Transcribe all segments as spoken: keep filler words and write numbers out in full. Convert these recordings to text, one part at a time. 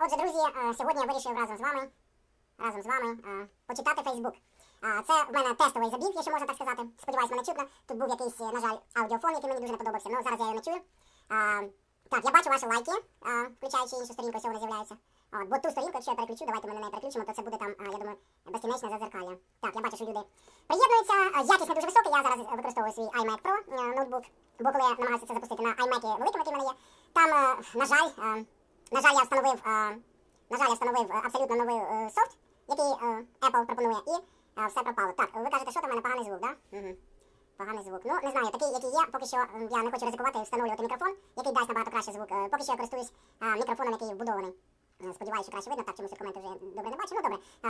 Отже, друзі, сьогодні я вирішив разом з вами, разом з вами почитати Фейсбук. Це в мене тестовий забіг, якщо можна так сказати. Сподіваюсь, мене чутно. Тут був якийсь, на жаль, аудіофон, який мені дуже не подобався, але зараз я його не чую. Так, я бачу ваші лайки, включаючи іншу сторінку, якщо вони з'являються. Бо ту сторінку, якщо я переключу, давайте ми на неї переключимо, то це буде там, я думаю, безкінечне зазеркалля. Так, я бачу, що люди приєднуються. Якість не дуже висока, я зараз використовую свій iMac Pro ноутбук, бо коли я намагався це запустити на iMac великому, який в мене є, там, на жаль, на жаль, я встановив, на жаль, я встановив абсолютно новий софт, який Apple пропонує, і все пропало. Так, ви кажете, що там в мене поганий звук, так? Да? Угу. Поганий звук. Ну, не знаю, такий, який є, поки що я не хочу ризикувати і встановлювати мікрофон, який дасть набагато краще звук. Поки що я користуюсь а, мікрофоном, який вбудований. Сподіваюся, що краще видно, так, чомусь коменти вже добре не бачу. Ну, добре. А,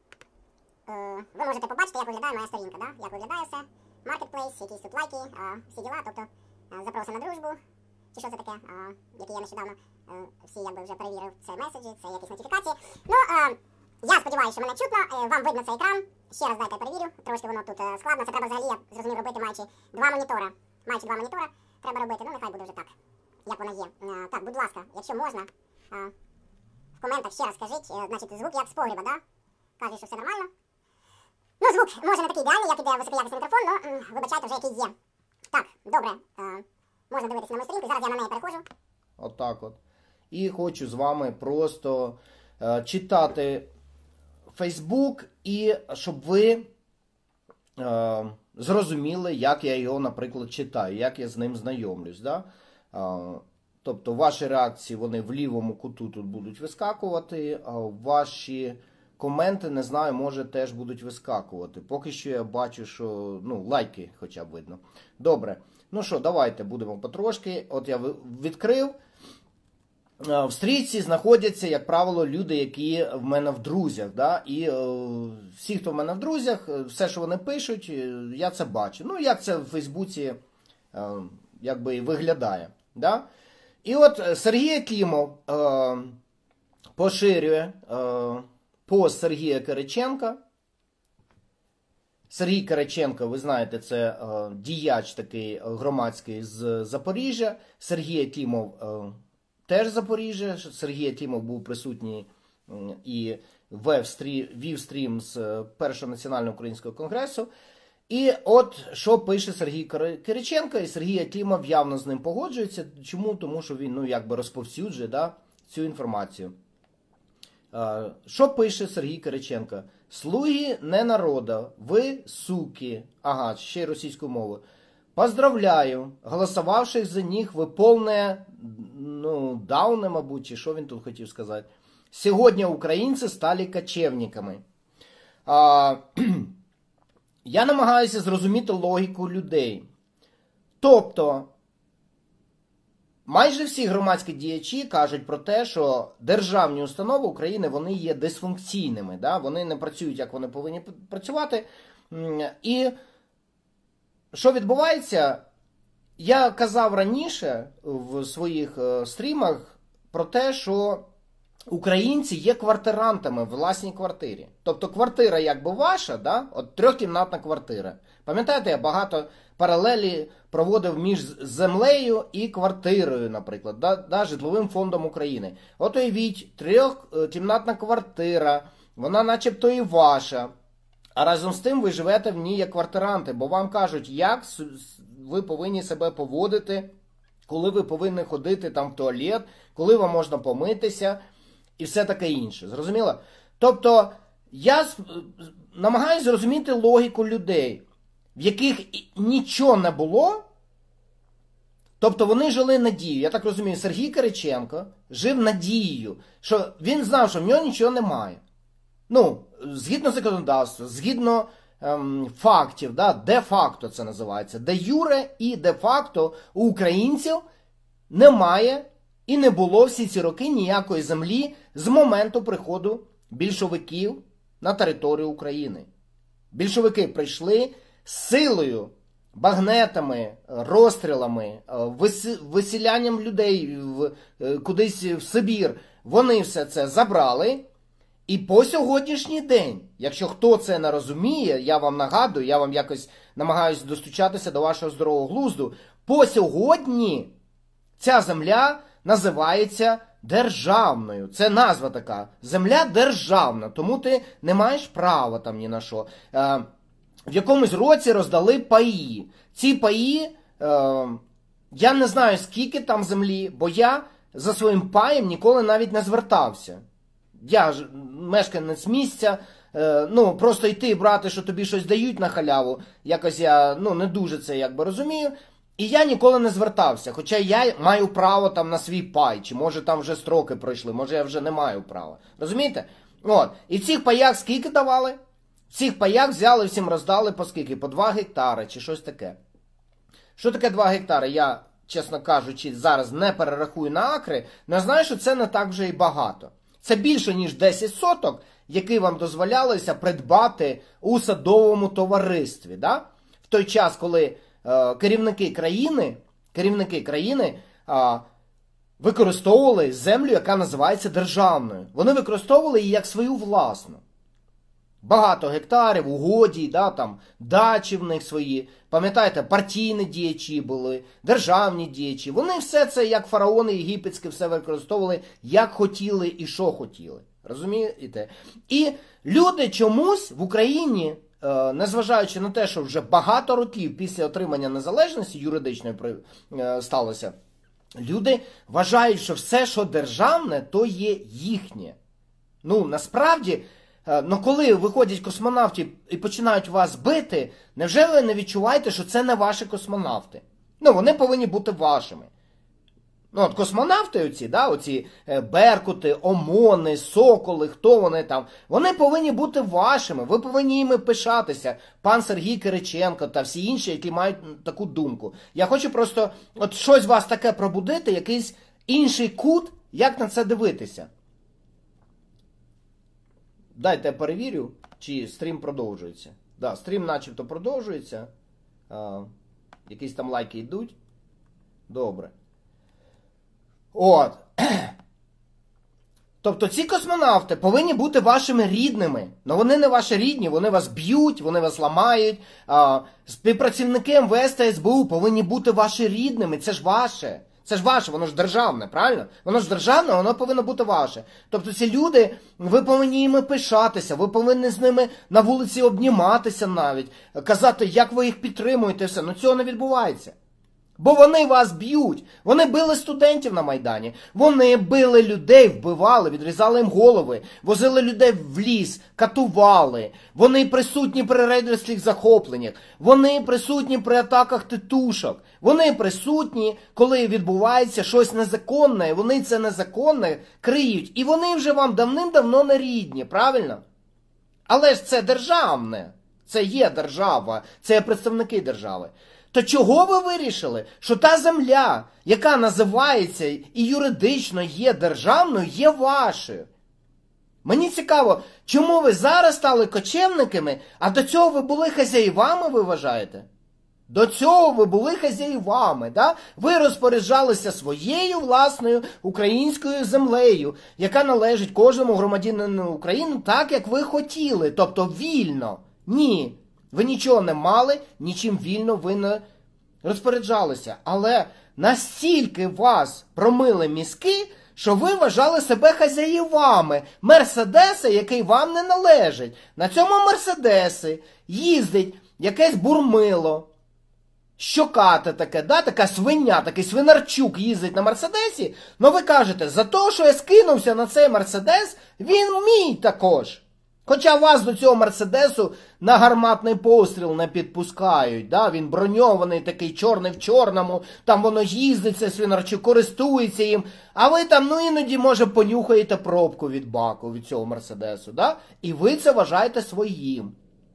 е, ви можете побачити, як виглядає моя сторінка, да? Як виглядає все. Marketplace, якісь тут лайки, а, всі діла, тобто а, запроси на дружбу. Чи що це таке, а, які я нещодавно а, всі якби вже перевірив. Це меседжі, це якісь нотифікації. Ну, а, я сподіваюся, що мене чутно, вам видно цей екран. Ще раз дайте я перевірю, трошки воно тут складно, це треба взагалі, я зрозумів, робити, маючи два монітора. Маючи два монітора, треба робити, ну нехай буде вже так, як воно є. Так, будь ласка, якщо можна, в коментах ще раз скажіть, значить, звук як з погріба, да? Кажуть, що все нормально. Ну, звук, може не такий ідеальний, як іде високоякісний мікрофон, але вибачайте вже, який є. Так, добре, можна дивитися на мою сторінку, зараз я на неї переходжу. Отак от. І хочу з вами просто е, читати Фейсбук, і щоб ви е, зрозуміли, як я його, наприклад, читаю, як я з ним знайомлюсь. Да? Е, тобто ваші реакції, вони в лівому куту тут будуть вискакувати, а ваші коменти, не знаю, може теж будуть вискакувати. Поки що я бачу, що, ну, лайки хоча б видно. Добре. Ну що, давайте будемо потрошки. От я відкрив. В стрічці знаходяться, як правило, люди, які в мене в друзях. Да? І е, всі, хто в мене в друзях, все, що вони пишуть, я це бачу. Ну, як це в Фейсбуці е, якби і виглядає. Да? І от Сергій Клімов е, поширює е, пост Сергія Кириченка. Сергій Кириченко, ви знаєте, це е, діяч такий громадський з Запоріжжя. Сергій Клімов е, теж Запоріжжя. Сергій Клімов був присутній і вів стрім, вів стрім з Першого національного українського конгресу. І от що пише Сергій Кириченко, і Сергій Клімов явно з ним погоджується. Чому? Тому що він, ну, якби розповсюджує, да, цю інформацію. Uh, що пише Сергій Кириченко? Слуги не народа, ви суки. Ага, ще й російською мовою. Поздравляю, голосовавших за них ви повне, ну, дауни, мабуть, чи що він тут хотів сказати. Сьогодні українці стали кочевниками. Uh, я намагаюся зрозуміти логіку людей. Тобто, майже всі громадські діячі кажуть про те, що державні установи України, вони є дисфункційними, да? Вони не працюють, як вони повинні працювати. І що відбувається? Я казав раніше в своїх стрімах про те, що українці є квартирантами в власній квартирі. Тобто квартира якби ваша, да? От трьохкімнатна квартира. Пам'ятаєте, я багато паралелі проводив між землею і квартирою, наприклад, да, да, житловим фондом України. От уявіть, трьохкімнатна квартира, вона начебто і ваша, а разом з тим ви живете в ній як квартиранти, бо вам кажуть, як ви повинні себе поводити, коли ви повинні ходити там в туалет, коли вам можна помитися і все таке інше. Зрозуміло? Тобто, я намагаюся зрозуміти логіку людей, в яких нічого не було, тобто вони жили надією. Я так розумію, Сергій Кириченко жив надією, що він знав, що в нього нічого немає. Ну, згідно законодавства, згідно ем, фактів, да, де-факто це називається, де-юре і де-факто у українців немає і не було всі ці роки ніякої землі з моменту приходу більшовиків на територію України. Більшовики прийшли силою, багнетами, розстрілами, виселянням людей в, кудись в Сибір. Вони все це забрали. І по сьогоднішній день, якщо хто це не розуміє, я вам нагадую, я вам якось намагаюся достучатися до вашого здорового глузду, по сьогодні ця земля називається державною. Це назва така. Земля державна, тому ти не маєш права там ні на що. Е, в якомусь році роздали паї. Ці паї, е, я не знаю скільки там землі, бо я за своїм паєм ніколи навіть не звертався. Я ж мешканець місця, е, ну, просто йти брати, що тобі щось дають на халяву, якось я, ну, не дуже це якби розумію. І я ніколи не звертався, хоча я маю право там на свій пай, чи може там вже строки пройшли, може я вже не маю права. Розумієте? От. І в цих паях скільки давали? В цих паях взяли, всім роздали по скільки? По два гектари, чи щось таке. Що таке два гектари? Я, чесно кажучи, зараз не перерахую на акри, але знаю, що це не так вже і багато. Це більше, ніж десять соток, які вам дозволялося придбати у садовому товаристві. Да? В той час, коли е, керівники країни, керівники країни е, використовували землю, яка називається державною. Вони використовували її як свою власну. Багато гектарів, угодій, да, там, дачі в них свої. Пам'ятаєте, партійні діячі були, державні діячі. Вони все це, як фараони єгипетські, все використовували, як хотіли і що хотіли. Розумієте? І люди чомусь в Україні, незважаючи на те, що вже багато років після отримання незалежності юридичної сталося, люди вважають, що все, що державне, то є їхнє. Ну, насправді, ну коли виходять космонавти і починають вас бити, невже ви не відчуваєте, що це не ваші космонавти? Ну, вони повинні бути вашими. Ну, от космонавти оці, да, оці Беркути, ОМОНи, Соколи, хто вони там, вони повинні бути вашими, ви повинні їми пишатися. Пан Сергій Кириченко та всі інші, які мають таку думку. Я хочу просто от щось вас таке пробудити, якийсь інший кут, як на це дивитися. Дайте я перевірю, чи стрім продовжується. Да, стрім начебто продовжується. А, якісь там лайки йдуть. Добре. От. Тобто ці космонавти повинні бути вашими рідними. Но вони не ваші рідні, вони вас б'ють, вони вас ламають. А, співпрацівники ем ве ес та ес бе у повинні бути ваші рідними. Це ж ваше. Це ж ваше, воно ж державне, правильно? Воно ж державне, воно повинно бути ваше. Тобто ці люди, ви повинні їми пишатися, ви повинні з ними на вулиці обніматися навіть, казати, як ви їх підтримуєте, все. Ну цього не відбувається. Бо вони вас б'ють. Вони били студентів на Майдані. Вони били людей, вбивали, відрізали їм голови, возили людей в ліс, катували. Вони присутні при рейдерських захопленнях. Вони присутні при атаках тітушок. Вони присутні, коли відбувається щось незаконне. Вони це незаконне криють. І вони вже вам давним-давно не рідні, правильно? Але ж це державне. Це є держава. Це є представники держави. То чого ви вирішили, що та земля, яка називається і юридично є державною, є вашою? Мені цікаво, чому ви зараз стали кочевниками, а до цього ви були хазяївами, ви вважаєте? До цього ви були хазяївами, да? Ви розпоряджалися своєю власною українською землею, яка належить кожному громадянину України так, як ви хотіли, тобто вільно. Ні. Ви нічого не мали, нічим вільно ви не розпоряджалися. Але настільки вас промили мізки, що ви вважали себе хазяївами Мерседеса, який вам не належить. На цьому Мерседесі їздить якесь бурмило, щокате таке, да? Така свиня, такий свинарчук їздить на Мерседесі. Но ви кажете, за те, що я скинувся на цей Мерседес, він мій також. Хоча вас до цього Мерседесу на гарматний постріл не підпускають, да? Він броньований, такий чорний в чорному, там воно їздить, це свинарчук, користується їм, а ви там, ну іноді, може, понюхаєте пробку від баку, від цього Мерседесу, да? І ви це вважаєте своїм.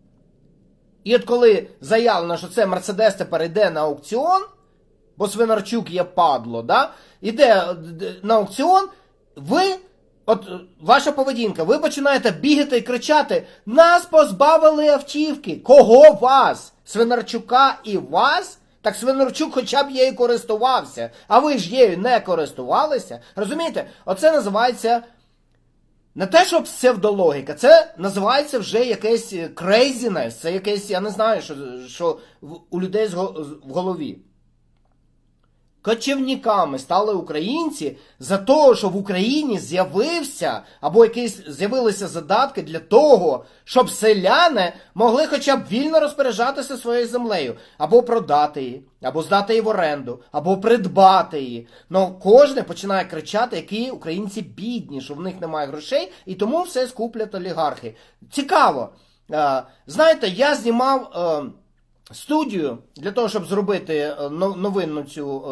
І от коли заявлено, що це Мерседес тепер йде на аукціон, бо свинарчук є падло, да? Іде на аукціон, ви... От ваша поведінка, ви починаєте бігати і кричати, нас позбавили автівки. Кого вас? Свинарчука і вас? Так Свинарчук хоча б її користувався, а ви ж її не користувалися. Розумієте? Оце називається не те, що псевдологіка, це називається вже якесь craziness, це якесь, я не знаю, що, що у людей в голові. кочівниками стали українці за того, що в Україні з'явився, або якісь з'явилися задатки для того, щоб селяни могли хоча б вільно розпоряджатися своєю землею, або продати її, або здати її в оренду, або придбати її. Ну, кожен починає кричати, які українці бідні, що в них немає грошей, і тому все скуплять олігархи. Цікаво. Знаєте, я знімав студію для того, щоб зробити новинну цю,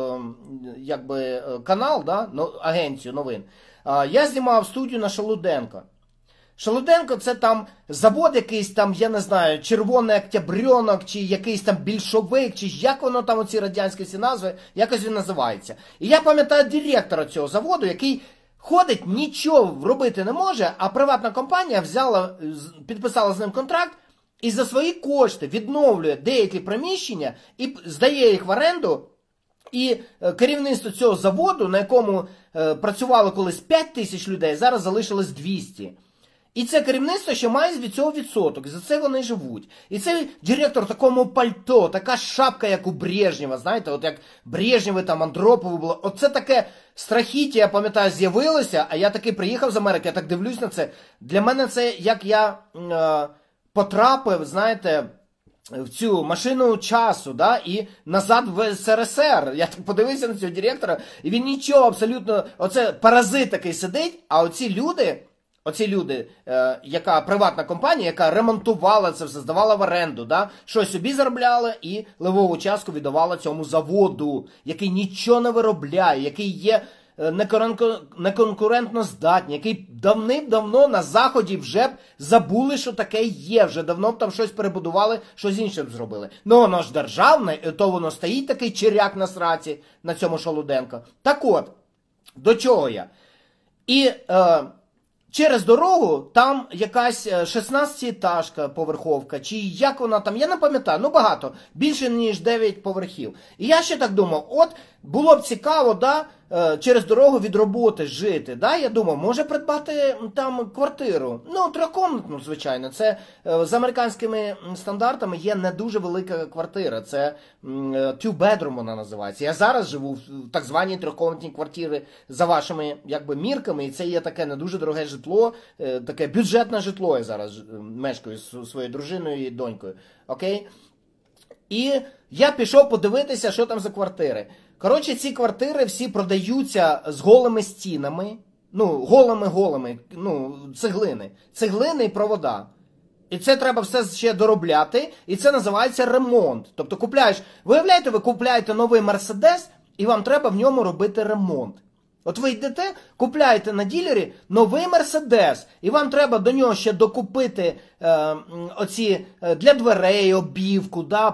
якби, канал, да, агенцію новин. Я знімав студію на Шалуденко. Шалуденко — це там завод якийсь там, я не знаю, Червоний Октябрьонок, чи якийсь там більшовик, чи як воно там, оці радянські всі назви, якось він називається. І я пам'ятаю директора цього заводу, який ходить, нічого робити не може, а приватна компанія взяла, підписала з ним контракт, і за свої кошти відновлює деякі приміщення і здає їх в оренду. І керівництво цього заводу, на якому е, працювало колись п'ять тисяч людей, зараз залишилось двісті. І це керівництво ще має від цього відсоток, і за це вони живуть. І цей директор в такому пальто, така шапка, як у Брежнєва, знаєте, от як Брежнєви, там, Андропови було. Оце таке страхіття, я пам'ятаю, з'явилося, а я таки приїхав з Америки, я так дивлюсь на це. Для мене це, як я е, потрапив, знаєте, в цю машину часу, да, і назад в ес ер ес ер. Я так подивився на цього директора, і він нічого абсолютно, оце паразит такий сидить, а оці люди... Оці люди, е, яка приватна компанія, яка ремонтувала це все, здавала в оренду, да, щось собі заробляла і левову частку віддавала цьому заводу, який нічого не виробляє, який є е, неконкурентно здатний, який давним-давно на Заході вже б забули, що таке є, вже давно б там щось перебудували, щось інше б зробили. Ну воно ж державне, то воно стоїть такий черяк на сраці на цьому Шалуденко. Так от, до чого я? І... Е, Через дорогу там якась шістнадцятиетажка поверховка, чи як вона там, я не пам'ятаю, ну багато, більше ніж дев'ять поверхів. І я ще так думав, от було б цікаво, да, через дорогу від роботи жити, да, я думав, може придбати там квартиру, ну трьохкомнатну, звичайно, це з американськими стандартами є не дуже велика квартира, це two bedroom вона називається. Я зараз живу в так званій трьохкомнатній квартирі за вашими, якби, мірками, і це є таке не дуже дороге житло, таке бюджетне житло, я зараз мешкаю з своєю дружиною і донькою, окей? І я пішов подивитися, що там за квартири. Коротше, ці квартири всі продаються з голими стінами, ну, голими-голими, ну, цеглини. Цеглини і провода. І це треба все ще доробляти, і це називається ремонт. Тобто купляєш, виявляєте, ви купляєте новий Мерседес, і вам треба в ньому робити ремонт. От ви йдете, купляєте на ділері новий Мерседес, і вам треба до нього ще докупити е, оці е, для дверей оббівку, да,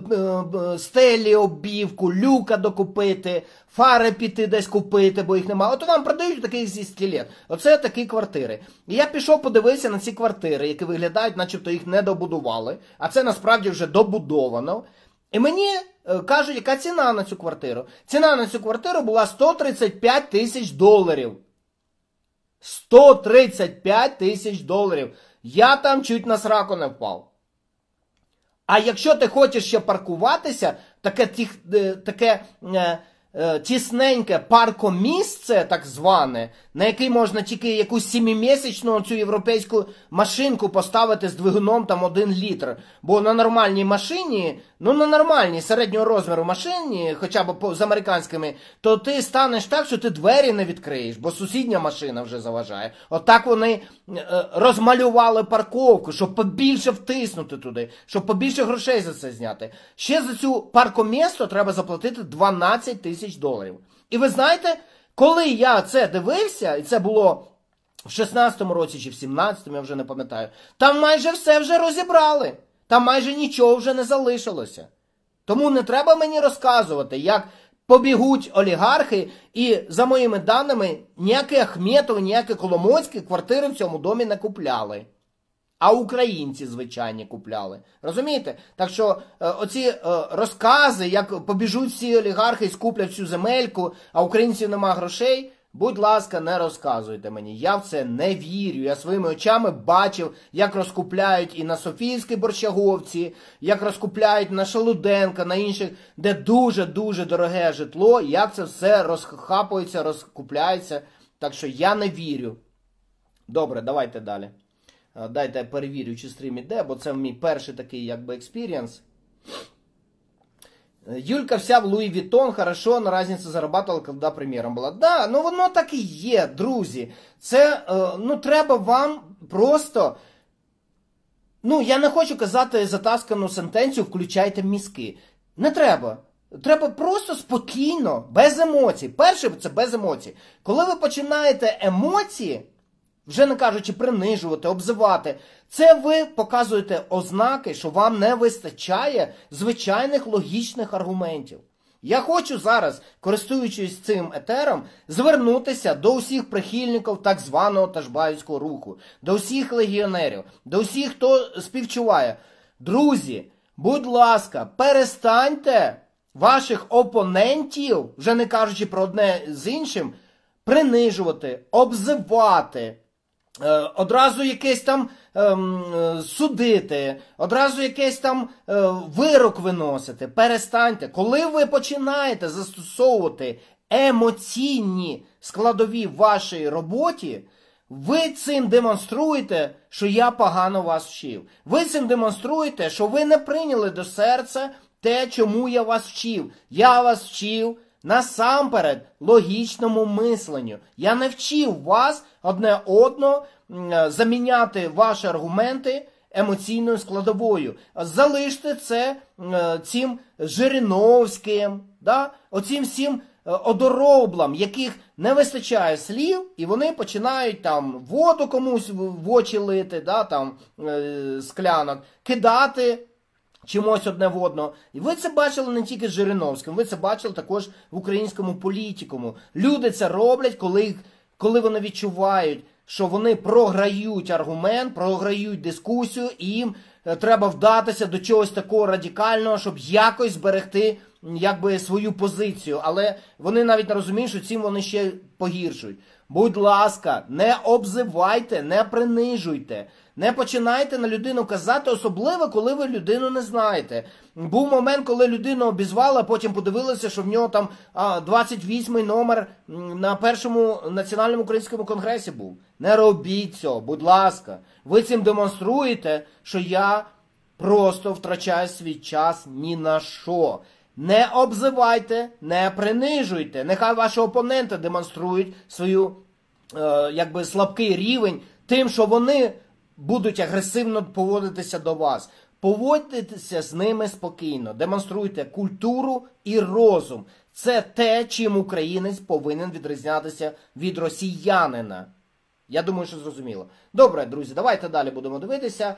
стелі оббівку, люка докупити, фари піти десь купити, бо їх немає. От вам продають такий зі скелет. Оце такі квартири. І я пішов подивитися на ці квартири, які виглядають, начебто їх не добудували, а це насправді вже добудовано. І мені е, кажуть, яка ціна на цю квартиру. Ціна на цю квартиру була сто тридцять п'ять тисяч доларів. сто тридцять п'ять тисяч доларів. Я там чуть на сраку не впав. А якщо ти хочеш ще паркуватися, таке, тих, таке е, е, тісненьке паркомісце, так зване, на який можна тільки якусь сімимісячну цю європейську машинку поставити з двигуном там один літр. Бо на нормальній машині, ну на нормальній середнього розміру машині, хоча б з американськими, то ти станеш так, що ти двері не відкриєш, бо сусідня машина вже заважає. Отак вони е, розмалювали парковку, щоб побільше втиснути туди, щоб побільше грошей за це зняти. Ще за цю паркомісто треба заплатити дванадцять тисяч доларів. І ви знаєте, коли я це дивився, і це було в шістнадцятому році чи в сімнадцятому, я вже не пам'ятаю, там майже все вже розібрали. Там майже нічого вже не залишилося. Тому не треба мені розказувати, як побігуть олігархи, і, за моїми даними, ніякі Ахметови, ніякі Коломойські квартири в цьому домі не купляли. А українці звичайні купляли. Розумієте? Так що е, оці е, розкази, як побіжуть всі олігархи і скуплять цю земельку, а українців нема грошей, Будь ласка, не розказуйте мені, я в це не вірю. Я своїми очами бачив, як розкупляють і на Софіївській Борщаговці, як розкупляють на Шалуденка, на інших, де дуже-дуже дороге житло, як це все розхапується, розкупляється. Так що я не вірю. Добре, давайте далі. Дайте я перевірю, чи стрім іде, бо це мій перший такий, якби, експірієнс. Юлька вся в Луї Віттон, хорошо, на разницю зарабатувала, коли прем'єром була. Да, ну воно так і є, друзі. Це, ну, треба вам просто... Ну, я не хочу казати затаскану сентенцію «включайте мізки». Не треба. Треба просто спокійно, без емоцій. Перше, це без емоцій. Коли ви починаєте емоції, вже не кажучи принижувати, обзивати, це ви показуєте ознаки, що вам не вистачає звичайних логічних аргументів. Я хочу зараз, користуючись цим етером, звернутися до усіх прихильників так званого ташбаївського руху, до усіх легіонерів, до усіх, хто співчуває. Друзі, будь ласка, перестаньте ваших опонентів, вже не кажучи про одне з іншим, принижувати, обзивати, одразу якесь там ем, судити, одразу якесь там е, вирок виносити. Перестаньте. Коли ви починаєте застосовувати емоційні складові в вашій роботі, ви цим демонструєте, що я погано вас вчив. Ви цим демонструєте, що ви не прийняли до серця те, чому я вас вчив. Я вас вчив насамперед логічному мисленню. Я не вчив вас одне одного заміняти ваші аргументи емоційною складовою. Залиште це цим Жириновським, да? Оцім всім одороблам, яких не вистачає слів, і вони починають там воду комусь в очі лити, да? Там, е, склянок, кидати чимось одне в одного. І ви це бачили не тільки з Жириновським, ви це бачили також в українському політикуму. Люди це роблять, коли, коли вони відчувають, що вони програють аргумент, програють дискусію, і їм треба вдатися до чогось такого радикального, щоб якось зберегти якби свою позицію. Але вони навіть не розуміють, що цим вони ще погіршують. Будь ласка, не обзивайте, не принижуйте. Не починайте на людину казати, особливо, коли ви людину не знаєте. Був момент, коли людину обізвали, а потім подивилися, що в нього там а, двадцять восьмий номер на першому національному українському конгресі був. Не робіть цього, будь ласка. Ви цим демонструєте, що я просто втрачаю свій час ні на що. Не обзивайте, не принижуйте. Нехай ваші опоненти демонструють свою е, якби слабкий рівень тим, що вони будуть агресивно поводитися до вас. Поводьтеся з ними спокійно. Демонструйте культуру і розум. Це те, чим українець повинен відрізнятися від росіянина. Я думаю, що зрозуміло. Добре, друзі, давайте далі будемо дивитися.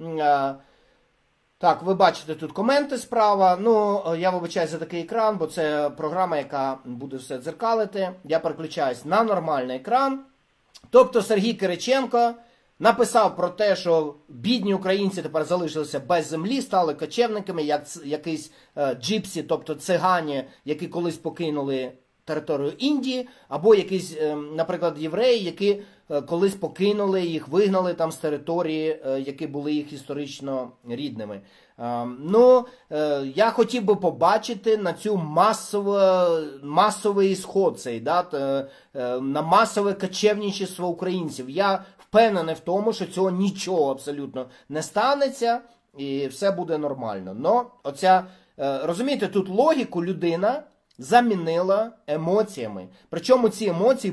Так, ви бачите тут коменти справа. Ну, я вибачаюсь за такий екран, бо це програма, яка буде все дзеркалити. Я переключаюсь на нормальний екран. Тобто Сергій Кириченко написав про те, що бідні українці тепер залишилися без землі, стали кочевниками, як якісь е, джипсі, тобто цигані, які колись покинули територію Індії, або якісь, е, наприклад, євреї, які е, колись покинули їх, вигнали там з території, е, які були їх історично рідними. Е, ну, е, я хотів би побачити на цю масову, масовий сход цей, да, е, е, на масове кочевничество українців. Я впевнений в тому, що цього нічого абсолютно не станеться і все буде нормально. Но оця, розумієте, тут логіку людина замінила емоціями. Причому ці емоції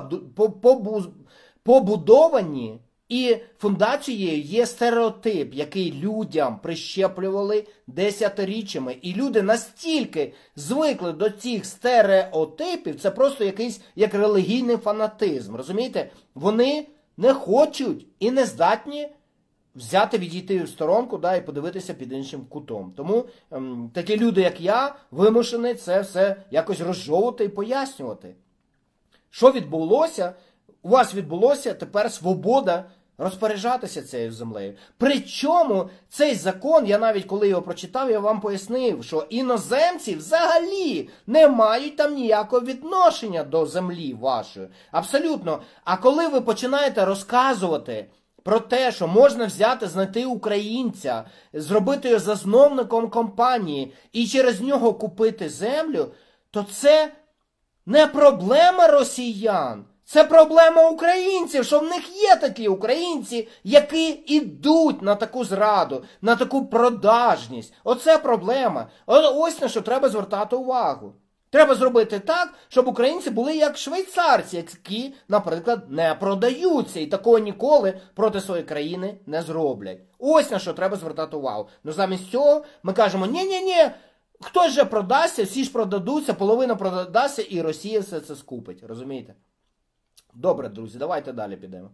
побудовані, і фундацією є стереотип, який людям прищеплювали десятиріччями. І люди настільки звикли до цих стереотипів, це просто якийсь як релігійний фанатизм. Розумієте? Вони не хочуть і не здатні взяти, відійти в сторонку, да, і подивитися під іншим кутом. Тому ем, такі люди, як я, вимушені це все якось розжовувати і пояснювати. Що відбулося? У вас відбулося тепер свобода розпоряджатися цією землею. Причому цей закон, я навіть коли його прочитав, я вам пояснив, що іноземці взагалі не мають там ніякого відношення до землі вашої. Абсолютно. А коли ви починаєте розказувати про те, що можна взяти, знайти українця, зробити його засновником компанії і через нього купити землю, то це не проблема росіян. Це проблема українців, що в них є такі українці, які йдуть на таку зраду, на таку продажність. Оце проблема. Ось на що треба звертати увагу. Треба зробити так, щоб українці були як швейцарці, які, наприклад, не продаються і такого ніколи проти своєї країни не зроблять. Ось на що треба звертати увагу. Ну замість цього ми кажемо, ні-ні-ні, хтось же продасться, всі ж продадуться, половина продасться і Росія все це скупить. Розумієте? Добре, друзі, давайте далі підемо.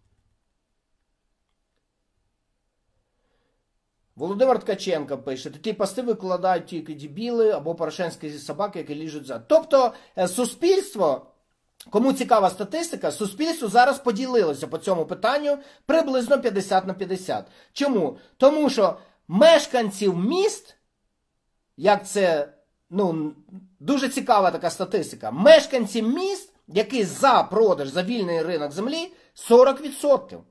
Володимир Ткаченко пише, такі пости викладають тільки дебіли або порошенські собаки, які ліжуть за. Тобто, суспільство, кому цікава статистика, суспільство зараз поділилося по цьому питанню приблизно п'ятдесят на п'ятдесят. Чому? Тому що мешканців міст, як це, ну, дуже цікава така статистика, мешканці міст, які за продаж, за вільний ринок землі, сорок відсотків.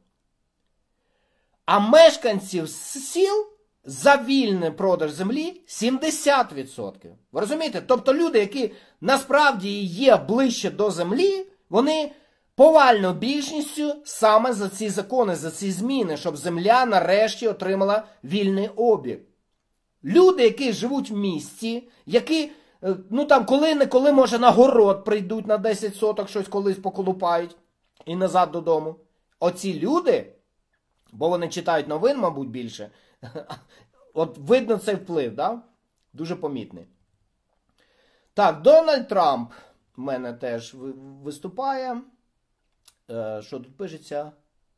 А мешканців сіл за вільний продаж землі сімдесят відсотків. Ви розумієте? Тобто люди, які насправді є ближче до землі, вони повальною більшістю саме за ці закони, за ці зміни, щоб земля нарешті отримала вільний обіг. Люди, які живуть в місті, які, ну там коли-неколи, може, на город прийдуть на десять соток, щось колись поколупають і назад додому. Оці люди, бо вони читають новин, мабуть, більше, от видно цей вплив, да? Дуже помітний. Так, Дональд Трамп в мене теж виступає. Е, що тут пишеться?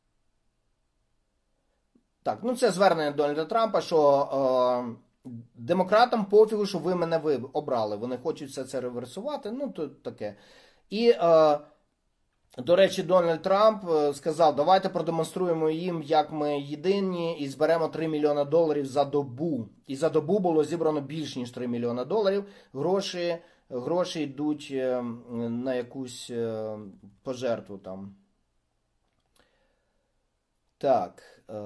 Так, ну це звернення Дональда Трампа, що е, демократам пофігу, що ви мене ви обрали. Вони хочуть все це реверсувати, ну то таке. І, е, до речі, Дональд Трамп сказав, давайте продемонструємо їм, як ми єдині, і зберемо три мільйони доларів за добу. І за добу було зібрано більш ніж три мільйони доларів. Гроші, гроші йдуть на якусь пожертву там. Так.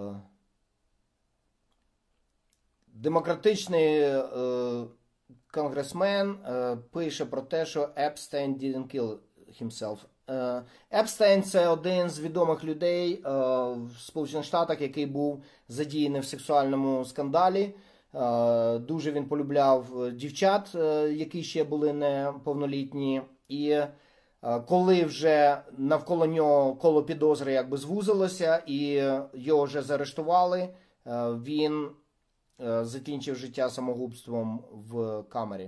Демократичний е, конгресмен е, пише про те, що Епстейн didn't kill himself. Е, Епстейн – це один з відомих людей е, в Сполучених Штатах, який був задіяний в сексуальному скандалі. Е, дуже він полюбляв дівчат, е, які ще були неповнолітні. І е, коли вже навколо нього коло підозри якби звузилося і його вже заарештували, е, він закінчив життя самогубством в камері.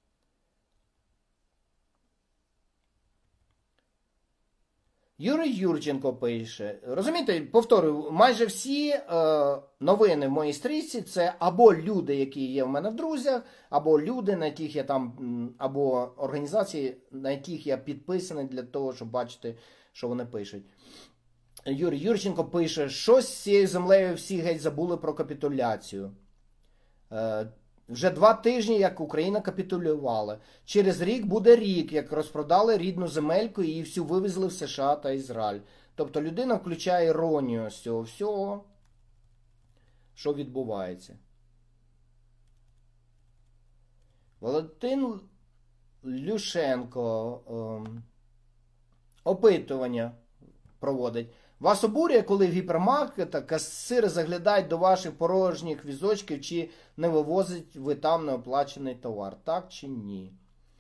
Юрій Юрченко пише. Розумієте, повторюю, майже всі е, новини в моїй стрічці це або люди, які є в мене в друзях, або люди, на яких я там, або організації, на яких я підписаний для того, щоб бачити, що вони пишуть. Юрій Юрченко пише, що з цією землею всі геть забули про капітуляцію. Е, вже два тижні, як Україна капітулювала. Через рік буде рік, як розпродали рідну земельку і її всю вивезли в США та Ізраїль. Тобто людина включає іронію з цього всього, що відбувається. Валентин Люшенко е, опитування проводить. Вас обурює, коли в гіпермаркетах касири заглядають до ваших порожніх візочків, чи не вивозить ви там неоплачений товар? Так чи ні?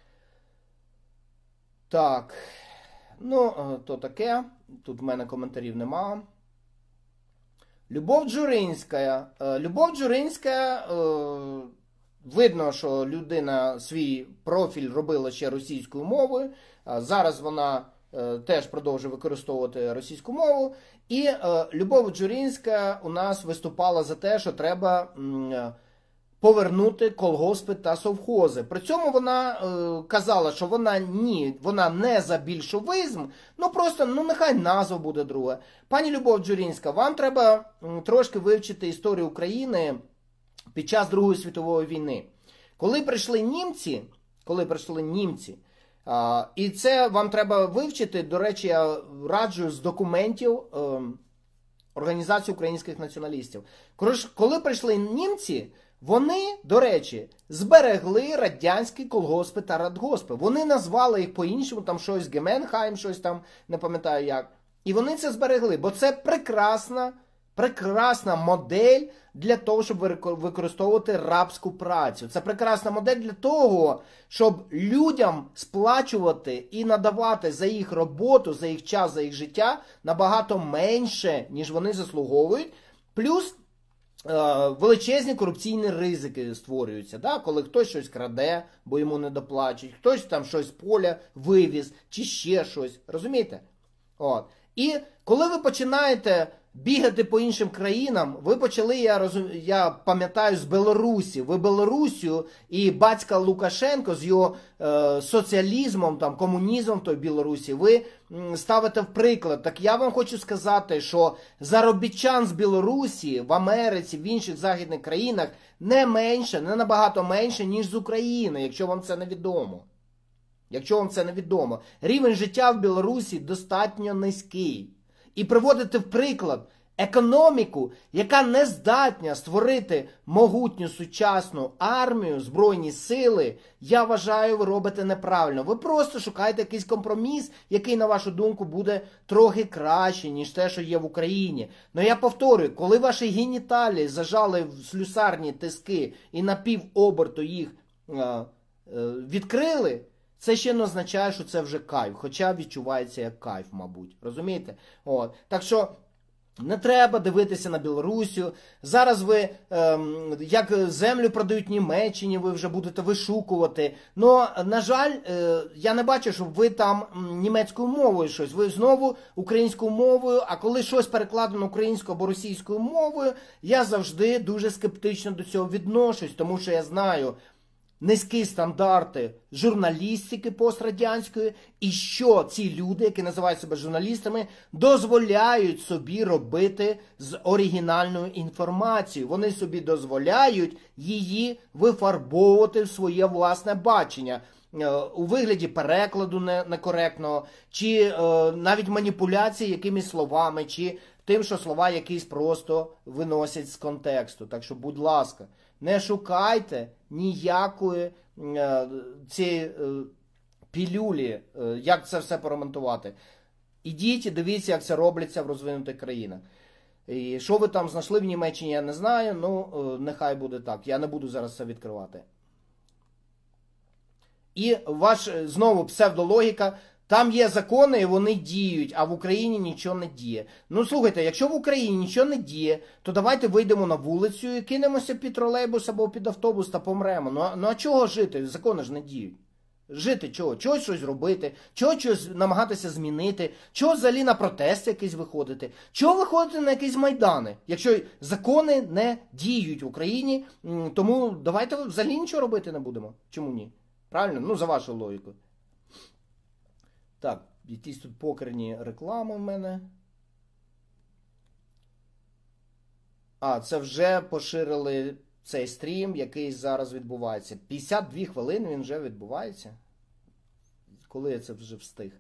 Так. Ну, то таке. Тут в мене коментарів нема. Любов Джуринська. Любов Джуринська, видно, що людина свій профіль робила ще російською мовою. Зараз вона теж продовжує використовувати російську мову. І е, Любов Джуринська у нас виступала за те, що треба м, повернути колгоспи та совхози. При цьому вона е, казала, що вона ні, вона не за більшовизм, ну просто, ну нехай назва буде друга. Пані Любов Джурінська, вам треба м, трошки вивчити історію України під час Другої світової війни. Коли прийшли німці, коли прийшли німці, а, і це вам треба вивчити, до речі, я раджу з документів е, Організації українських націоналістів. Коли прийшли німці, вони, до речі, зберегли радянські колгоспи та радгоспи. Вони назвали їх по-іншому, там щось Геменхайм, щось там, не пам'ятаю як. І вони це зберегли, бо це прекрасна, прекрасна модель для того, щоб використовувати рабську працю. Це прекрасна модель для того, щоб людям сплачувати і надавати за їх роботу, за їх час, за їх життя набагато менше, ніж вони заслуговують. Плюс величезні корупційні ризики створюються, да? Коли хтось щось краде, бо йому не доплачують, хтось там щось з поля вивіз, чи ще щось, розумієте? От. І коли ви починаєте бігати по іншим країнам, ви почали, я розум... я пам'ятаю, з Білорусі. Ви Білорусію і батька Лукашенко з його е, соціалізмом, там, комунізмом в той Білорусі, ви м, ставите в приклад. Так я вам хочу сказати, що заробітчан з Білорусі, в Америці, в інших західних країнах не менше, не набагато менше, ніж з України, якщо вам це невідомо. Якщо вам це невідомо. Рівень життя в Білорусі достатньо низький. І приводити в приклад економіку, яка не здатна створити могутню сучасну армію, збройні сили, я вважаю, ви робите неправильно. Ви просто шукаєте якийсь компроміс, який, на вашу думку, буде трохи краще, ніж те, що є в Україні. Но я повторюю, коли ваші геніталії зажали в слюсарні тиски і на півоберту їх е, е, відкрили, це ще не означає, що це вже кайф, хоча відчувається як кайф, мабуть. Розумієте? От. Так що не треба дивитися на Білорусію. Зараз ви, ем, як землю продають Німеччині, ви вже будете вишукувати. Но, на жаль, е, я не бачу, щоб ви там німецькою мовою щось. Ви знову українською мовою, а коли щось перекладено українською або російською мовою, я завжди дуже скептично до цього відношусь, тому що я знаю низькі стандарти журналістики пострадянської, і що ці люди, які називають себе журналістами, дозволяють собі робити з оригінальною інформацією. Вони собі дозволяють її вифарбовувати в своє власне бачення. У вигляді перекладу некоректного, чи е, навіть маніпуляції якимись словами, чи тим, що слова якісь просто виносять з контексту. Так що, будь ласка, не шукайте ніякої е, цієї е, пілюлі, е, як це все поремонтувати. Ідіть і дивіться, як це робиться в розвинутих країнах. І що ви там знайшли в Німеччині, я не знаю, ну е, нехай буде так. Я не буду зараз це відкривати. І ваш, знову, псевдологіка. Там є закони, і вони діють, а в Україні нічого не діє. Ну, слухайте, якщо в Україні нічого не діє, то давайте вийдемо на вулицю і кинемося під тролейбус або під автобус та помремо. Ну, ну а чого жити? Закони ж не діють. Жити чого? Чого щось робити? Чого щось намагатися змінити? Чого взагалі на протести якісь виходити? Чого виходити на якісь майдани? Якщо закони не діють в Україні, тому давайте взагалі нічого робити не будемо. Чому ні? Правильно? Ну, за вашу логіку. Так, якісь тут покерні реклами в мене. А, це вже поширили цей стрім, який зараз відбувається. п'ятдесят дві хвилини він вже відбувається. Коли я це вже встиг?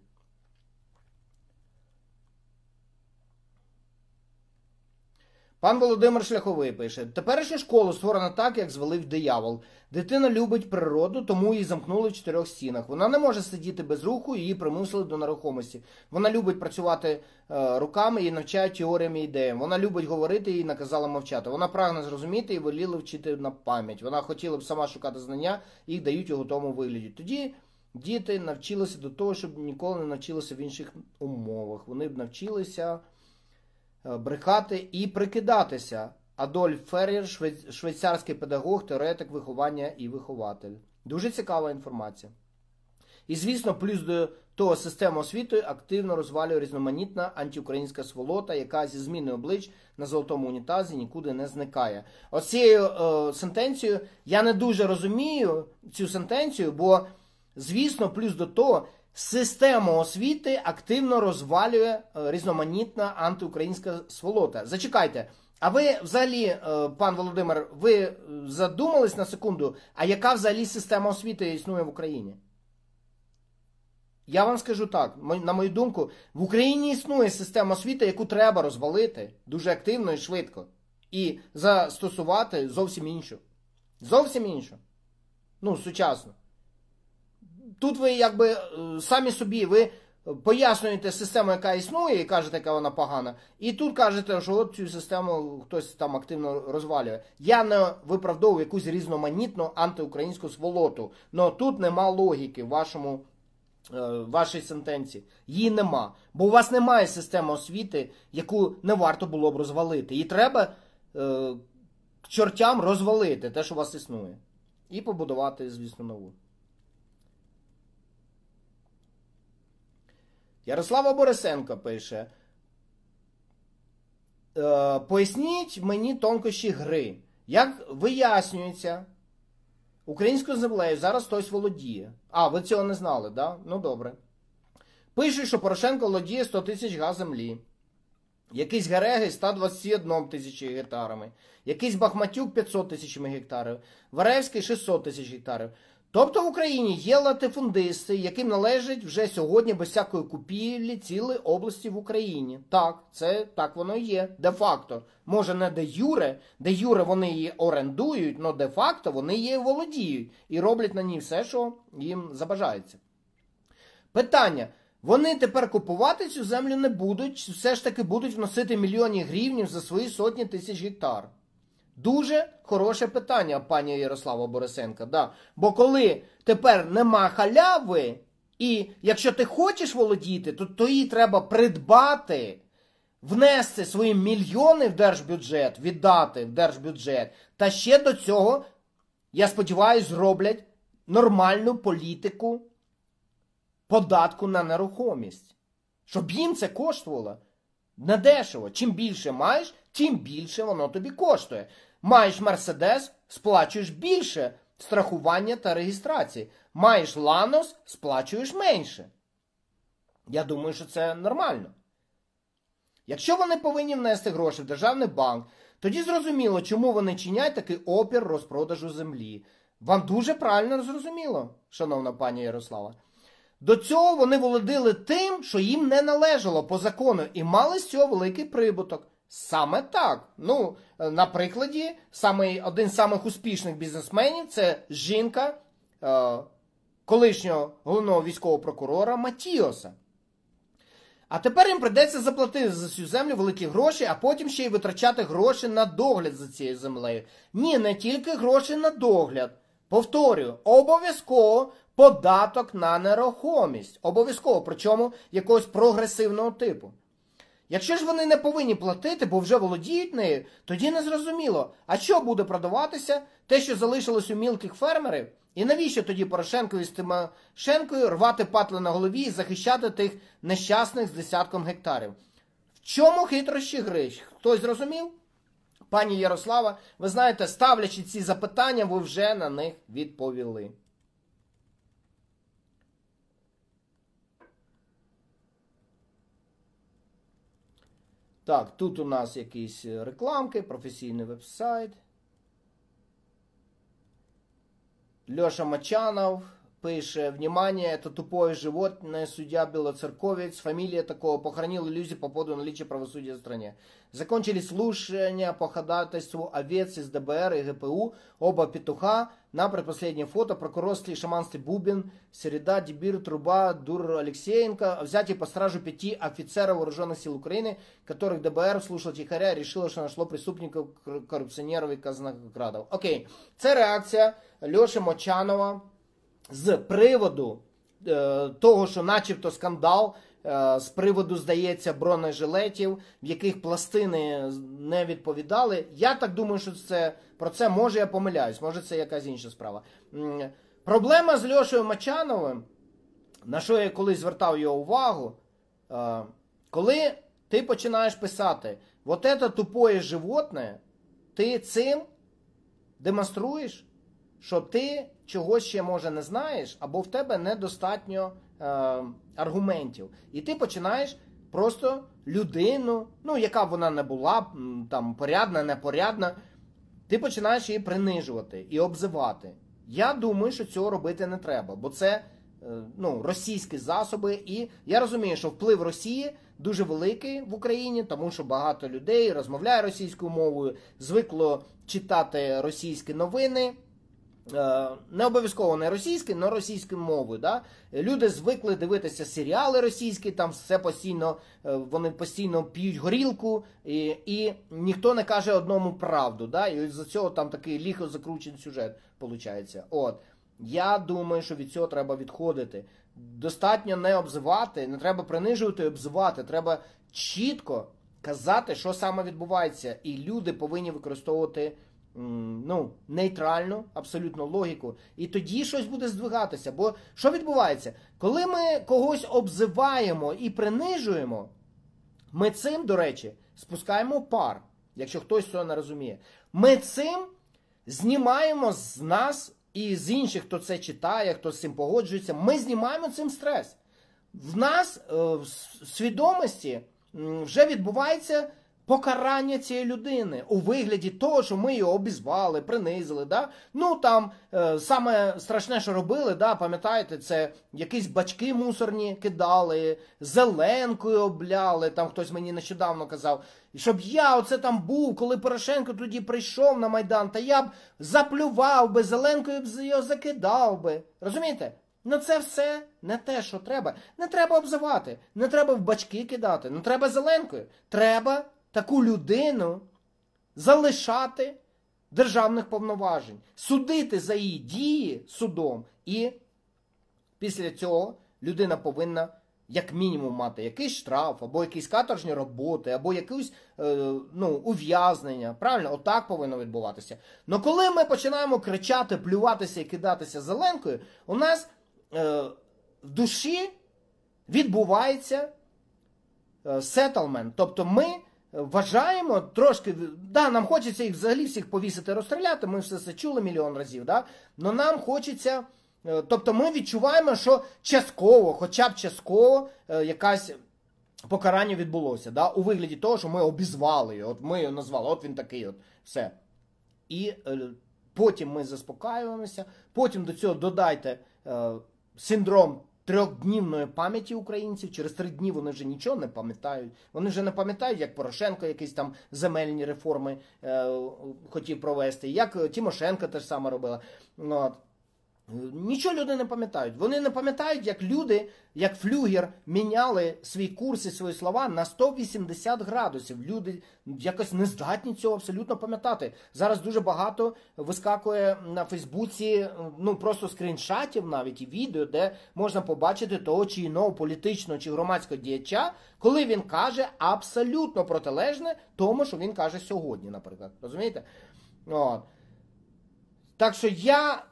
Пан Володимир Шляховий пише: теперішня школа створена так, як звелив диявол. Дитина любить природу, тому її замкнули в чотирьох стінах. Вона не може сидіти без руху, її примусили до нерухомості. Вона любить працювати е, руками, її навчають теоріям і ідеям. Вона любить говорити, їй наказали мовчати. Вона прагне зрозуміти і воліли вчити на пам'ять. Вона хотіла б сама шукати знання, їх дають у готовому вигляді. Тоді діти навчилися до того, щоб ніколи не навчилися в інших умовах. Вони б навчилися брехати і прикидатися. Адольф Феррер, швейцарський педагог, теоретик виховання і вихователь. Дуже цікава інформація. І, звісно, плюс до то систему освіти активно розвалює різноманітна антиукраїнська сволота, яка зі зміною облич на золотому унітазі нікуди не зникає. Ось цією е, сентенцією я не дуже розумію цю сентенцію, бо, звісно, плюс до того, систему освіти активно розвалює е, різноманітна антиукраїнська сволота. Зачекайте, а ви взагалі, е, пан Володимир, ви задумались на секунду, а яка взагалі система освіти існує в Україні? Я вам скажу так, на мою думку, в Україні існує система освіти, яку треба розвалити дуже активно і швидко. І застосувати зовсім іншу. Зовсім іншу. Ну, сучасно. Тут ви якби самі собі, ви пояснюєте систему, яка існує, і кажете, яка вона погана. І тут кажете, що от цю систему хтось там активно розвалює. Я не виправдовую якусь різноманітну антиукраїнську сволоту. Но тут нема логіки в вашому вашій сентенції. Її нема. Бо у вас немає системи освіти, яку не варто було б розвалити. Її треба е, к чортям розвалити, те, що у вас існує. І побудувати, звісно, нову. Ярослава Борисенко пише. Е, поясніть мені тонкощі гри. Як вияснюється, українською землею зараз хтось володіє. А, ви цього не знали, да? Ну, добре. Пишуть, що Порошенко володіє сто тисяч га землі. Якийсь Гереги сто двадцять одна тисяча гектарами. Якийсь Бахматюк п'ятсот тисяч гектарів. Варевський шістсот тисяч гектарів. Тобто в Україні є латифундисти, яким належить вже сьогодні без всякої купівлі цілої області в Україні. Так, це так воно і є, де-факто. Може не де-юре, де-юре вони її орендують, але де-факто вони її володіють і роблять на ній все, що їм забажається. Питання. Вони тепер купувати цю землю не будуть, все ж таки будуть вносити мільйони гривнів за свої сотні тисяч гектар. Дуже хороше питання, пані Ярослава Борисенко. Да. Бо коли тепер нема халяви, і якщо ти хочеш володіти, то, то її треба придбати, внести свої мільйони в держбюджет, віддати в держбюджет. Та ще до цього, я сподіваюся, зроблять нормальну політику податку на нерухомість. Щоб їм це коштувало недешево. Чим більше маєш, тим більше воно тобі коштує. Маєш Мерседес, сплачуєш більше страхування та реєстрації. Маєш Ланос, сплачуєш менше. Я думаю, що це нормально. Якщо вони повинні внести гроші в державний банк, тоді зрозуміло, чому вони чинять такий опір розпродажу землі. Вам дуже правильно зрозуміло, шановна пані Ярослава. До цього вони володіли тим, що їм не належало по закону, і мали з цього великий прибуток. Саме так. Ну, на прикладі, самий, один з самих успішних бізнесменів – це жінка е, колишнього головного військового прокурора Матіоса. А тепер їм прийдеться заплатити за цю землю великі гроші, а потім ще й витрачати гроші на догляд за цією землею. Ні, не тільки гроші на догляд. Повторюю, обов'язково податок на нерухомість. Обов'язково, причому якогось прогресивного типу. Якщо ж вони не повинні платити, бо вже володіють нею, тоді не зрозуміло, а що буде продаватися, те, що залишилось у мілких фермерів? І навіщо тоді Порошенкові з Тимошенкою рвати патли на голові і захищати тих нещасних з десятком гектарів? В чому хитрощі гри? Хтось зрозумів? Пані Ярослава, ви знаєте, ставлячи ці запитання, ви вже на них відповіли. Так, тут у нас якісь рекламки, професійний веб-сайт. Леша Мачанов пише: «Внимание, это тупое животное, судья Белоцерковец, фамилия такого, похоронил иллюзии по поводу наличия правосудия в стране. Закончились слушания по ходатайству овец из ДБР и ГПУ, оба петуха, на предпоследнее фото, прокурорский шаманский Бубин, Середа, Дебир, Труба, Дур Алексеенко, взятие по стражу пяти офицеров вооруженных сил Украины, которых ДБР слушал тихоря, решило, что нашло преступников, коррупционеров и казнокрадов». Окей, це реакція Леші Мочанова з приводу е, того, що начебто скандал, е, з приводу, здається, бронежилетів, в яких пластини не відповідали. Я так думаю, що це, про це, може я помиляюсь, може це якась інша справа. М, проблема з Лешою Мочановим на що я колись звертав його увагу, е, коли ти починаєш писати «Вот это тупое животне», ти цим демонструєш, що ти чогось ще, може, не знаєш, або в тебе недостатньо е, аргументів. І ти починаєш просто людину, ну, яка б вона не була, там, порядна, непорядна, ти починаєш її принижувати і обзивати. Я думаю, що цього робити не треба, бо це е, ну, російські засоби, і я розумію, що вплив Росії дуже великий в Україні, тому що багато людей розмовляє російською мовою, звикло читати російські новини, не обов'язково не російською, але російською мовою. Да? Люди звикли дивитися серіали російські, там все постійно, вони постійно п'ють горілку, і, і ніхто не каже одному правду. Да? І з-за цього там такий ліхо закручений сюжет виходить. От. Я думаю, що від цього треба відходити. Достатньо не обзивати, не треба принижувати і обзивати. Треба чітко казати, що саме відбувається. І люди повинні використовувати ну, нейтральну, абсолютно логіку. І тоді щось буде здвигатися. Бо що відбувається? Коли ми когось обзиваємо і принижуємо, ми цим, до речі, спускаємо пар, якщо хтось цього не розуміє. Ми цим знімаємо з нас і з інших, хто це читає, хто з цим погоджується, ми знімаємо цим стрес. В нас в свідомості вже відбувається покарання цієї людини у вигляді того, що ми його обізвали, принизили. Да? Ну там е, саме страшне, що робили, да, пам'ятаєте, це якісь бачки мусорні кидали, зеленкою обляли, там хтось мені нещодавно казав, щоб я оце там був, коли Порошенко тоді прийшов на Майдан, та я б заплював би, зеленкою б його закидав би. Розумієте? Ну це все не те, що треба. Не треба обзивати, не треба в бачки кидати, не треба зеленкою. Треба таку людину залишати державних повноважень, судити за її дії судом, і після цього людина повинна як мінімум мати якийсь штраф, або якісь каторжні роботи, або якесь е, ну, ув'язнення. Правильно? Отак повинно відбуватися. Но коли ми починаємо кричати, плюватися і кидатися зеленкою, у нас е, в душі відбувається сеттlemент. Тобто ми вважаємо трошки, да, нам хочеться їх взагалі всіх повісити, розстріляти, ми все це чули мільйон разів, да? Но нам хочеться, тобто ми відчуваємо, що частково, хоча б частково, якась покарання відбулося, да? У вигляді того, що ми обізвали його, от ми його назвали, от він такий, от, все. І е, потім ми заспокаюємося, потім до цього додайте е, синдром трьохднівної пам'яті українців. Через три дні вони вже нічого не пам'ятають. Вони вже не пам'ятають, як Порошенко якісь там земельні реформи е, хотів провести, як Тимошенко теж саме робила. От. Нічого люди не пам'ятають. Вони не пам'ятають, як люди, як флюгер, міняли свій курс і свої слова на сто вісімдесят градусів. Люди якось не здатні цього абсолютно пам'ятати. Зараз дуже багато вискакує на Фейсбуці, ну просто скріншатів навіть і відео, де можна побачити того чи іного політичного чи громадського діяча, коли він каже абсолютно протилежне тому, що він каже сьогодні, наприклад. Розумієте? От. Так що я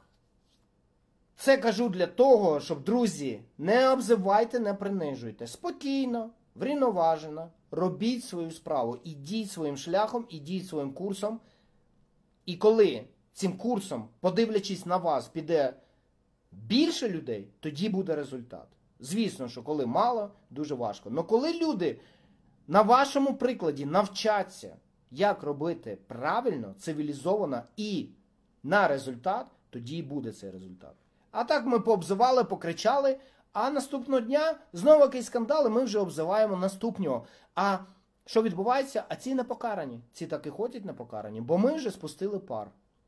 це кажу для того, щоб, друзі, не обзивайте, не принижуйте. Спокійно, врівноважено, робіть свою справу, ідіть своїм шляхом, ідіть своїм курсом. І коли цим курсом, подивлячись на вас, піде більше людей, тоді буде результат. Звісно, що коли мало, дуже важко. Але коли люди на вашому прикладі навчаться, як робити правильно, цивілізовано і на результат, тоді і буде цей результат. А так ми пообзивали, покричали, а наступного дня знову якийсь скандал, і ми вже обзиваємо наступного. А що відбувається? А ці не покарані. Ці так і ходять не покарані, бо ми вже спустили пар.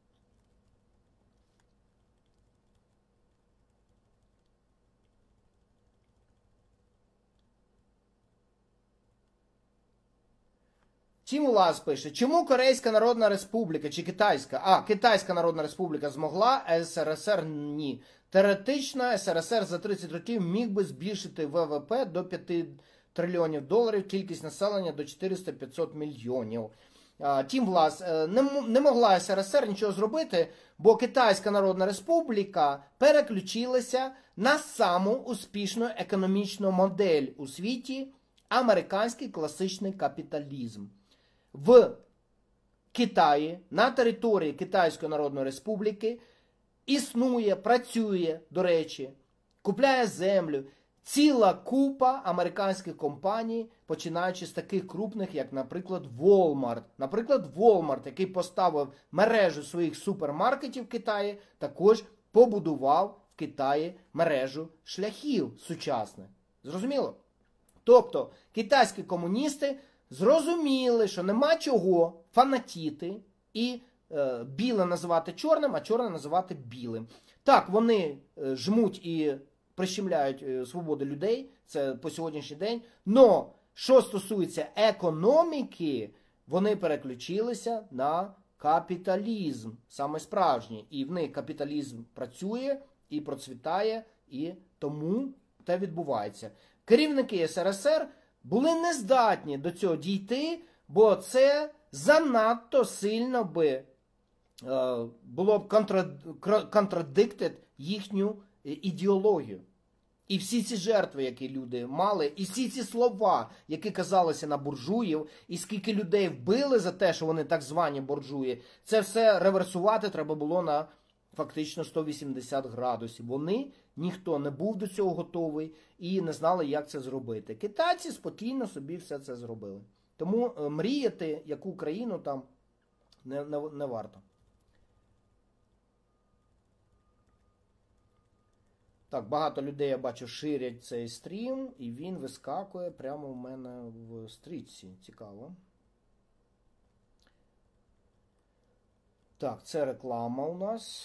Тім Улас пише, чому Корейська Народна Республіка чи Китайська? А, Китайська Народна Республіка змогла, а ес ер ес ер ні. Теоретично ес ер ес ер за тридцять років міг би збільшити ве ве пе до п'яти трильйонів доларів, кількість населення до чотириста-п'ятсот мільйонів. Тім Влас, не, не могла ес ер ес ер нічого зробити, бо Китайська Народна Республіка переключилася на саму успішну економічну модель у світі – американський класичний капіталізм. В Китаї, на території Китайської Народної Республіки існує, працює, до речі, купляє землю ціла купа американських компаній, починаючи з таких крупних, як, наприклад, Walmart. Наприклад, Walmart, який поставив мережу своїх супермаркетів в Китаї, також побудував в Китаї мережу шляхів сучасних. Зрозуміло? Тобто, китайські комуністи зрозуміли, що нема чого фанатіти і е, біле називати чорним, а чорне називати білим. Так, вони е, жмуть і прищемляють е, свободи людей, це по сьогоднішній день, но що стосується економіки, вони переключилися на капіталізм, саме справжній. І в них капіталізм працює і процвітає, і тому те відбувається. Керівники ес ер ес ер були не здатні до цього дійти, бо це занадто сильно би е, було б контрадиктед їхню ідеологію. І всі ці жертви, які люди мали, і всі ці слова, які казалися на буржуїв, і скільки людей вбили за те, що вони так звані буржуї, це все реверсувати треба було на фактично сто вісімдесят градусів. Вони, ніхто не був до цього готовий і не знали, як це зробити. Китайці спокійно собі все це зробили. Тому е, мріяти, яку країну там не, не, не варто. Так, багато людей, я бачу, ширять цей стрім, і він вискакує прямо у мене в стрічці. Цікаво. Так, це реклама у нас.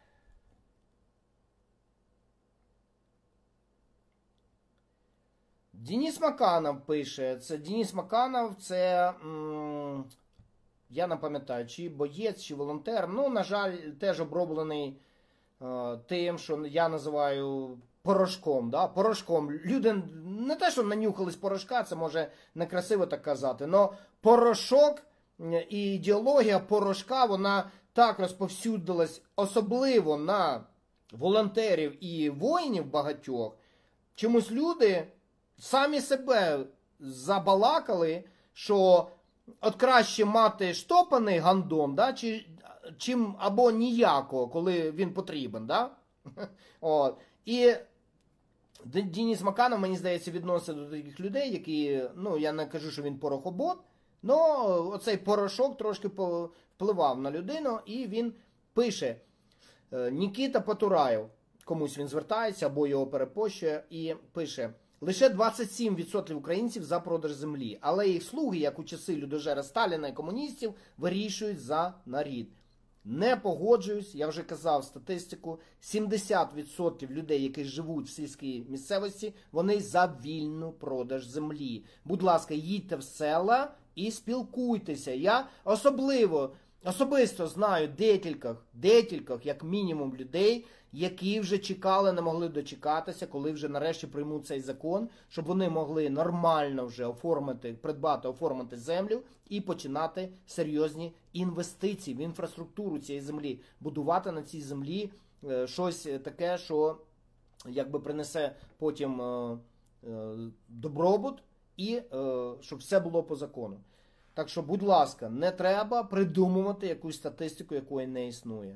Денис Маканов пише. Це Денис Маканов, це, м, я не пам'ятаю, чи боєць, чи волонтер. Ну, на жаль, теж оброблений е, тим, що я називаю порошком. Да? Порошком. Люди не те, що нанюхались порошка, це може некрасиво так казати, але порошок і ідеологія порошка, вона так розповсюдилась, особливо на волонтерів і воїнів багатьох. Чомусь люди самі себе забалакали, що от краще мати штопаний гандон, да, чи, чим або ніякого, коли він потрібен. Да? От. І Денис Маканов, мені здається, відноситься до таких людей, які, ну, я не кажу, що він порохобот, але оцей порошок трошки впливав на людину, і він пише: Нікіта Потураєв, комусь він звертається, або його перепощує, і пише: лише двадцять сім відсотків українців за продаж землі, але їх слуги, як у часи людожера Сталіна і комуністів, вирішують за нарід. Не погоджуюсь, я вже казав статистику, сімдесят відсотків людей, які живуть в сільській місцевості, вони за вільну продаж землі. Будь ласка, їдьте в села і спілкуйтеся. Я особливо, особисто знаю декількох, декількох, як мінімум, людей, які вже чекали, не могли дочекатися, коли вже нарешті приймуть цей закон, щоб вони могли нормально вже оформити, придбати, оформити землю і починати серйозні інвестиції в інфраструктуру цієї землі, будувати на цій землі е, щось таке, що якби принесе потім е, е, добробут і е, щоб все було по закону. Так що, будь ласка, не треба придумувати якусь статистику, якої не існує.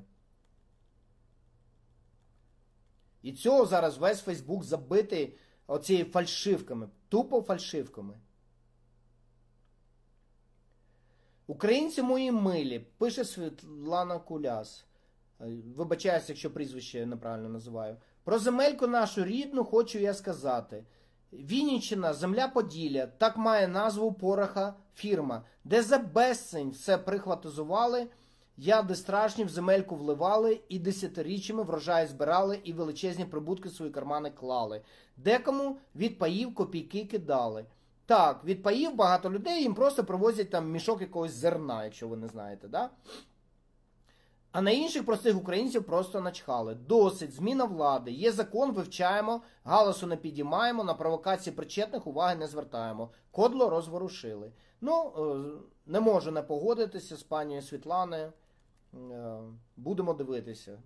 І цього зараз весь Фейсбук забитий оцією фальшивками, тупо фальшивками. Українці мої милі, пише Світлана Куляс. Вибачаюся, якщо прізвище неправильно називаю. Про земельку нашу рідну хочу я сказати. Вінниччина, земля Поділля, так має назву Пороха фірма, де за безцінь все прихватизували, яди страшні в земельку вливали, і десятиріччями врожаї збирали, і величезні прибутки в свої кармани клали. Декому від паїв копійки кидали. Так, від паїв багато людей, їм просто привозять там мішок якогось зерна, якщо ви не знаєте, да? А на інших простих українців просто начхали. Досить, зміна влади. Є закон, вивчаємо, галасу не підіймаємо, на провокації причетних уваги не звертаємо. Кодло розворушили. Ну, не можу не погодитися з пані Світланою. Будемо дивитися.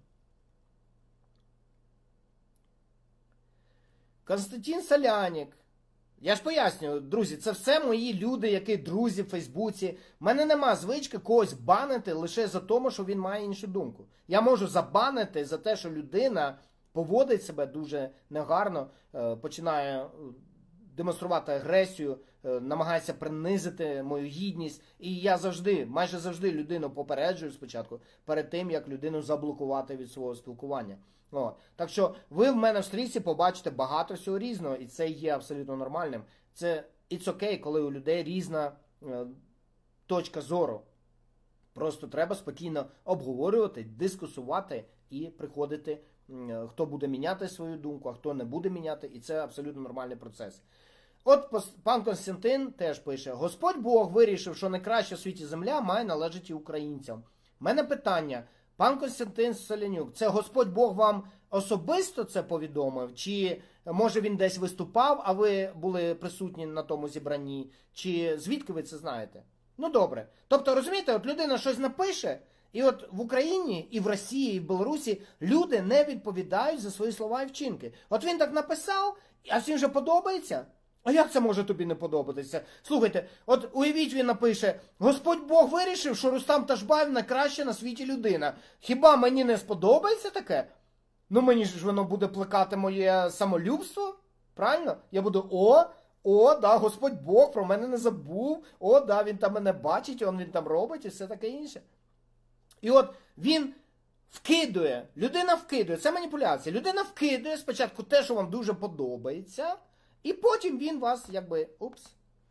Константин Солянік. Я ж пояснюю, друзі, це все мої люди, які друзі в Фейсбуці. У мене нема звички когось банити лише за тому, що він має іншу думку. Я можу забанити за те, що людина поводить себе дуже негарно, починає демонструвати агресію, намагається принизити мою гідність. І я завжди, майже завжди людину попереджую спочатку, перед тим, як людину заблокувати від свого спілкування. О, так що ви в мене в стрічці побачите багато всього різного, і це є абсолютно нормальним. Це it's okay, коли у людей різна е, точка зору. Просто треба спокійно обговорювати, дискусувати і приходити, е, хто буде міняти свою думку, а хто не буде міняти, і це абсолютно нормальний процес. От пан Константин теж пише: Господь Бог вирішив, що найкраща в світі земля має належати українцям. У мене питання: пан Константин Солянюк, це Господь Бог вам особисто це повідомив? Чи, може, він десь виступав, а ви були присутні на тому зібранні? Чи звідки ви це знаєте? Ну, добре. Тобто, розумієте, от людина щось напише, і от в Україні, і в Росії, і в Білорусі люди не відповідають за свої слова і вчинки. От він так написав, а всім же подобається? А як це може тобі не подобатися? Слухайте, от уявіть, він напише: Господь Бог вирішив, що Рустам Ташбаєв найкраща на світі людина. Хіба мені не сподобається таке? Ну мені ж воно буде плекати моє самолюбство, правильно? Я буду: о, о, да, Господь Бог про мене не забув, о, да, він там мене бачить, он він там робить і все таке інше. І от він вкидує, людина вкидує, це маніпуляція, людина вкидує спочатку те, що вам дуже подобається, і потім він вас, якби, упс.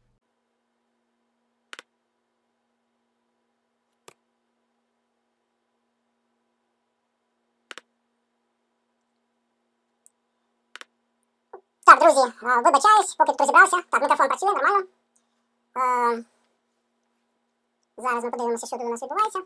Так, друзі, вибачаюсь, поки тут розібрався. Так, мікрофон працює, нормально. Е, зараз ми подивимося, що тут у нас відбувається.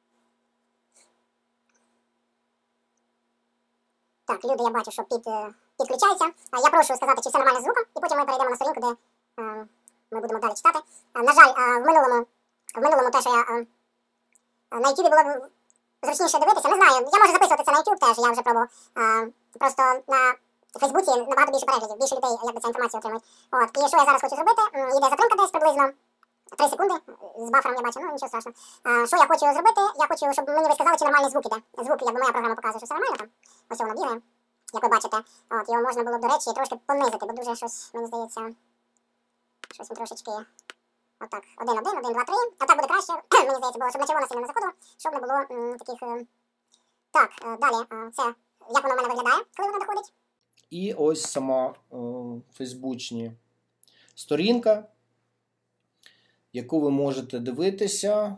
Так, люди, я бачу, що під, підключаються. Я прошу сказати, чи все нормально з звуком, і потім ми перейдемо на сторінку, де е, ми будемо далі читати. Е, на жаль, е, в минулому, в минулому те, що я е, на ютубі було б зручніше дивитися, не знаю, я можу записувати це на ютуб теж, я вже пробував. Е, просто на в Фейсбуці набагато більше переглядів, більше людей, якби, ця інформація отримують. От, і що я зараз хочу зробити, йде затримка десь приблизно три секунди, з бафером я бачу, ну нічого страшного. А, що я хочу зробити, я хочу, щоб мені ви сказали, чи нормальний звук іде. Звук, якби моя програма показує, що все нормально там. Ось воно бігає, як ви бачите. От, його можна було, до речі, трошки понизити, бо дуже щось, мені здається, щось він трошечки, отак, один, один, один, два, три. А так буде краще, мені здається, було, щоб на червоно сильно не заходило, щоб не було м, таких... Е... Так, е, далі, е, це, як воно в мене виглядає, коли воно доходить. І ось сама о, фейсбучні сторінка, яку ви можете дивитися.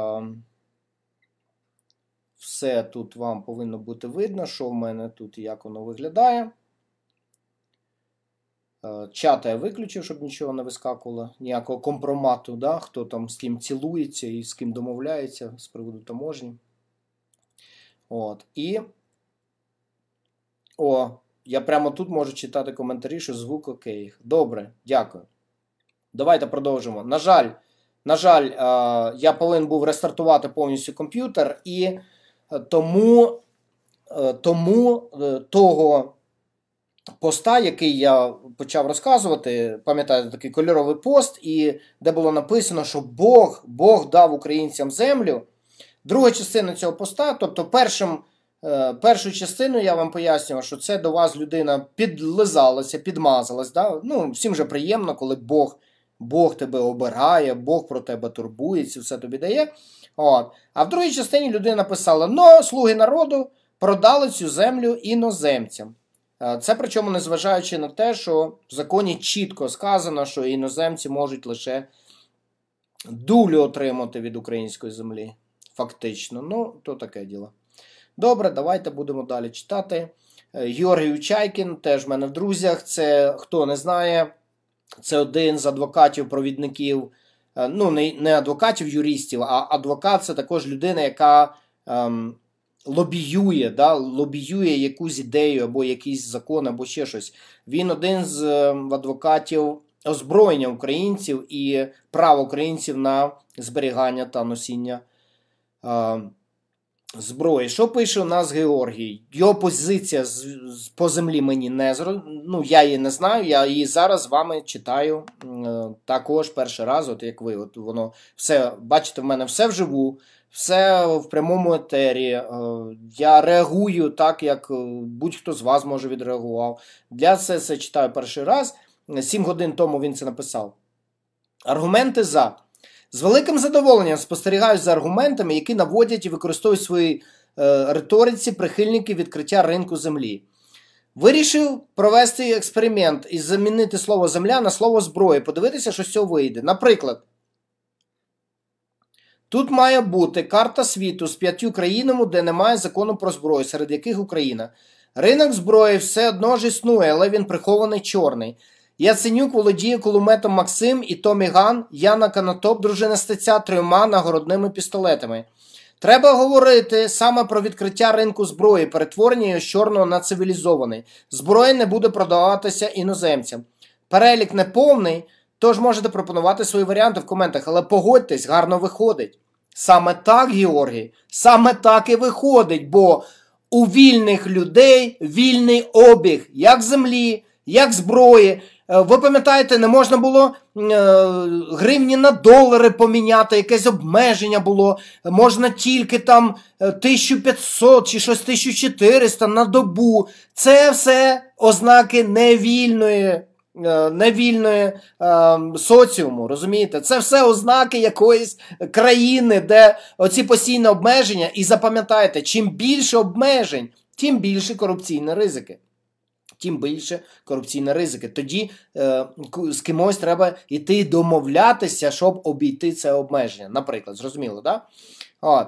Все тут вам повинно бути видно, що в мене тут і як воно виглядає. Чата я виключив, щоб нічого не вискакувало, ніякого компромату, да? Хто там з ким цілується і з ким домовляється з приводу таможні. От. І о, я прямо тут можу читати коментарі, що звук окей. Добре, дякую. Давайте продовжимо. На жаль, на жаль, я повинен був рестартувати повністю комп'ютер, і тому, тому того поста, який я почав розказувати, пам'ятаєте, такий кольоровий пост, і де було написано, що Бог, Бог дав українцям землю. Друга частина цього поста, тобто першим першу частину я вам пояснював, що це до вас людина підлизалася, підмазалась. Да? Ну, всім же приємно, коли Бог, Бог тебе обирає, Бог про тебе турбується, все тобі дає. От. А в другій частині людина написала: «Но слуги народу продали цю землю іноземцям». Це причому незважаючи на те, що в законі чітко сказано, що іноземці можуть лише дулю отримати від української землі. Фактично. Ну, то таке діло. Добре, давайте будемо далі читати. Георгій Учайкін, теж в мене в друзях. Це, хто не знає, це один з адвокатів-провідників, ну, не, не адвокатів-юристів, а адвокат – це також людина, яка ем, лобіює, да, лобіює якусь ідею або якийсь закон, або ще щось. Він один з ем, адвокатів озброєння українців і права українців на зберігання та носіння ем, зброї. Що пише у нас Георгій? Його позиція з, з, по землі мені не зро... ну, я її не знаю, я її зараз з вами читаю е, також перший раз, от як ви. От воно все, бачите, в мене все вживу, все в прямому етері. Е, я реагую так, як будь-хто з вас може відреагував. Для це це читаю перший раз. Сім годин тому він це написав. Аргументи за. З великим задоволенням спостерігаю за аргументами, які наводять і використовують в своїй е, риториці прихильники відкриття ринку землі. Вирішив провести експеримент і замінити слово «земля» на слово «зброя», подивитися, що з цього вийде. Наприклад, тут має бути карта світу з п'ятью країнами, де немає закону про зброю, серед яких Україна. Ринок зброї все одно ж існує, але він прихований чорний. Яценюк володіє кулеметом Максим і Томі Ган, Яна Канатоп, дружина Стеця, трьома нагородними пістолетами. Треба говорити саме про відкриття ринку зброї, перетворення його з чорного на цивілізований. Зброя не буде продаватися іноземцям. Перелік неповний, тож можете пропонувати свої варіанти в коментах, але погодьтесь, гарно виходить. Саме так, Георгій, саме так і виходить, бо у вільних людей вільний обіг, як землі, як зброї. Ви пам'ятаєте, не можна було е, гривні на долари поміняти, якесь обмеження було, можна тільки там тисячу п'ятсот чи щось тисячу чотириста на добу. Це все ознаки невільної, е, невільної е, соціуму, розумієте? Це все ознаки якоїсь країни, де оці постійні обмеження. І запам'ятайте, чим більше обмежень, тим більше корупційні ризики. Тим більше корупційні ризики. Тоді е, з кимось треба йти домовлятися, щоб обійти це обмеження. Наприклад, зрозуміло, да? От.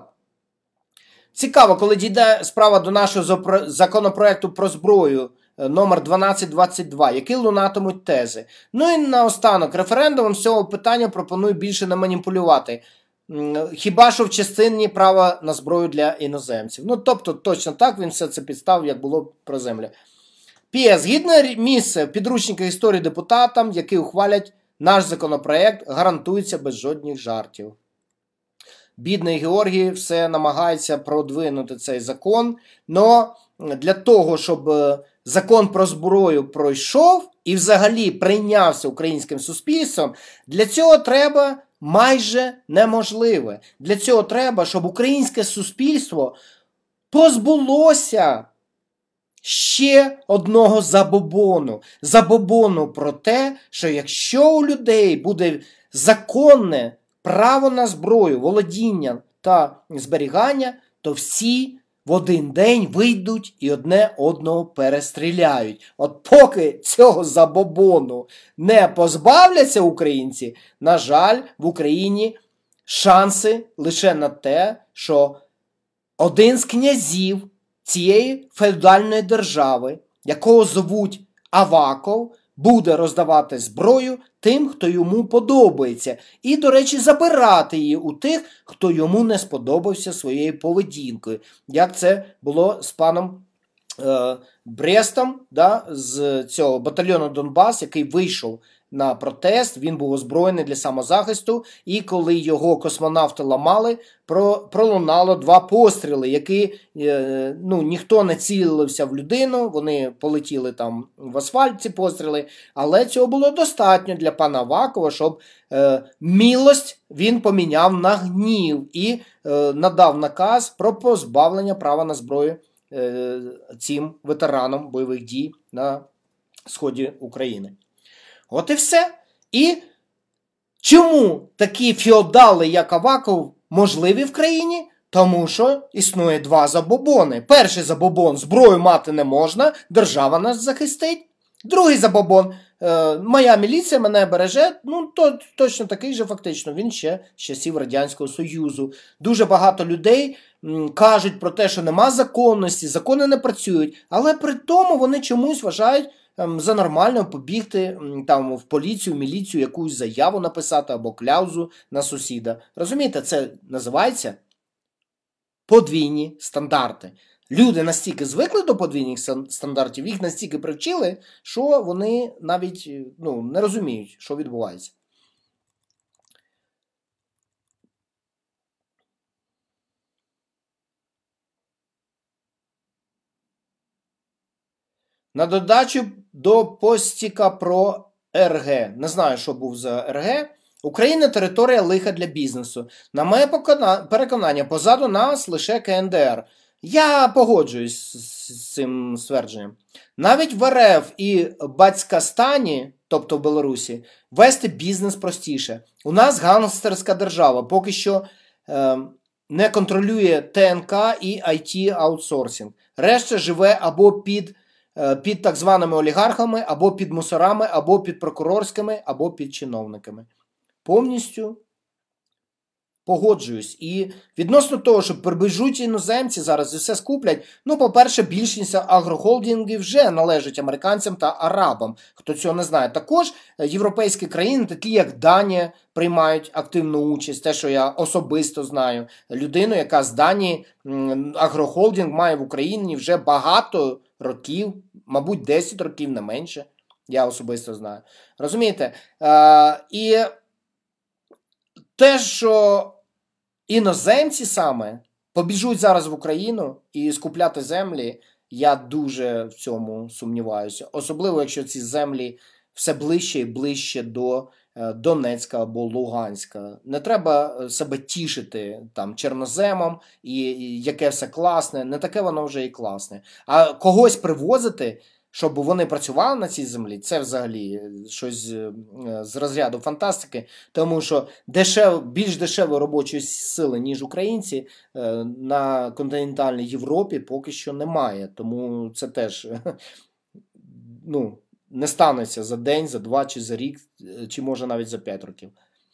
Цікаво, коли дійде справа до нашого законопроекту про зброю номер дванадцять двадцять два, які лунатимуть тези. Ну і наостанок, референдумом з цього питання пропоную більше не маніпулювати. Хіба що в частині права на зброю для іноземців. Ну, тобто, точно так він все це підставив, як було про землю. Пі Ес. Гідне місце в підручниках історії депутатам, які ухвалять наш законопроект, гарантується без жодних жартів. Бідний Георгій все намагається продвинути цей закон, но для того, щоб закон про зброю пройшов і взагалі прийнявся українським суспільством, для цього треба майже неможливе. Для цього треба, щоб українське суспільство позбулося ще одного забобону. Забобону про те, що якщо у людей буде законне право на зброю, володіння та зберігання, то всі в один день вийдуть і одне одного перестріляють. От поки цього забобону не позбавляться українці, на жаль, в Україні шанси лише на те, що один з князів цієї феодальної держави, якого звуть Аваков, буде роздавати зброю тим, хто йому подобається. І, до речі, забирати її у тих, хто йому не сподобався своєю поведінкою. Як це було з паном е, Брестом, да, з цього батальйону Донбас, який вийшов на протест, він був озброєний для самозахисту, і коли його космонавти ламали, про, пролунало два постріли, які, е, ну, ніхто не цілився в людину, вони полетіли там в асфальт, ці постріли, але цього було достатньо для пана Авакова, щоб е, милость він поміняв на гнів і е, надав наказ про позбавлення права на зброю е, цим ветеранам бойових дій на сході України. От і все. І чому такі феодали, як Аваков, можливі в країні? Тому що існує два забобони. Перший забобон – зброю мати не можна, держава нас захистить. Другий забобон е, – моя міліція мене береже. Ну, то, точно такий же фактично. Він ще з часів Радянського Союзу. Дуже багато людей м, кажуть про те, що нема законності, закони не працюють. Але при тому вони чомусь вважають за нормально побігти там в поліцію, в міліцію, якусь заяву написати або кляузу на сусіда. Розумієте, це називається подвійні стандарти. Люди настільки звикли до подвійних стандартів, їх настільки привчили, що вони навіть ну, не розуміють, що відбувається. На додачу до постіка про ер ге. Не знаю, що був за ер ге. Україна – територія лиха для бізнесу. На моє переконання, позаду нас лише ка ен де ер. Я погоджуюсь з цим ствердженням. Навіть в ер еф і Бацькастані, тобто в Білорусі, вести бізнес простіше. У нас гангстерська держава, поки що е, не контролює те ен ка і ай ті-аутсорсинг. Решта живе або під, е, під так званими олігархами, або під мусорами, або під прокурорськими, або під чиновниками. Повністю погоджуюсь. І відносно того, що прибіжуть іноземці зараз і все скуплять, ну, по-перше, більшість агрохолдингів вже належать американцям та арабам. Хто цього не знає. Також європейські країни, такі як Данія, приймають активну участь. Те, що я особисто знаю. Людину, яка з Данії агрохолдинг має в Україні вже багато років, мабуть, десять років, не менше. Я особисто знаю. Розумієте? Е, і те, що іноземці саме побіжуть зараз в Україну і скупляти землі, я дуже в цьому сумніваюся. Особливо, якщо ці землі все ближче і ближче до Донецька або Луганська. Не треба себе тішити там чорноземом, і, і яке все класне. Не таке воно вже і класне. А когось привозити, щоб вони працювали на цій землі, це взагалі щось з розряду фантастики, тому що дешев, більш дешевої робочої сили, ніж українці, на континентальній Європі поки що немає. Тому це теж ну, не станеться за день, за два, чи за рік, чи може навіть за п'ять років.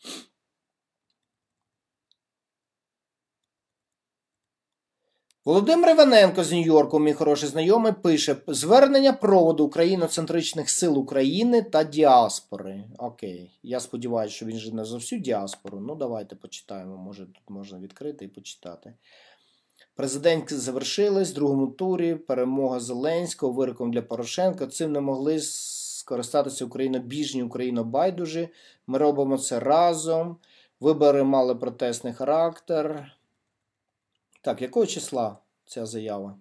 Володимир Іваненко з Нью-Йорку, мій хороший знайомий, пише: звернення проводу україноцентричних сил України та діаспори. Окей, я сподіваюся, що він же не за всю діаспору. Ну, давайте почитаємо, може тут можна відкрити і почитати. Президентки завершились в другому турі, перемога Зеленського, вироком для Порошенка. Цим не могли скористатися українобіжні, українобайдужі. Ми робимо це разом. Вибори мали протестний характер. Так, якого числа ця заява?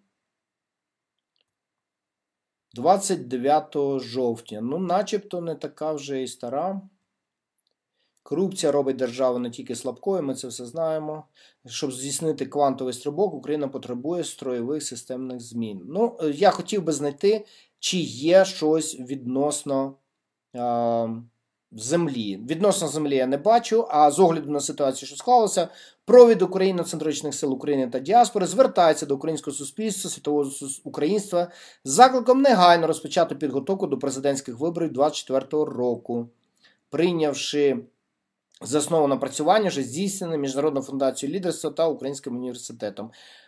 двадцять дев'ятого жовтня. Ну, начебто не така вже і стара. Корупція робить державу не тільки слабкою, ми це все знаємо. Щоб здійснити квантовий стрибок, Україна потребує строєвих системних змін. Ну, я хотів би знайти, чи є щось відносно е, землі. Відносно землі я не бачу, а з огляду на ситуацію, що склалося, провід україноцентричних сил України та діаспори звертається до українського суспільства, світового українства з закликом негайно розпочати підготовку до президентських виборів двадцять четвертого року, прийнявши за основу напрацювання, вже здійснене Міжнародною фундацією лідерства та Українським університетом.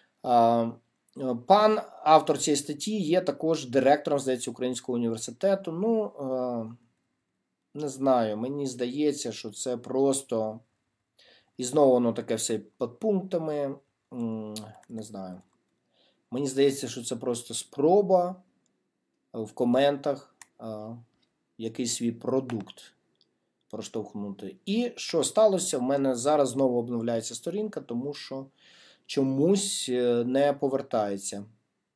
Пан, автор цієї статті, є також директором, здається, Українського університету. Ну, не знаю, мені здається, що це просто... І знову воно таке все під пунктами. Не знаю. Мені здається, що це просто спроба в коментах якийсь свій продукт проштовхнути. І що сталося? В мене зараз знову обновляється сторінка, тому що чомусь не повертається.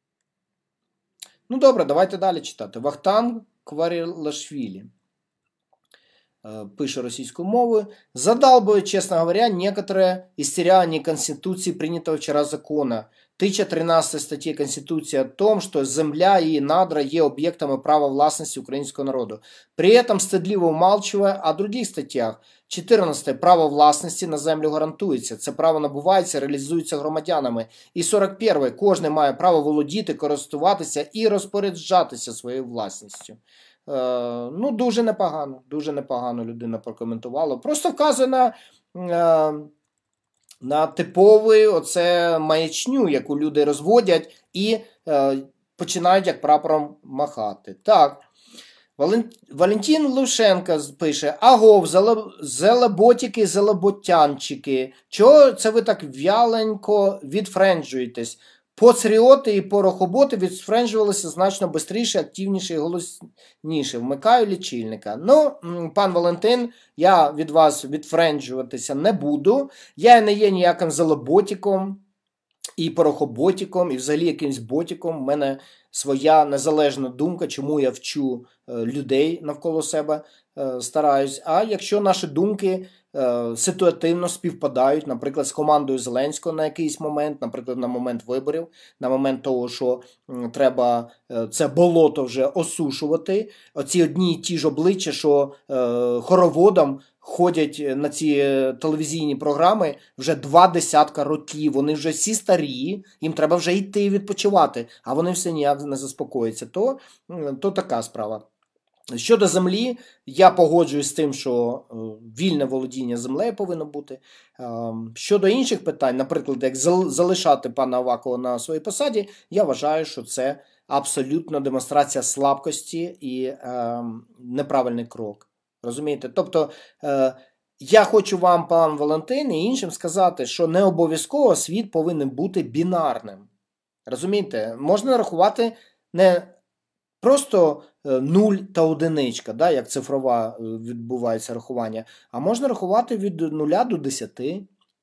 Ну добре, давайте далі читати. Вахтанг Кварилашвили пише російською мовою. Задалбывает, честно говоря, некоторое истеряние Конституции, принятого вчера закона. тысяча тринадцатой статьи Конституции о том, что земля и надра є об'єктами права власності українського народу. При этом стыдливо умалчивая о других статтях. чотирнадцяте. Право власності на землю гарантується. Це право набувається, реалізується громадянами. І сорок перше. Кожен має право володіти, користуватися і розпоряджатися своєю власністю. Е, ну, дуже непогано. Дуже непогано людина прокоментувала. Просто вказує на... Е, на типовий оце маячню, яку люди розводять і е, починають як прапором махати. Так, Валентин Лушенко пише: агов, зелеботики, зелеботянчики. Чого це ви так в'яленько відфренджуєтесь? Поцріоти і порохоботи відфренджувалися значно швидше, активніше і голосніше. Вмикаю лічильника. Ну, пан Валентин, я від вас відфренджуватися не буду. Я не є ніяким зелеботиком і порохоботиком, і взагалі якимсь ботиком. У мене своя незалежна думка, чому я вчу е, людей навколо себе, е, стараюсь. А якщо наші думки е, ситуативно співпадають, наприклад, з командою Зеленського на якийсь момент, наприклад, на момент виборів, на момент того, що е, треба е, це болото вже осушувати, оці одні й ті ж обличчя, що е, хороводом ходять на ці телевізійні програми вже два десятка років. Вони вже всі старі, їм треба вже йти відпочивати, а вони все ніяк не заспокояться. То, то така справа. Щодо землі, я погоджуюсь з тим, що вільне володіння землею повинно бути. Щодо інших питань, наприклад, як залишати пана Авакова на своїй посаді, я вважаю, що це абсолютно демонстрація слабкості і е, неправильний крок. Розумієте? Тобто, е, я хочу вам, пан Валентин, і іншим сказати, що не обов'язково світ повинен бути бінарним. Розумієте? Можна рахувати не просто е, нуль та одиничка, да, як цифрова е, відбувається рахування, а можна рахувати від нуля до десяти,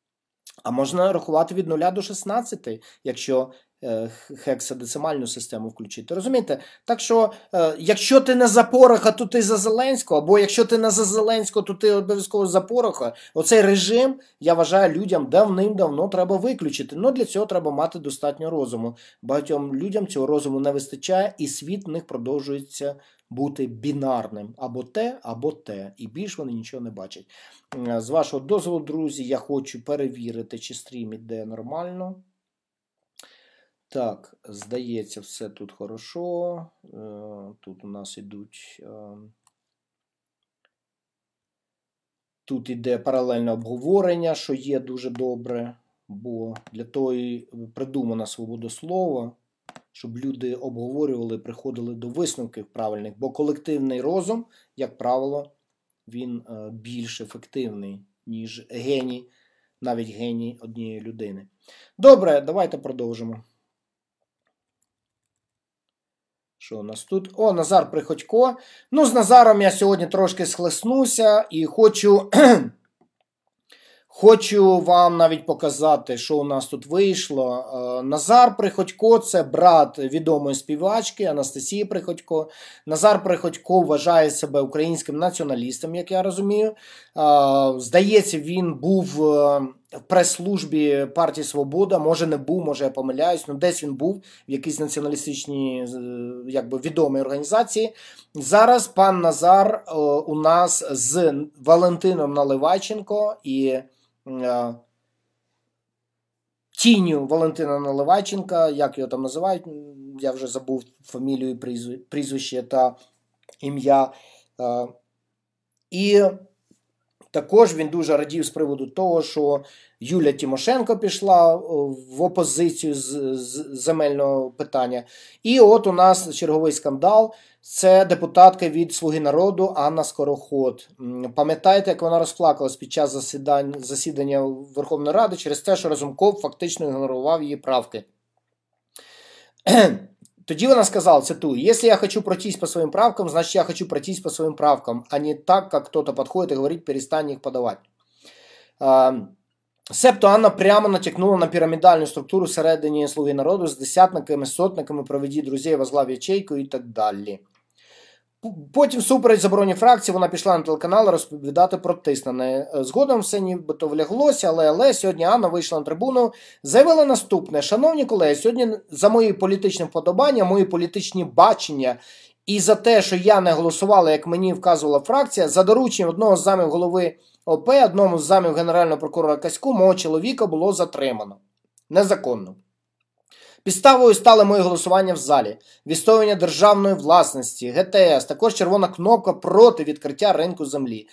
а можна рахувати від нуля до шістнадцяти, якщо хексадецимальну систему включити. Розумієте? Так що, е, якщо ти не за Пороха, то ти за Зеленського, або якщо ти не за Зеленського, то ти обов'язково за Пороха. Оцей режим, я вважаю, людям давним-давно треба виключити. Ну, для цього треба мати достатньо розуму. Багатьом людям цього розуму не вистачає, і світ в них продовжується бути бінарним. Або те, або те. І більш вони нічого не бачать. З вашого дозволу, друзі, я хочу перевірити, чи стрім іде нормально. Так, здається, все тут хорошо. Тут у нас ідуть... Тут іде паралельне обговорення, що є дуже добре, бо для того і придумана свобода слова, щоб люди обговорювали, приходили до висновків правильних, бо колективний розум, як правило, він більш ефективний, ніж геній, навіть геній однієї людини. Добре, давайте продовжимо. Що у нас тут? О, Назар Приходько. Ну, з Назаром я сьогодні трошки схлеснуся і хочу, хочу вам навіть показати, що у нас тут вийшло. Назар Приходько – це брат відомої співачки Анастасії Приходько. Назар Приходько вважає себе українським націоналістом, як я розумію. Здається, він був в прес-службі партії «Свобода», може не був, може я помиляюсь, ну десь він був в якійсь націоналістичній, якби, відомій організації. Зараз пан Назар о, у нас з Валентином Наливайченко і е, тінню Валентина Наливайченка, як його там називають, я вже забув фамілію, прізвище та ім'я. Е, і також він дуже радів з приводу того, що Юлія Тимошенко пішла в опозицію з, з земельного питання. І от у нас черговий скандал. Це депутатка від «Слуги народу» Анна Скороход. Пам'ятаєте, як вона розплакалась під час засідання, засідання Верховної Ради через те, що Разумков фактично ігнорував її правки. Тоді вона сказала, цитую: «Если я хочу пройтись по своим правкам, значит я хочу пройтись по своим правкам, а не так, как кто-то подходит и говорит, перестань их подавать». А, себто Анна прямо натякнула на пірамідальну структуру всередині «Слуги народу» з десятниками, сотниками, проведі друзів, возглав ячейку і так далі. Потім, всупереч забороні фракції, вона пішла на телеканал розповідати про тиснене. Згодом все нібито вляглося, але, але сьогодні Анна вийшла на трибуну, заявила наступне: «Шановні колеги, сьогодні за мої політичні вподобання, мої політичні бачення і за те, що я не голосувала, як мені вказувала фракція, за дорученням одного з замів голови О Пе, одному з замів генерального прокурора Каську, мого чоловіка було затримано. Незаконно. Підставою стали мої голосування в залі, відстоювання державної власності, Ге Те Ес, також червона кнопка проти відкриття ринку землі.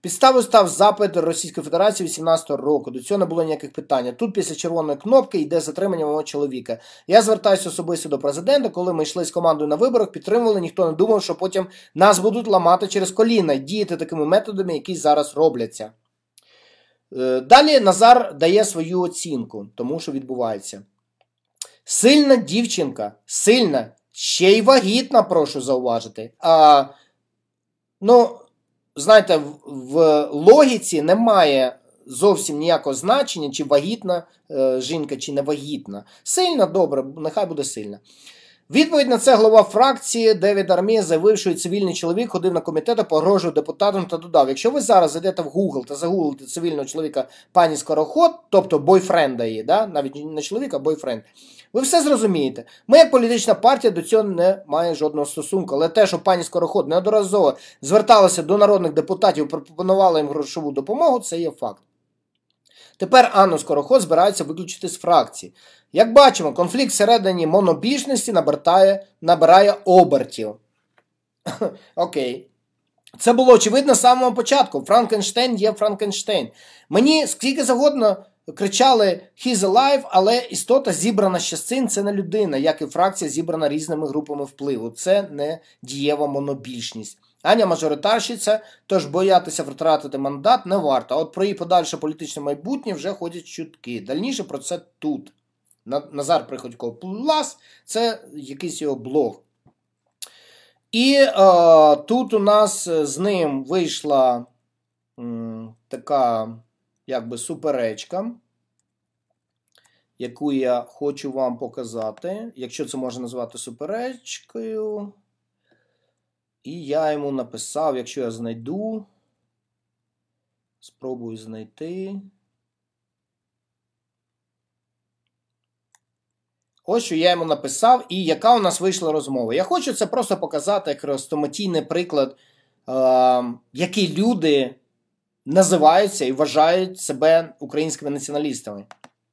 Підставою став запит Російської Федерації вісімнадцятого року. До цього не було ніяких питань. Тут після червоної кнопки йде затримання мого чоловіка. Я звертаюся особисто до президента. Коли ми йшли з командою на виборах, підтримували, ніхто не думав, що потім нас будуть ламати через коліна і діяти такими методами, які зараз робляться. Далі Назар дає свою оцінку тому, що відбувається. Сильна дівчинка, сильна, ще й вагітна, прошу зауважити. А, ну, знаєте, в, в логіці немає зовсім ніякого значення, чи вагітна е, жінка, чи не вагітна. Сильна, добре, нехай буде сильна. Відповідь на це глава фракції Девід Армія заявив, що цивільний чоловік ходив на комітет, погрожував депутатам та додав: якщо ви зараз зайдете в Google та загуглите цивільного чоловіка пані Скороход, тобто бойфренда її, да? Навіть не чоловіка, а бойфренд, ви все зрозумієте. Ми, як політична партія, до цього не має жодного стосунку. Але те, що пані Скороход неодноразово зверталася до народних депутатів і пропонувала їм грошову допомогу, це є факт. Тепер Анну Скороход збираються виключити з фракції. Як бачимо, конфлікт всередині монобільшості набирає, набирає обертів. Окей. Це було очевидно з самого початку. Франкенштейн є Франкенштейн. Мені скільки завгодно кричали «He's alive», але істота зібрана з частин – це не людина, як і фракція зібрана різними групами впливу. Це не дієва монобільшість. Аня мажоритарщиця, тож боятися втратити мандат не варто. А от про її подальше політичне майбутнє вже ходять чутки. Дальніше про це тут. Назар Приходько Плас – це якийсь його блог. І е, тут у нас з ним вийшла м, така, якби, суперечка, яку я хочу вам показати, якщо це можна назвати суперечкою. І я йому написав, якщо я знайду, спробую знайти. Ось що я йому написав, і яка у нас вийшла розмова. Я хочу це просто показати як хрестоматійний приклад, е, які люди називаються і вважають себе українськими націоналістами.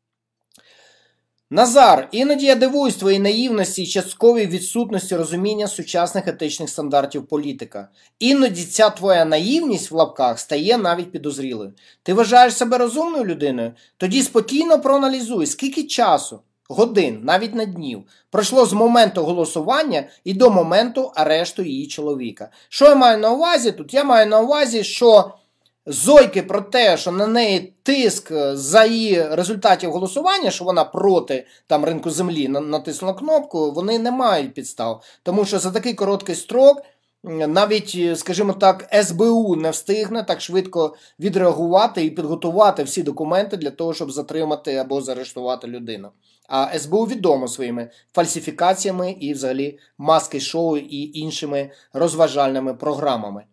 Назар, іноді я дивуюсь твоїй наївності і частковій відсутності розуміння сучасних етичних стандартів політика. Іноді ця твоя наївність в лапках стає навіть підозрілою. Ти вважаєш себе розумною людиною? Тоді спокійно проаналізуй, скільки часу, годин, навіть на днів, пройшло з моменту голосування і до моменту арешту її чоловіка. Що я маю на увазі тут? Я маю на увазі, що зойки про те, що на неї тиск за її результатів голосування, що вона проти там ринку землі натиснула кнопку, вони не мають підстав. Тому що за такий короткий строк навіть, скажімо так, ес бе у не встигне так швидко відреагувати і підготувати всі документи для того, щоб затримати або заарештувати людину. А ес бе у відомо своїми фальсифікаціями і взагалі маски-шоу і іншими розважальними програмами.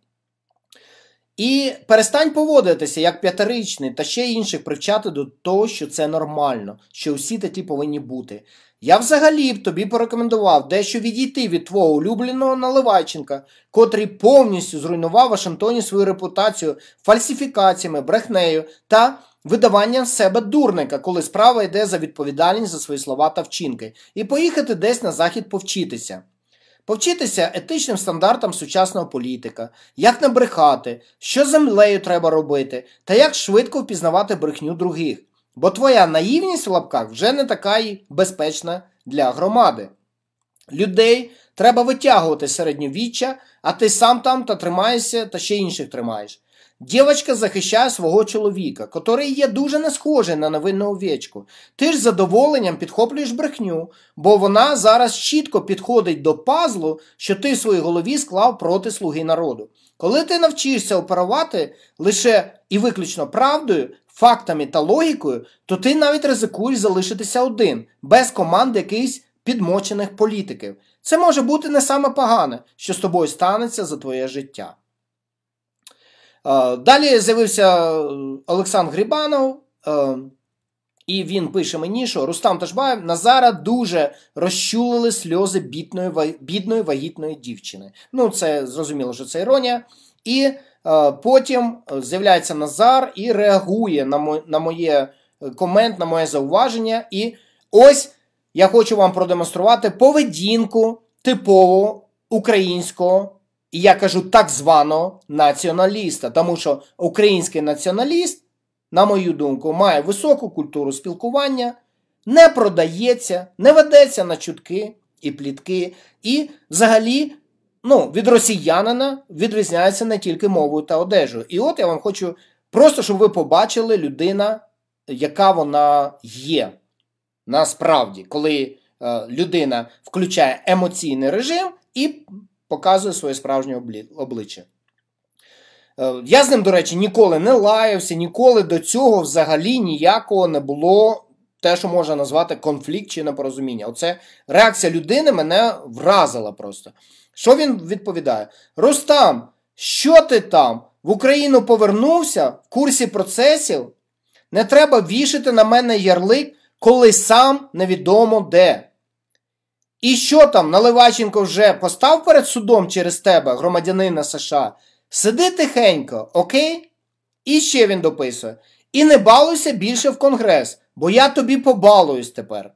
І перестань поводитися як п'ятирічний та ще інших привчати до того, що це нормально, що всі такі повинні бути. Я взагалі б тобі порекомендував дещо відійти від твого улюбленого Наливайченка, котрий повністю зруйнував в Вашингтоні свою репутацію фальсифікаціями, брехнею та видаванням себе дурника, коли справа йде за відповідальність за свої слова та вчинки, і поїхати десь на захід повчитися. Повчитися етичним стандартам сучасного політика, як не брехати, що з землею треба робити, та як швидко впізнавати брехню других. Бо твоя наївність в лапках вже не така й безпечна для громади. Людей треба витягувати з середньовіччя, а ти сам там та тримаєшся, та ще інших тримаєш. Дівчинка захищає свого чоловіка, котрий є дуже не схожий на невинну овечку. Ти ж з задоволенням підхоплюєш брехню, бо вона зараз чітко підходить до пазлу, що ти в своїй голові склав проти слуги народу. Коли ти навчишся оперувати лише і виключно правдою, фактами та логікою, то ти навіть ризикуєш залишитися один, без команди якихось підмочених політиків. Це може бути не саме погане, що з тобою станеться за твоє життя. Далі з'явився Олександр Грибанов, і він пише мені, що Рустам Ташбаєв: Назара дуже розчулили сльози бідної, бідної вагітної дівчини. Ну, це зрозуміло, що це іронія. І потім з'являється Назар і реагує на, мо, на моє комент, на моє зауваження. І ось я хочу вам продемонструвати поведінку типового українського І я кажу так званого націоналіста, тому що український націоналіст, на мою думку, має високу культуру спілкування, не продається, не ведеться на чутки і плітки, і взагалі ну, від росіянина відрізняється не тільки мовою та одежею. І от я вам хочу просто, щоб ви побачили людина, яка вона є насправді, коли е, людина включає емоційний режим і показує своє справжнє обличчя. Е, я з ним, до речі, ніколи не лаявся, ніколи до цього взагалі ніякого не було те, що можна назвати конфлікт чи непорозуміння. Оце реакція людини мене вразила просто. Що він відповідає? Рустам, що ти там? В Україну повернувся? В курсі процесів? Не треба вішати на мене ярлик, коли сам невідомо де. І що там, Наливайченко вже постав перед судом через тебе, громадянина США? Сиди тихенько, окей? І ще він дописує. І не балуйся більше в Конгрес, бо я тобі побалуюсь тепер.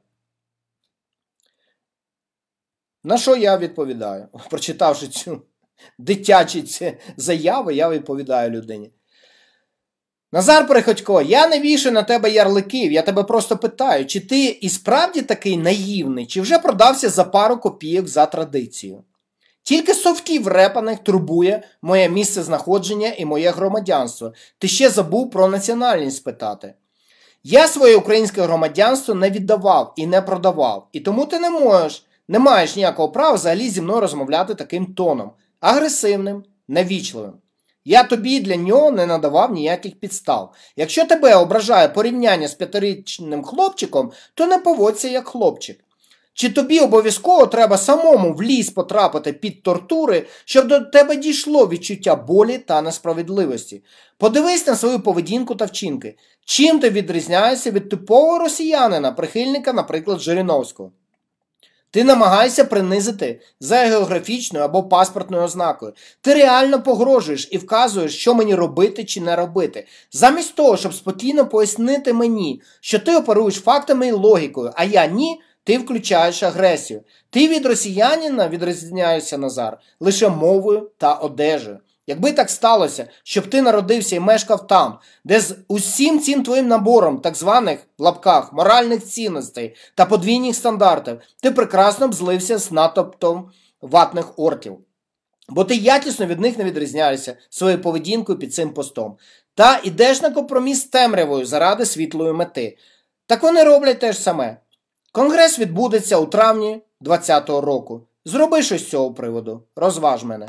На що я відповідаю? Прочитавши цю дитячі ці заяви, я відповідаю людині. Назар Приходько, я не вішаю на тебе ярликів, я тебе просто питаю, чи ти і справді такий наївний, чи вже продався за пару копійок за традицію? Тільки совків репаних турбує моє місце знаходження і моє громадянство. Ти ще забув про національність спитати. Я своє українське громадянство не віддавав і не продавав, і тому ти не можеш, не маєш ніякого права взагалі зі мною розмовляти таким тоном, агресивним, невічливим. Я тобі для нього не надавав ніяких підстав. Якщо тебе ображає порівняння з п'ятирічним хлопчиком, то не поводься як хлопчик. Чи тобі обов'язково треба самому в ліс потрапити під тортури, щоб до тебе дійшло відчуття болі та несправедливості? Подивись на свою поведінку та вчинки. Чим ти відрізняєшся від типового росіянина, прихильника, наприклад, Жириновського? Ти намагаєшся принизити за географічною або паспортною ознакою. Ти реально погрожуєш і вказуєш, що мені робити чи не робити. Замість того, щоб спокійно пояснити мені, що ти оперуєш фактами і логікою, а я ні, ти включаєш агресію. Ти від росіянина відрізняєшся, Назар, лише мовою та одежею. Якби так сталося, щоб ти народився і мешкав там, де з усім цим твоїм набором так званих, в лапках, моральних цінностей та подвійних стандартів, ти прекрасно б злився з натовпом ватних ортів. Бо ти якісно від них не відрізняєшся своєю поведінкою під цим постом. Та ідеш на компроміс з темрявою заради світлої мети. Так вони роблять те ж саме. Конгрес відбудеться у травні двадцятого року. Зроби щось з цього приводу. Розваж мене.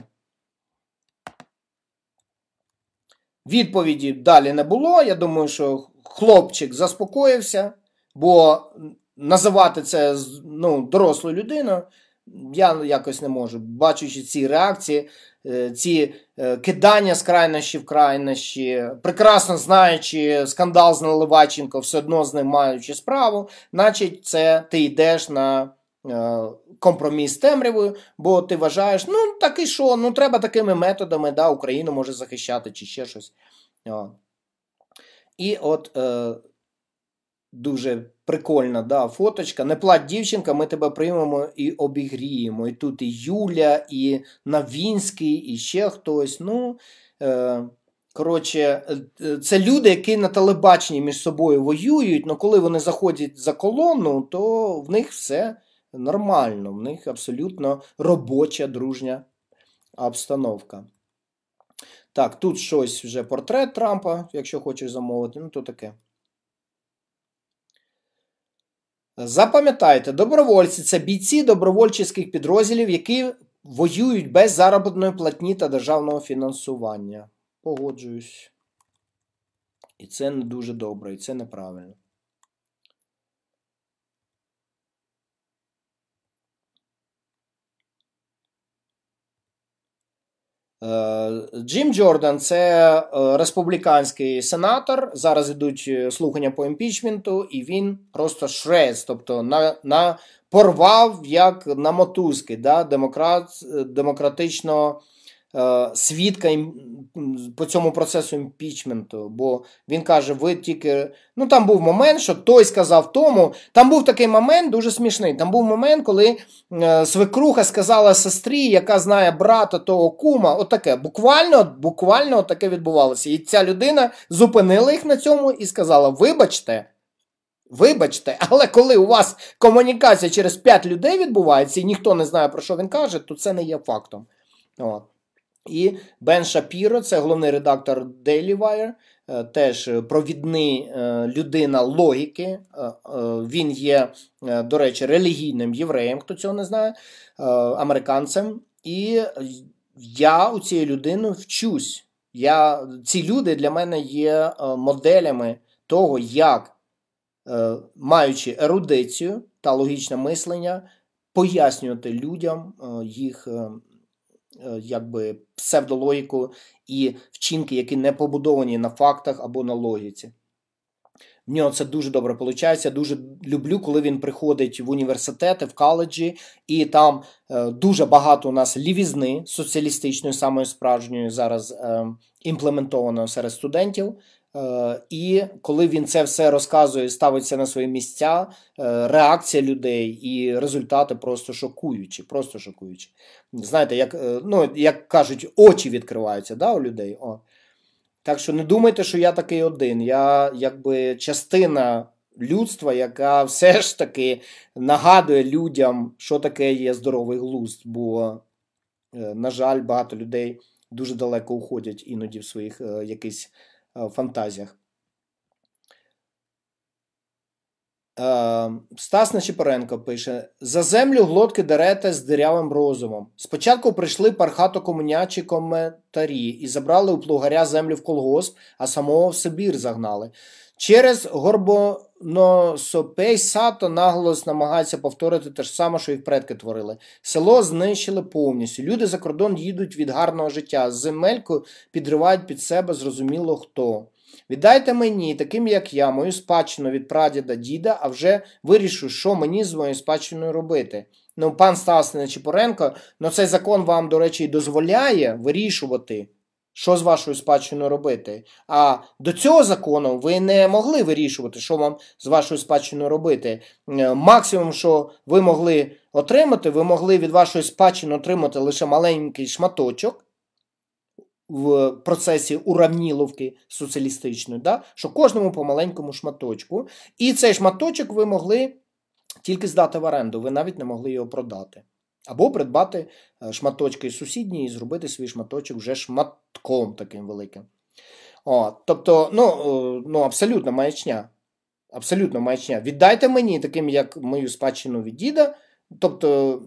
Відповіді далі не було. Я думаю, що хлопчик заспокоївся, бо називати це ну, дорослою людиною я якось не можу. Бачучи ці реакції, ці кидання з крайнощі в крайнощі, прекрасно знаючи скандал з Наливайченко, все одно з ним маючи справу, значить це ти йдеш на компроміс з темрявою, бо ти вважаєш, ну так і що, ну треба такими методами, да, Україну може захищати чи ще щось. О. І от е, дуже прикольна, да, фоточка. Не плач, дівчинка, ми тебе приймемо і обігріємо. І тут і Юля, і Новінський, і ще хтось. Ну, е, коротше, це люди, які на телебаченні між собою воюють, але коли вони заходять за колону, то в них все нормально, в них абсолютно робоча, дружня обстановка. Так, тут щось вже портрет Трампа, якщо хочеш замовити, ну то таке. Запам'ятайте, добровольці – це бійці добровольчих підрозділів, які воюють без заробітної платні та державного фінансування. Погоджуюсь. І це не дуже добре, і це неправильно. Джим Джордан – це республіканський сенатор, зараз йдуть слухання по імпічменту, і він просто шрец, тобто на, на, порвав, як на мотузки, да, демократ, демократично е, свідка ім, по цьому процесу імпічменту, бо він каже, ви тільки... Ну, там був момент, що той сказав тому, там був такий момент дуже смішний, там був момент, коли е, свекруха сказала сестрі, яка знає брата того кума, отаке, буквально, буквально отаке відбувалося. І ця людина зупинила їх на цьому і сказала, вибачте, Вибачте, але коли у вас комунікація через п'ять людей відбувається і ніхто не знає, про що він каже, то це не є фактом. От. І Бен Шапіро, це головний редактор Daily Wire, теж провідний людина логіки. Він є, до речі, релігійним євреєм, хто цього не знає, американцем. І я у цієї людини вчусь. Я, ці люди для мене є моделями того, як маючи ерудицію та логічне мислення, пояснювати людям їх якби псевдологіку і вчинки, які не побудовані на фактах або на логіці. В нього це дуже добре виходить. Я дуже люблю, коли він приходить в університети, в коледжі, і там е, дуже багато у нас лівізни соціалістичної, самої справжньої зараз е, імплементованої серед студентів. І коли він це все розказує, ставиться на свої місця, реакція людей і результати просто шокуючі, просто шокуючі. Знаєте, як, ну, як кажуть, очі відкриваються, да, у людей. О. Так що не думайте, що я такий один. Я якби частина людства, яка все ж таки нагадує людям, що таке є здоровий глузд, бо, на жаль, багато людей дуже далеко уходять іноді в своїх якихось фантазіях. Стас Нечипоренко пише: «За землю глотки дерете з дирявим розумом. Спочатку прийшли пархато-комунячі коментарі і забрали у плугаря землю в колгосп, а самого в Сибір загнали. Через Горбоносопей Сато наголос намагається повторити те ж саме, що їх предки творили. Село знищили повністю. Люди за кордон їдуть від гарного життя. Земельку підривають під себе зрозуміло хто. Віддайте мені, таким як я, мою спадщину від прадіда, діда, а вже вирішу, що мені з моєю спадщиною робити». Ну, пан Стас Нечипоренко, ну цей закон вам, до речі, і дозволяє вирішувати, що з вашою спадщиною робити. А до цього закону ви не могли вирішувати, що вам з вашою спадщиною робити. Максимум, що ви могли отримати, ви могли від вашої спадщини отримати лише маленький шматочок в процесі уравніловки соціалістичної, да? Що кожному по маленькому шматочку. І цей шматочок ви могли тільки здати в оренду, ви навіть не могли його продати. Або придбати шматочки сусідні і зробити свій шматочок вже шматком таким великим. О, тобто, ну, ну, абсолютно маячня. Абсолютно маячня. Віддайте мені, таким як мою спадщину від діда. Тобто,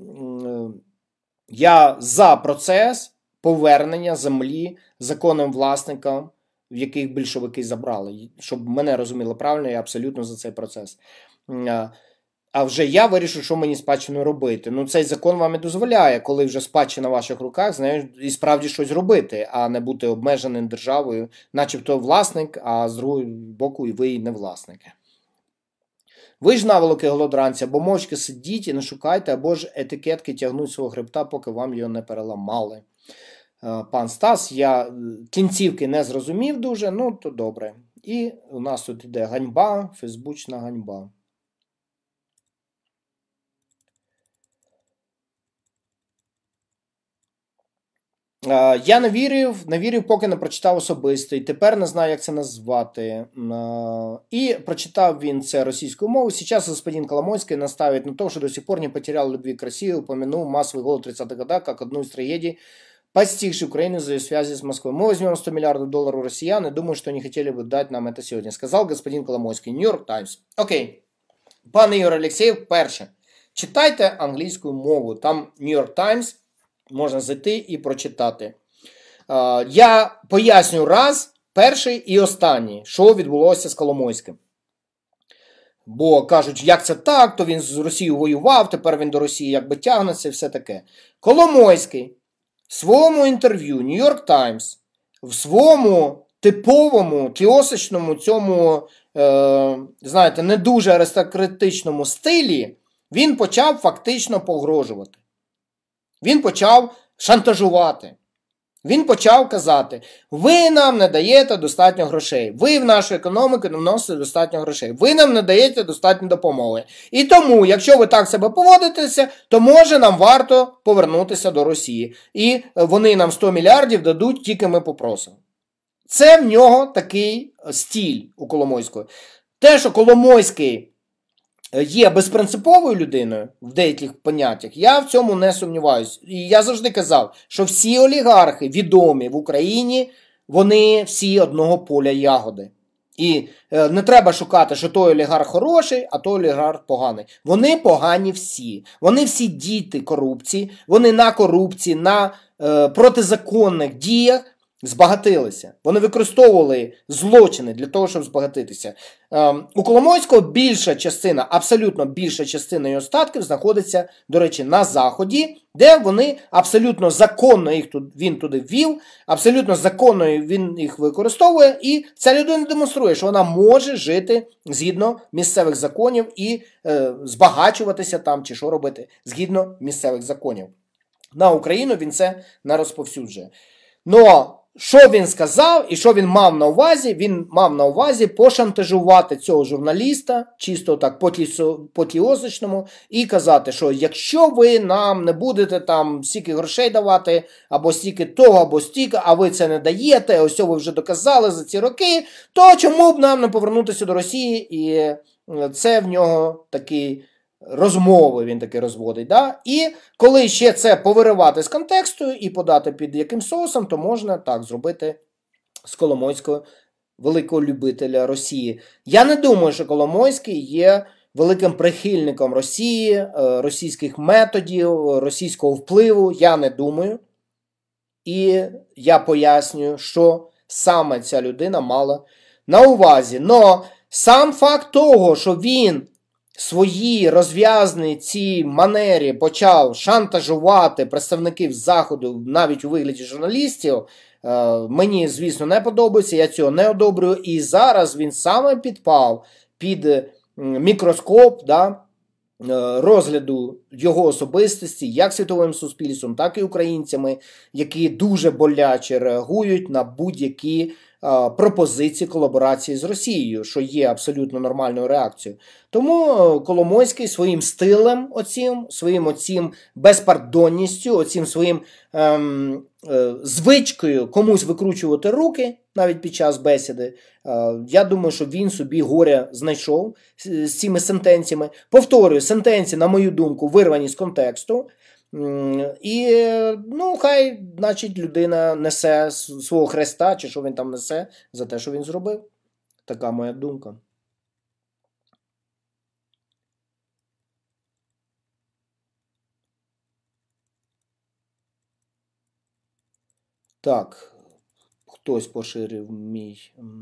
я за процес повернення землі законним власникам, в яких більшовики забрали. Щоб мене розуміли правильно, я абсолютно за цей процес. А вже я вирішу, що мені спадщиною робити. Ну, цей закон вам і дозволяє, коли вже спадщина в ваших руках, з нею і справді щось робити, а не бути обмеженим державою, начебто власник, а з другого боку і ви не власники. Ви ж, наволоки голодранці, або мовчки сидіть і не шукайте, або ж етикетки тягнуть свого хребта, поки вам його не переламали. Пан Стас, я кінцівки не зрозумів дуже, ну, то добре. І у нас тут іде ганьба, фейсбучна ганьба. Я не вірив, не вірив, поки не прочитав особисто, і тепер не знаю, як це назвати. І прочитав він це російською мовою. Сейчас господин Коломойский наставит на то, что до сих пор не потерял любви к России, упомянул массовый голод тридцатых годах как одну из трагедий, постигшей Украину за ее связи с Москвой. Мы возьмем сто миллиардов долларов россиян и думаю, что они хотели бы дать нам это сегодня, сказал господин Коломойский. Нью-Йорк Таймс. Окей. Пане Ігор Алексєєв, перше. Читайте англійською мовою. Там Нью-Йорк Таймс. Можна зайти і прочитати. Я поясню раз, перший і останній, що відбулося з Коломойським. Бо кажуть, як це так, то він з Росією воював, тепер він до Росії якби тягнеться і все таке. Коломойський в своєму інтерв'ю Нью-Йорк Таймс, в своєму типовому, кіосичному цьому, е, знаєте, не дуже аристократичному стилі, він почав фактично погрожувати. Він почав шантажувати. Він почав казати, ви нам не даєте достатньо грошей, ви в нашу економіку не вносите достатньо грошей, ви нам не даєте достатньо допомоги. І тому, якщо ви так себе поводитеся, то може нам варто повернутися до Росії. І вони нам сто мільярдів дадуть, тільки ми попросимо. Це в нього такий стиль у Коломойського. Те, що Коломойський є безпринциповою людиною в деяких поняттях, я в цьому не сумніваюся. І я завжди казав, що всі олігархи відомі в Україні, вони всі одного поля ягоди. І е, не треба шукати, що той олігарх хороший, а той олігарх поганий. Вони погані всі. Вони всі діти корупції, вони на корупції, на е, протизаконних діях збагатилися. Вони використовували злочини для того, щоб збагатитися. Ем, у Коломойського більша частина, абсолютно більша частина його статків знаходиться, до речі, на Заході, де вони абсолютно законно їх тут, він туди ввів, абсолютно законно він їх використовує, і ця людина демонструє, що вона може жити згідно місцевих законів і е, збагачуватися там, чи що робити, згідно місцевих законів. На Україну він це не розповсюджує. Но що він сказав і що він мав на увазі? Він мав на увазі пошантажувати цього журналіста, чисто так по-тліозичному, і казати, що якщо ви нам не будете там стільки грошей давати, або стільки того, або стільки, а ви це не даєте, ось ви вже доказали за ці роки, то чому б нам не повернутися до Росії? І це в нього такий розмови він таки розводить. Да? І коли ще це повиривати з контексту і подати під яким соусом, то можна так зробити з Коломойського, великого любителя Росії. Я не думаю, що Коломойський є великим прихильником Росії, російських методів, російського впливу. Я не думаю. І я пояснюю, що саме ця людина мала на увазі. Но сам факт того, що він свої розв'язні ці манері почав шантажувати представників Заходу навіть у вигляді журналістів, мені, звісно, не подобається, я цього не одобрюю. І зараз він саме підпав під мікроскоп, да, розгляду його особистості, як світовим суспільством, так і українцями, які дуже боляче реагують на будь-які пропозиції колаборації з Росією, що є абсолютно нормальною реакцією. Тому Коломойський своїм стилем оцім, своїм оцім безпардонністю, оцім своїм ем, е, звичкою комусь викручувати руки, навіть під час бесіди, е, я думаю, що він собі горя знайшов з, з цими сентенціями. Повторюю, сентенції, на мою думку, вирвані з контексту. І, ну, хай, значить, людина несе свого хреста, чи що він там несе, за те, що він зробив. Така моя думка. Так, хтось поширив мій...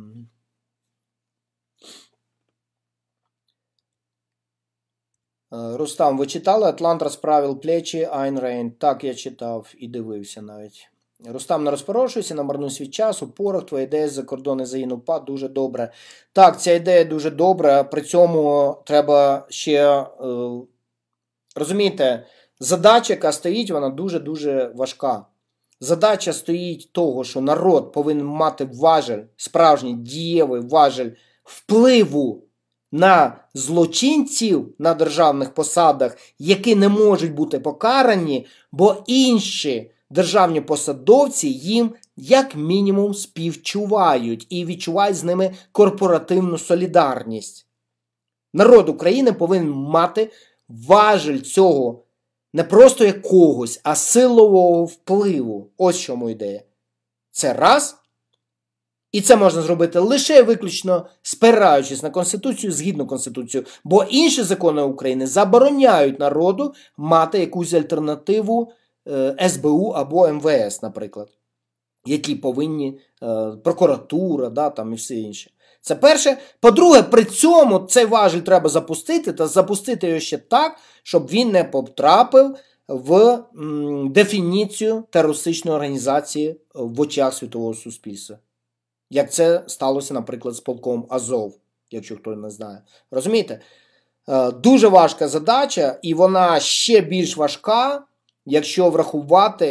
Рустам, ви читали «Атлант розправив плечі», Айн Рейнд? Так, я читав і дивився навіть. Рустам, не розпорошуйся, не марнуй свій час, у порох, твоя ідея за кордони загинув ПА, дуже добре. Так, ця ідея дуже добра, при цьому треба ще, е, розумієте, задача, яка стоїть, вона дуже-дуже важка. Задача стоїть того, що народ повинен мати важель, справжній дієвий важель впливу на злочинців на державних посадах, які не можуть бути покарані, бо інші державні посадовці їм як мінімум співчувають і відчувають з ними корпоративну солідарність. Народ України повинен мати важель цього не просто якогось, а силового впливу. Ось чому ідея. Це раз. І це можна зробити лише виключно спираючись на Конституцію, згідно Конституцію. Бо інші закони України забороняють народу мати якусь альтернативу е, ес бе у або ем ве ес, наприклад. Які повинні е, прокуратура, да, там і все інше. Це перше. По-друге, при цьому цей важіль треба запустити, та запустити його ще так, щоб він не потрапив в м, дефініцію терористичної організації в очах світового суспільства. Як це сталося, наприклад, з полком Азов, якщо хто не знає. Розумієте? Дуже важка задача, і вона ще більш важка, якщо врахувати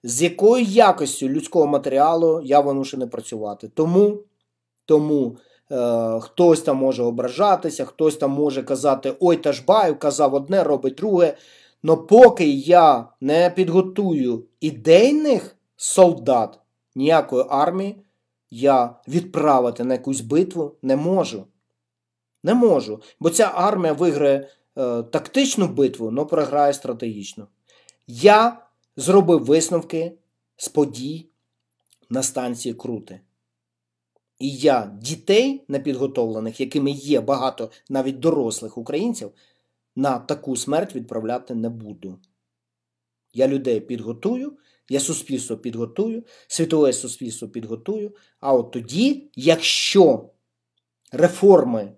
з якою якістю людського матеріалу я вимушений працювати. Тому, тому е, хтось там може ображатися, хтось там може казати, ой, Ташбаєв казав одне, робить друге. Но поки я не підготую ідейних солдат, ніякої армії я відправити на якусь битву не можу. Не можу. Бо ця армія виграє е, тактичну битву, але програє стратегічну. Я зробив висновки з подій на станції Крути. І я дітей непідготовлених, якими є багато навіть дорослих українців, на таку смерть відправляти не буду. Я людей підготую, я суспільство підготую, світове суспільство підготую, а от тоді, якщо реформи,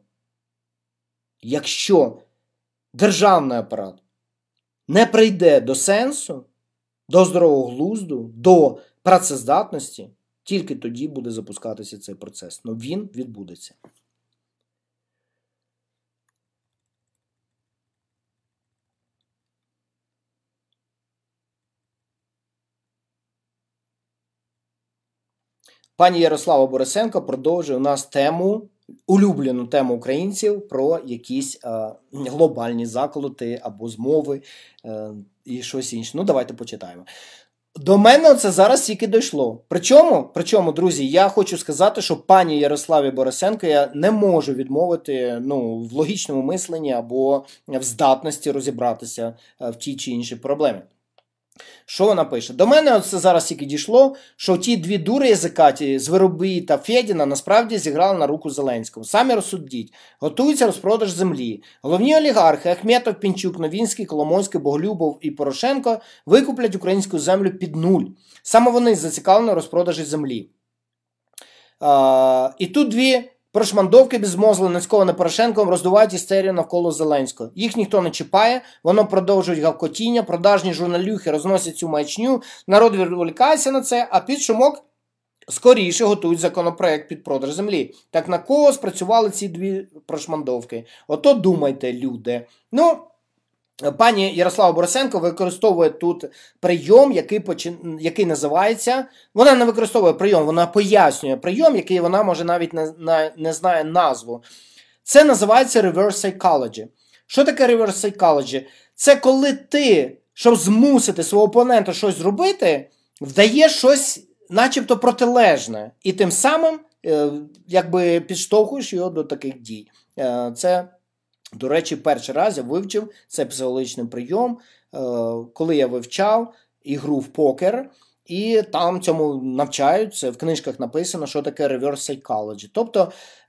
якщо державний апарат не прийде до сенсу, до здорового глузду, до працездатності, тільки тоді буде запускатися цей процес. Но він відбудеться. Пані Ярослава Борисенко продовжує у нас тему, улюблену тему українців про якісь е, глобальні заколоти або змови е, і щось інше. Ну, давайте почитаємо. До мене це зараз тільки дійшло. Причому, причому, друзі, я хочу сказати, що пані Ярославі Борисенко я не можу відмовити ну, в логічному мисленні або в здатності розібратися в тій чи іншій проблемі. Що вона пише? До мене це зараз тільки дійшло, що ті дві дури язикаті, Зверобій та Федіна, насправді зіграли на руку Зеленському. Самі розсудіть. Готується розпродаж землі. Головні олігархи Ахметов, Пінчук, Новінський, Коломойський, Боголюбов і Порошенко викуплять українську землю під нуль. Саме вони зацікавлені в розпродажі землі. А, і тут дві прошмандовки безмозли, нацьковане Порошенком, роздувають істерію навколо Зеленського. Їх ніхто не чіпає, воно продовжують гавкотіння, продажні журналюхи розносять цю маячню, народ відволікається на це, а під шумок скоріше готують законопроект під продаж землі. Так на кого спрацювали ці дві прошмандовки? Ото думайте, люди. Ну, пані Ярослава Борисенко використовує тут прийом, який, почин... який називається... Вона не використовує прийом, вона пояснює прийом, який вона може навіть не, не, не знає назву. Це називається reverse psychology. Що таке reverse psychology? Це коли ти, щоб змусити свого опонента щось зробити, вдаєш щось начебто протилежне. І тим самим е, якби підштовхуєш його до таких дій. Е, це... До речі, перший раз я вивчив цей психологічний прийом, коли я вивчав ігру в покер, і там цьому навчають, це в книжках написано, що таке reverse psychology. Тобто,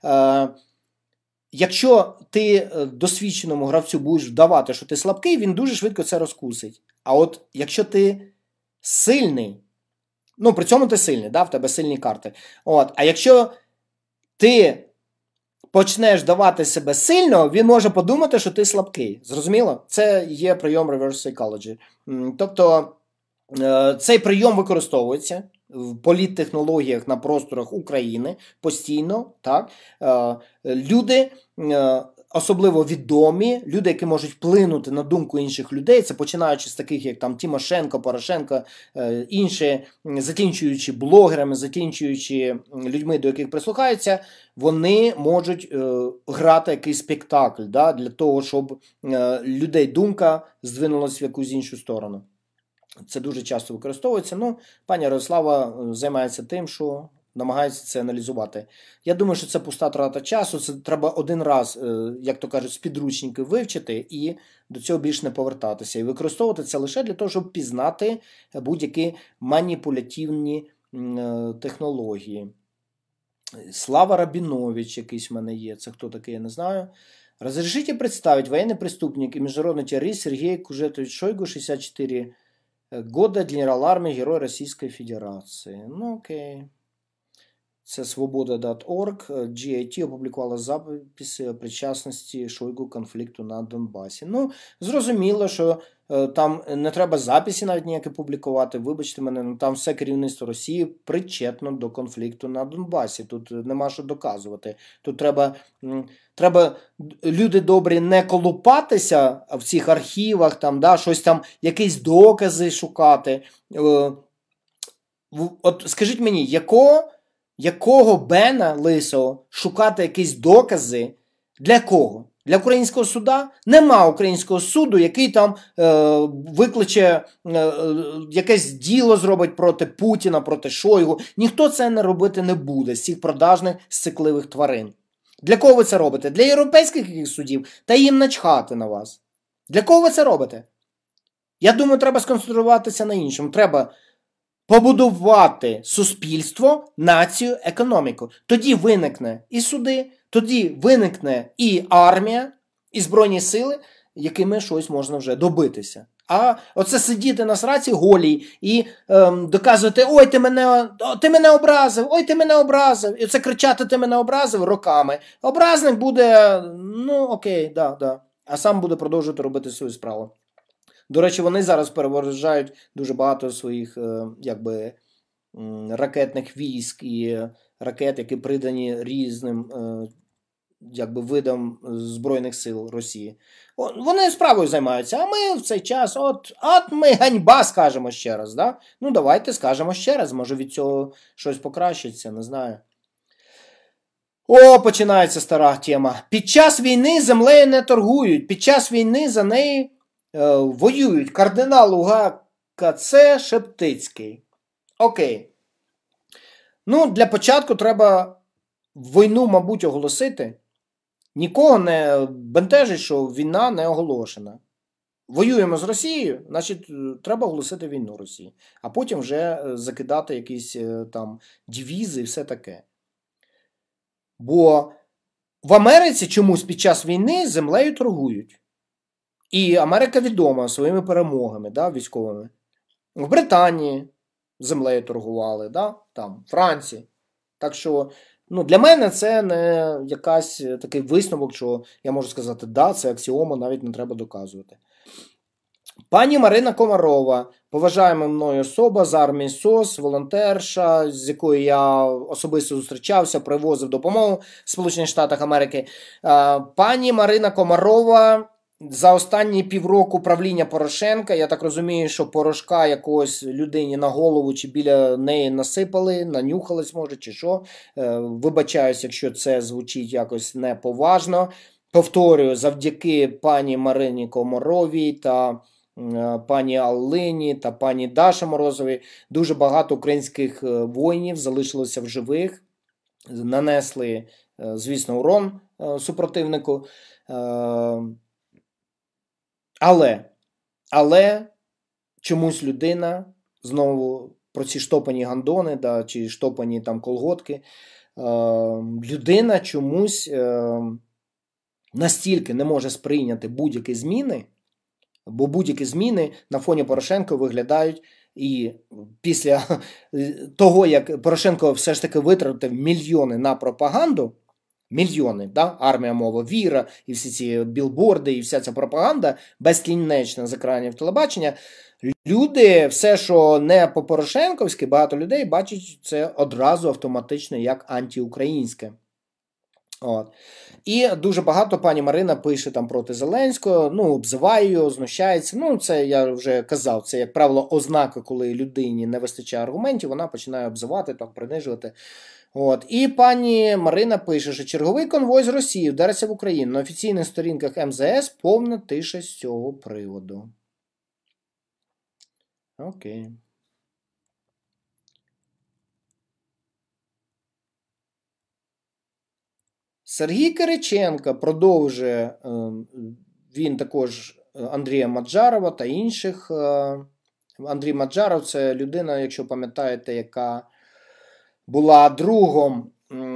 якщо ти досвідченому гравцю будеш вдавати, що ти слабкий, він дуже швидко це розкусить. А от якщо ти сильний, ну при цьому ти сильний, да, в тебе сильні карти. От, а якщо ти почнеш давати себе сильно, він може подумати, що ти слабкий. Зрозуміло? Це є прийом reverse psychology. Тобто, цей прийом використовується в політтехнологіях на просторах України постійно. Так? Люди, особливо відомі, люди, які можуть вплинути на думку інших людей, це починаючи з таких, як там Тимошенко, Порошенко, інші, закінчуючи блогерами, закінчуючи людьми, до яких прислухаються, вони можуть е, грати якийсь спектакль, да, для того, щоб е, людей думка здвинулася в якусь іншу сторону. Це дуже часто використовується. Ну, пані Ярослава займається тим, що намагається це аналізувати. Я думаю, що це пуста трата часу, це треба один раз, е, як то кажуть, з підручників вивчити і до цього більш не повертатися. І використовувати це лише для того, щоб пізнати будь-які маніпулятивні е, технології. Слава Рабінович якийсь в мене є. Це хто такий, я не знаю. Разрешите представить военный преступник и международный террорист Сергей Кужетович Шойгу, шестьдесят четыре года, генерал армии, герой Российской Федерации. Ну, окей. Це свобода крапка орг. джі ай ті опублікувала записи причасності Шойгу конфлікту на Донбасі. Ну, зрозуміло, що е, там не треба записи навіть ніякі публікувати. Вибачте мене, ну, там все керівництво Росії причетно до конфлікту на Донбасі. Тут нема що доказувати. Тут треба, м, треба люди добрі, не колупатися в цих архівах, там, да, щось там, якісь докази шукати, е, От скажіть мені, якого, якого Бена Лисого шукати якісь докази? Для кого? Для українського суда? Нема українського суду, який там е, викличе, е, якесь діло зробить проти Путіна, проти Шойгу. Ніхто це не робити не буде з цих продажних, сцикливих тварин. Для кого ви це робите? Для європейських яких судів? Та їм начхати на вас. Для кого ви це робите? Я думаю, треба сконцентруватися на іншому. Треба побудувати суспільство, націю, економіку. Тоді виникне і суди, тоді виникне і армія, і збройні сили, якими щось можна вже добитися. А оце сидіти на сраці голій і ем, доказувати, ой, ти мене, ти мене образив, ой, ти мене образив. І оце кричати, ти мене образив роками. Образник буде, ну окей, да, да. А сам буде продовжувати робити свою справу. До речі, вони зараз перевооружають дуже багато своїх е, якби, ракетних військ і ракет, які придані різним е, якби, видам Збройних сил Росії. О, вони справою займаються, а ми в цей час, от, от ми ганьба скажемо ще раз. Да? Ну давайте скажемо ще раз, може від цього щось покращиться, не знаю. О, починається стара тема. Під час війни землею не торгують, під час війни за неї е, воюють. Кардинал УГКЦ Шептицький. Окей. Ну, для початку треба війну, мабуть, оголосити. Нікого не бентежить, що війна не оголошена. Воюємо з Росією, значить, треба оголосити війну Росії. А потім вже закидати якісь там дивізи і все таке. Бо в Америці чомусь під час війни землею торгують. І Америка відома своїми перемогами, да, військовими. В Британії землею торгували, да, там, в Франції. Так що, ну, для мене це не якась такий висновок, що я можу сказати, да, це аксіома, навіть не треба доказувати. Пані Марина Комарова, поважаємо мною особа з армії СОС, волонтерша, з якою я особисто зустрічався, привозив допомогу в Сполучених Штатах Америки. Пані Марина Комарова за останні півроку правління Порошенка, я так розумію, що порошка якогось людині на голову чи біля неї насипали, нанюхались, може, чи що. Вибачаюсь, якщо це звучить якось неповажно. Повторюю, завдяки пані Марині Комаровій та пані Аллині та пані Даші Морозовій дуже багато українських воїнів залишилося в живих, нанесли, звісно, урон супротивнику. Але, але чомусь людина, знову про ці штопані гандони, да, чи штопані там колготки, людина чомусь настільки не може сприйняти будь-які зміни, бо будь-які зміни на фоні Порошенка виглядають, і після того, як Порошенко все ж таки витратив мільйони на пропаганду, мільйони, да? Армія, мова, віра, і всі ці білборди, і вся ця пропаганда безкінечна з екранів телебачення, люди, все, що не по-порошенковськи, багато людей бачать це одразу автоматично як антиукраїнське. От. І дуже багато пані Марина пише там проти Зеленського, ну, обзиває його, знущається. Ну, це я вже казав, це, як правило, ознака, коли людині не вистачає аргументів, вона починає обзивати, так, принижувати. От. І пані Марина пише, що черговий конвой з Росії вдарився в Україну. На офіційних сторінках ем зе ес повна тиша з цього приводу. Окей. Сергій Кириченко продовжує, він також Андрія Маджарова та інших. Андрій Маджаров – це людина, якщо пам'ятаєте, яка була другом,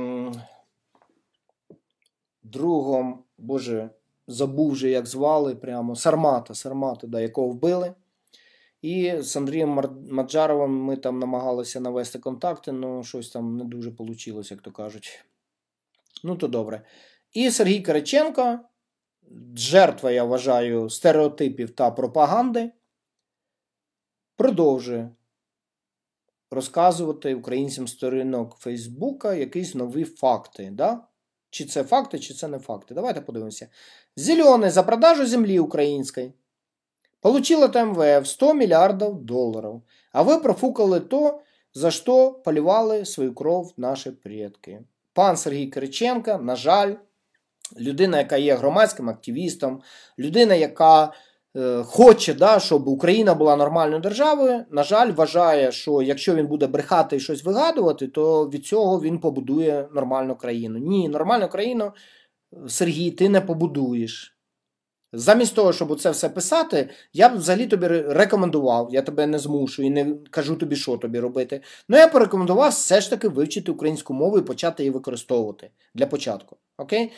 другом, боже, забув вже, як звали, прямо, Сармата, Сармата, да, якого вбили. І з Андрієм Маджаровим ми там намагалися навести контакти, але щось там не дуже вийшло, як то кажуть. Ну, то добре. І Сергій Кириченко, жертва, я вважаю, стереотипів та пропаганди, продовжує розказувати українцям сторінок Фейсбука якісь нові факти. Да? Чи це факти, чи це не факти. Давайте подивимося. Зеленый за продажу земли украинской получил от эм вэ эф сто миллиардов долларов. А вы профукали то, за що поливали свою кров наші предки. Пан Сергій Кириченко, на жаль, людина, яка є громадським активістом, людина, яка е, хоче, да, щоб Україна була нормальною державою, на жаль, вважає, що якщо він буде брехати і щось вигадувати, то від цього він побудує нормальну країну. Ні, нормальну країну, Сергій, ти не побудуєш. Замість того, щоб це все писати, я б взагалі тобі рекомендував, я тебе не змушую і не кажу тобі, що тобі робити, але я порекомендував все ж таки вивчити українську мову і почати її використовувати для початку. Окей?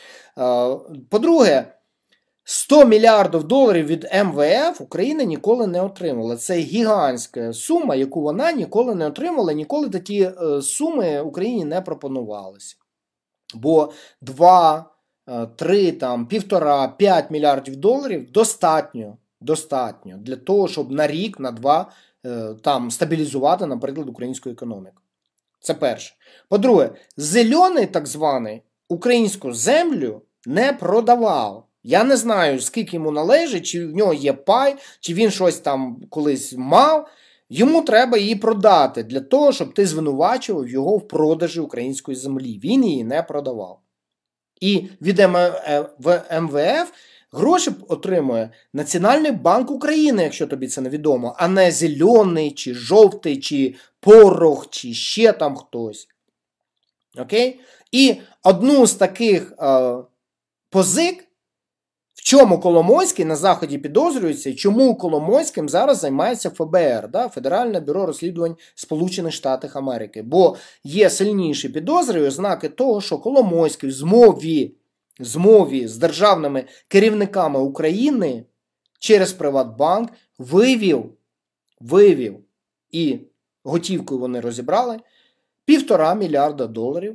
По-друге, сто мільярдів доларів від ем ве еф Україна ніколи не отримала. Це гігантська сума, яку вона ніколи не отримала, ніколи такі суми Україні не пропонувалися. Бо два, три, там, півтора, п'ять мільярдів доларів достатньо, достатньо для того, щоб на рік, на два там, стабілізувати, наприклад, українську економіку. Це перше. По-друге, зелений так званий українську землю не продавав. Я не знаю, скільки йому належить, чи в нього є пай, чи він щось там колись мав. Йому треба її продати для того, щоб ти звинувачував його в продажі української землі. Він її не продавав. І від ем ве еф гроші отримує Національний банк України, якщо тобі це невідомо, а не зелений, чи жовтий, чи порох, чи ще там хтось. Окей? І одну з таких е, позик, в чому Коломойський на Заході підозрюється, і чому Коломойським зараз займається еф бе ер, да? Федеральне бюро розслідувань Сполучених Штатів Америки. Бо є сильніші підозри і ознаки того, що Коломойський в змові, змові з державними керівниками України через Приватбанк вивів, вивів, і готівкою вони розібрали, півтора мільярда доларів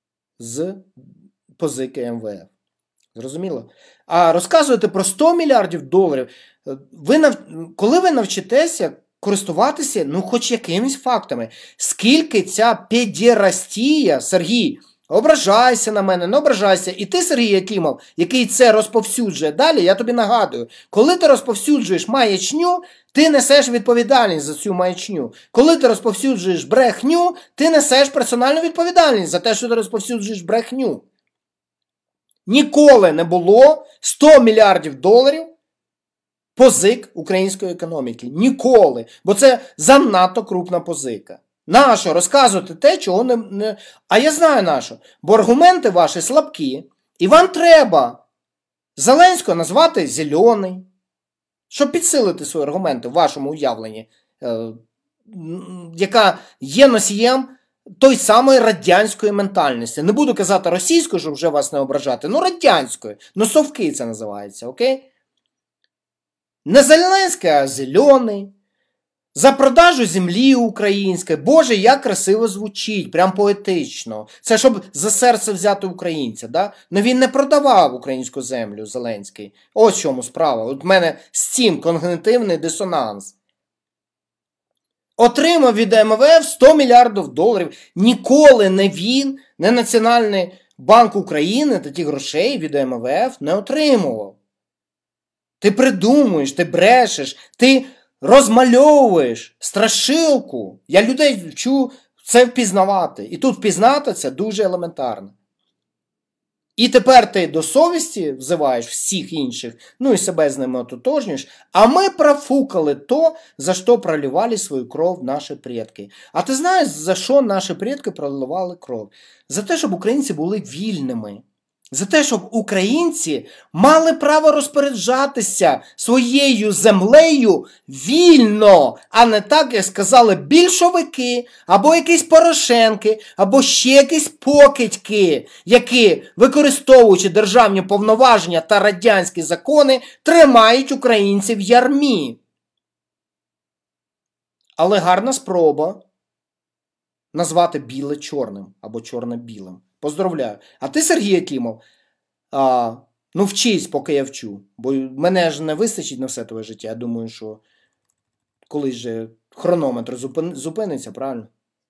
з позики ем ве еф. Зрозуміло? А розказуєте про сто мільярдів доларів. Ви нав... Коли ви навчитеся користуватися, ну, хоч якимись фактами, скільки ця педерастія, Сергій, ображайся на мене, не ображайся. І ти, Сергій Якимов, який це розповсюджує далі, я тобі нагадую, коли ти розповсюджуєш маячню, ти несеш відповідальність за цю маячню. Коли ти розповсюджуєш брехню, ти несеш персональну відповідальність за те, що ти розповсюджуєш брехню. Ніколи не було сто мільярдів доларів позик української економіки. Ніколи. Бо це занадто крупна позика. Нащо розказувати те, чого не... не... А я знаю нащо. Бо аргументи ваші слабкі. І вам треба Зеленського назвати зелений. Щоб підсилити свої аргументи в вашому уявленні. Е... Яка є носієм той самої радянської ментальності. Не буду казати російською, щоб вже вас не ображати, ну радянською. Ну совки це називається, окей? Не Зеленський, а зелений. За продажу землі української. Боже, як красиво звучить, прям поетично. Це щоб за серце взяти українця, да? Но він не продавав українську землю, Зеленський. Ось в чому справа. От в мене з цим когнітивний дисонанс. Отримав від ем ве еф сто мільярдів доларів. Ніколи не він, не Національний банк України такі грошей від ем ве еф не отримував. Ти придумуєш, ти брешеш, ти розмальовуєш страшилку. Я людей вчу це впізнавати. І тут впізнати це дуже елементарно. І тепер ти до совісті взиваєш всіх інших, ну і себе з ними ототожнюєш, а ми профукали то, за що проливали свою кров наші предки. А ти знаєш, за що наші предки проливали кров? За те, щоб українці були вільними. За те, щоб українці мали право розпоряджатися своєю землею вільно, а не так, як сказали більшовики, або якісь Порошенки, або ще якісь покидьки, які, використовуючи державні повноваження та радянські закони, тримають українців в ярмі. Але гарна спроба назвати біле чорним, або чорне білим. Поздравляю. А ти, Сергій Якимов, а, ну вчись, поки я вчу. Бо мене ж не вистачить на все твоє життя. Я думаю, що колись же хронометр зупин... зупиниться, правильно?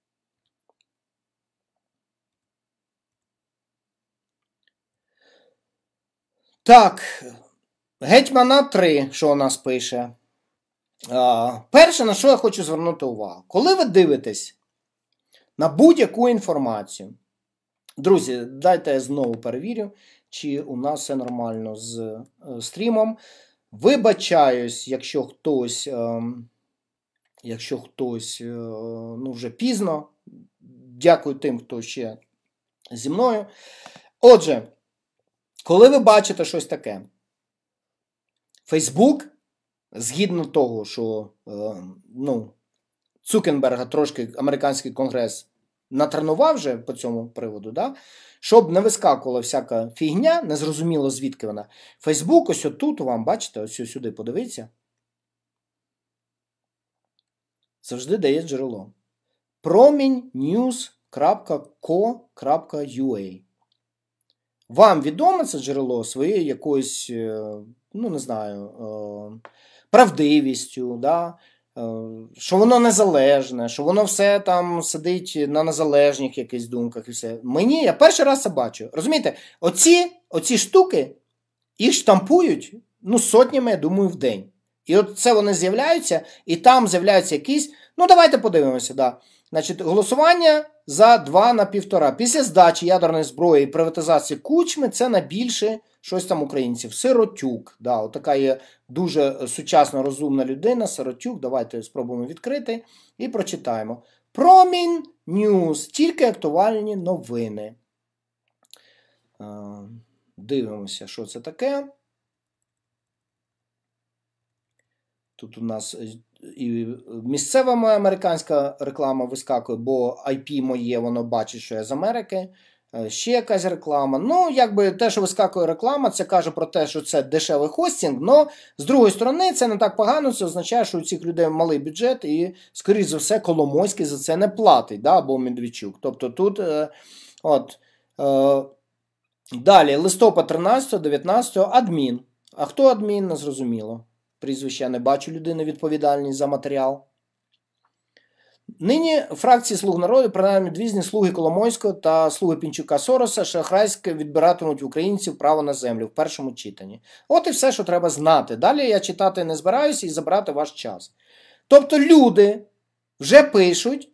Так, Гетьмана три, що у нас пише. А, перше, на що я хочу звернути увагу. Коли ви дивитесь на будь-яку інформацію. Друзі, дайте я знову перевірю, чи у нас все нормально з е, стрімом. Вибачаюсь, якщо хтось, е, якщо хтось е, ну, вже пізно. Дякую тим, хто ще зі мною. Отже, коли ви бачите щось таке, Фейсбук, згідно того, що е, ну, Цукерберга трошки американський конгрес натренував вже по цьому приводу, да? Щоб не вискакувала всяка фігня, незрозуміло звідки вона. Фейсбук ось отут вам, бачите, ось сюди подивіться, завжди дає джерело. промінь ньюс крапка ко крапка ю а. Вам відомо це джерело своєю якоюсь, ну не знаю, правдивістю, да? Що воно незалежне, що воно все там сидить на незалежних якихось думках і все. Мені, я перший раз це бачу. Розумієте, оці, оці штуки, їх штампують, ну, сотнями, я думаю, в день. І от це вони з'являються, і там з'являються якісь, ну, давайте подивимося, да. Значить, голосування за два на півтора. Після здачі ядерної зброї і приватизації Кучми це найбільше щось там українців. Сиротюк. Да, от така є дуже сучасно розумна людина. Сиротюк. Давайте спробуємо відкрити і прочитаємо. Промінь Ньюс. Тільки актуальні новини. Дивимося, що це таке. Тут у нас і місцева моя американська реклама вискакує, бо ай пі моє, воно бачить, що я з Америки. Ще якась реклама. Ну, якби те, що вискакує реклама, це каже про те, що це дешевий хостинг, але з другої сторони це не так погано, це означає, що у цих людей малий бюджет і, скоріш за все, Коломойський за це не платить, да, або Медведчук. Тобто тут, е, от, е, далі, листопад тринадцятого дев'ятнадцятого, адмін. А хто адмін, не зрозуміло. Прізвище я не бачу людини відповідальної за матеріал. Нині фракції «Слуг народу», принаймні двізні «Слуги Коломойського» та «Слуги Пінчука Сороса» шахрайськи відбиратимуть в українців право на землю в першому читанні. От і все, що треба знати. Далі я читати не збираюся і забирати ваш час. Тобто люди вже пишуть,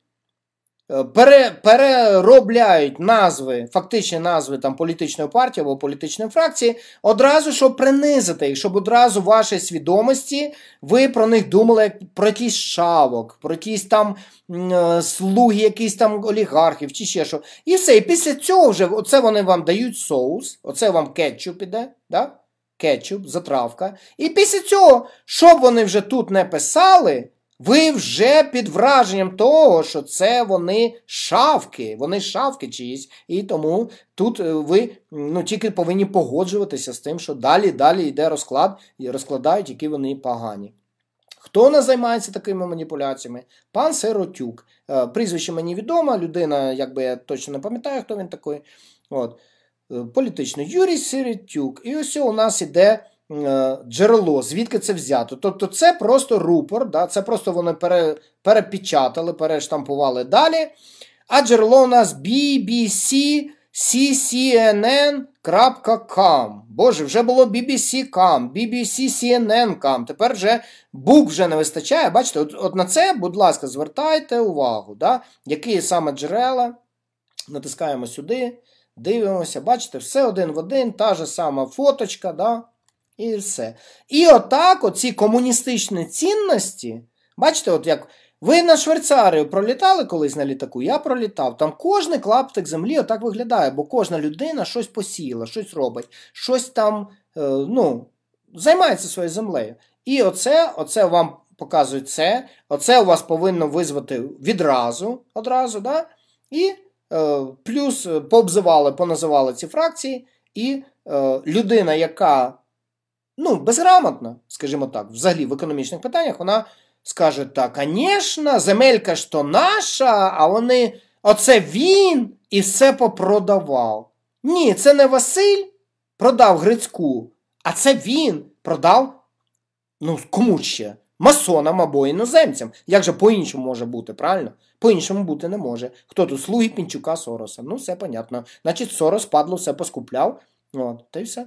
пере, переробляють назви, фактичні назви там, політичної партії або політичної фракції, одразу, щоб принизити їх, щоб одразу в вашій свідомості ви про них думали як про якийсь шавок, про якісь там е, слуги, якісь там олігархів чи ще що. І все. І після цього вже, оце вони вам дають соус, оце вам кетчуп іде, да? Кетчуп, затравка. І після цього, щоб вони вже тут не писали, ви вже під враженням того, що це вони шавки, вони шавки чиїсь, і тому тут ви ну, тільки повинні погоджуватися з тим, що далі, далі йде розклад, і розкладають, які вони погані. Хто не займається такими маніпуляціями? Пан Сиротюк. Прізвище мені відомо, людина, якби я точно не пам'ятаю, хто він такий. От. Політичний Юрій Сиротюк. І ось у нас іде джерело, звідки це взято. Тобто це просто рупор, да? Це просто вони пере, перепечатали, перештампували далі. А джерело у нас бі бі сі сі сі ен ен крапка ком. Боже, вже було бі бі сі крапка ком, бі бі сі сі ен ен крапка ком. Тепер вже букв вже не вистачає. Бачите, от, от на це, будь ласка, звертайте увагу. Да? Які саме джерела. Натискаємо сюди, дивимося. Бачите, все один в один, та ж сама фоточка, да? І все. І отак оці комуністичні цінності, бачите, от як ви на Швейцарію пролітали колись на літаку, я пролітав, там кожний клаптик землі отак виглядає, бо кожна людина щось посіяла, щось робить, щось там, е, ну, займається своєю землею. І оце, оце вам показують це, оце у вас повинно визвати відразу, одразу, да? І е, плюс пообзивали, поназивали ці фракції, і е, людина, яка ну, безграмотно, скажімо так, взагалі в економічних питаннях, вона скаже так, звісно, земелька ж то наша, а вони, оце він і все попродавав. Ні, це не Василь продав Грицьку, а це він продав, ну, кому ще? Масонам або іноземцям. Як же по-іншому може бути, правильно? По-іншому бути не може. Хто тут? Слуги Пінчука Сороса. Ну, все понятно. Значить, Сорос, падло, все поскупляв. От, та й все.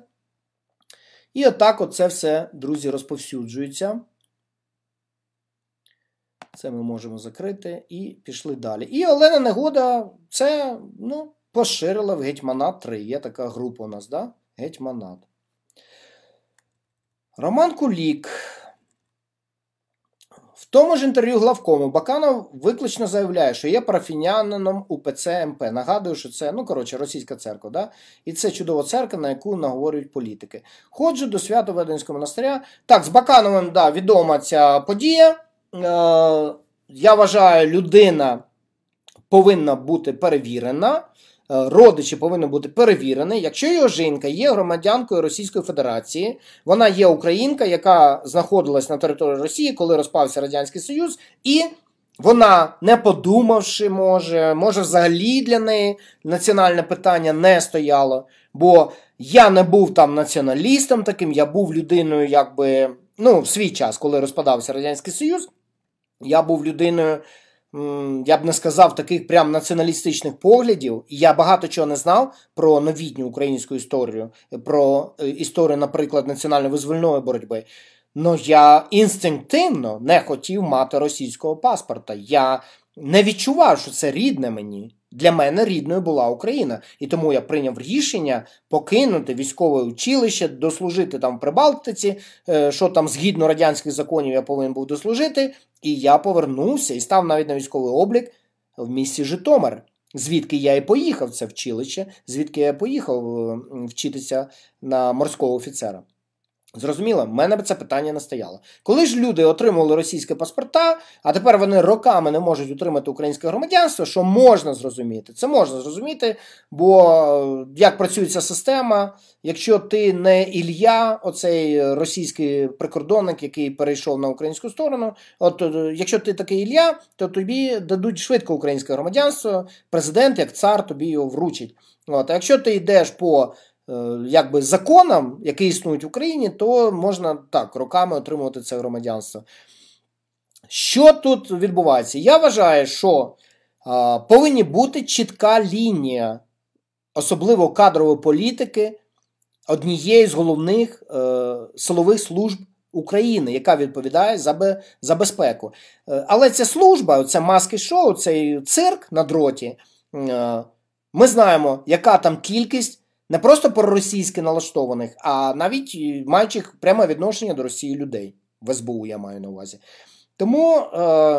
І отак оце все, друзі, розповсюджується. Це ми можемо закрити і пішли далі. І Олена Негода це, ну, поширила в Гетьманат три. Є така група у нас, да? Гетьманат. Роман Кулік. В тому ж інтерв'ю главкому Баканов виключно заявляє, що є парафіянином УПЦ МП. Нагадую, що це, ну, коротше, російська церква, да? І це чудова церква, на яку наговорюють політики. Ходжу до Свято-Веденського монастиря. Так, з Бакановим, да, відома ця подія. Е, я вважаю, людина повинна бути перевірена. Родичі повинні бути перевірені. Якщо його жінка є громадянкою Російської Федерації, вона є українка, яка знаходилась на території Росії, коли розпався Радянський Союз, і вона, не подумавши, може, може взагалі для неї національне питання не стояло, бо я не був там націоналістом таким, я був людиною, якби, ну, в свій час, коли розпадався Радянський Союз, я був людиною, я б не сказав, таких прям націоналістичних поглядів. І я багато чого не знав про новітню українську історію, про історію, наприклад, національно-визвольної боротьби. Но я інстинктивно не хотів мати російського паспорта. Я не відчував, що це рідне мені. Для мене рідною була Україна. І тому я прийняв рішення покинути військове училище, дослужити там в Прибалтиці, що там згідно радянських законів я повинен був дослужити. І я повернувся і став навіть на військовий облік в місті Житомир, звідки я і поїхав, це училище, звідки я поїхав вчитися на морського офіцера. Зрозуміло, в мене це питання не стояло. Коли ж люди отримували російські паспорта, а тепер вони роками не можуть отримати українське громадянство, що можна зрозуміти? Це можна зрозуміти, бо як працює ця система, якщо ти не Ілля, оцей російський прикордонник, який перейшов на українську сторону, от якщо ти такий Ілля, то тобі дадуть швидко українське громадянство, президент, як цар, тобі його вручить. От, а якщо ти йдеш по якби законам, які існують в Україні, то можна так роками отримувати це громадянство. Що тут відбувається? Я вважаю, що а, повинні бути чітка лінія, особливо кадрової політики, однієї з головних е, силових служб України, яка відповідає за, бе, за безпеку. Е, але ця служба, це маски-шоу, цей цирк на дроті, е, ми знаємо, яка там кількість не просто проросійськи налаштованих, а навіть маючих пряме відношення до Росії людей. В ес бе у я маю на увазі. Тому е,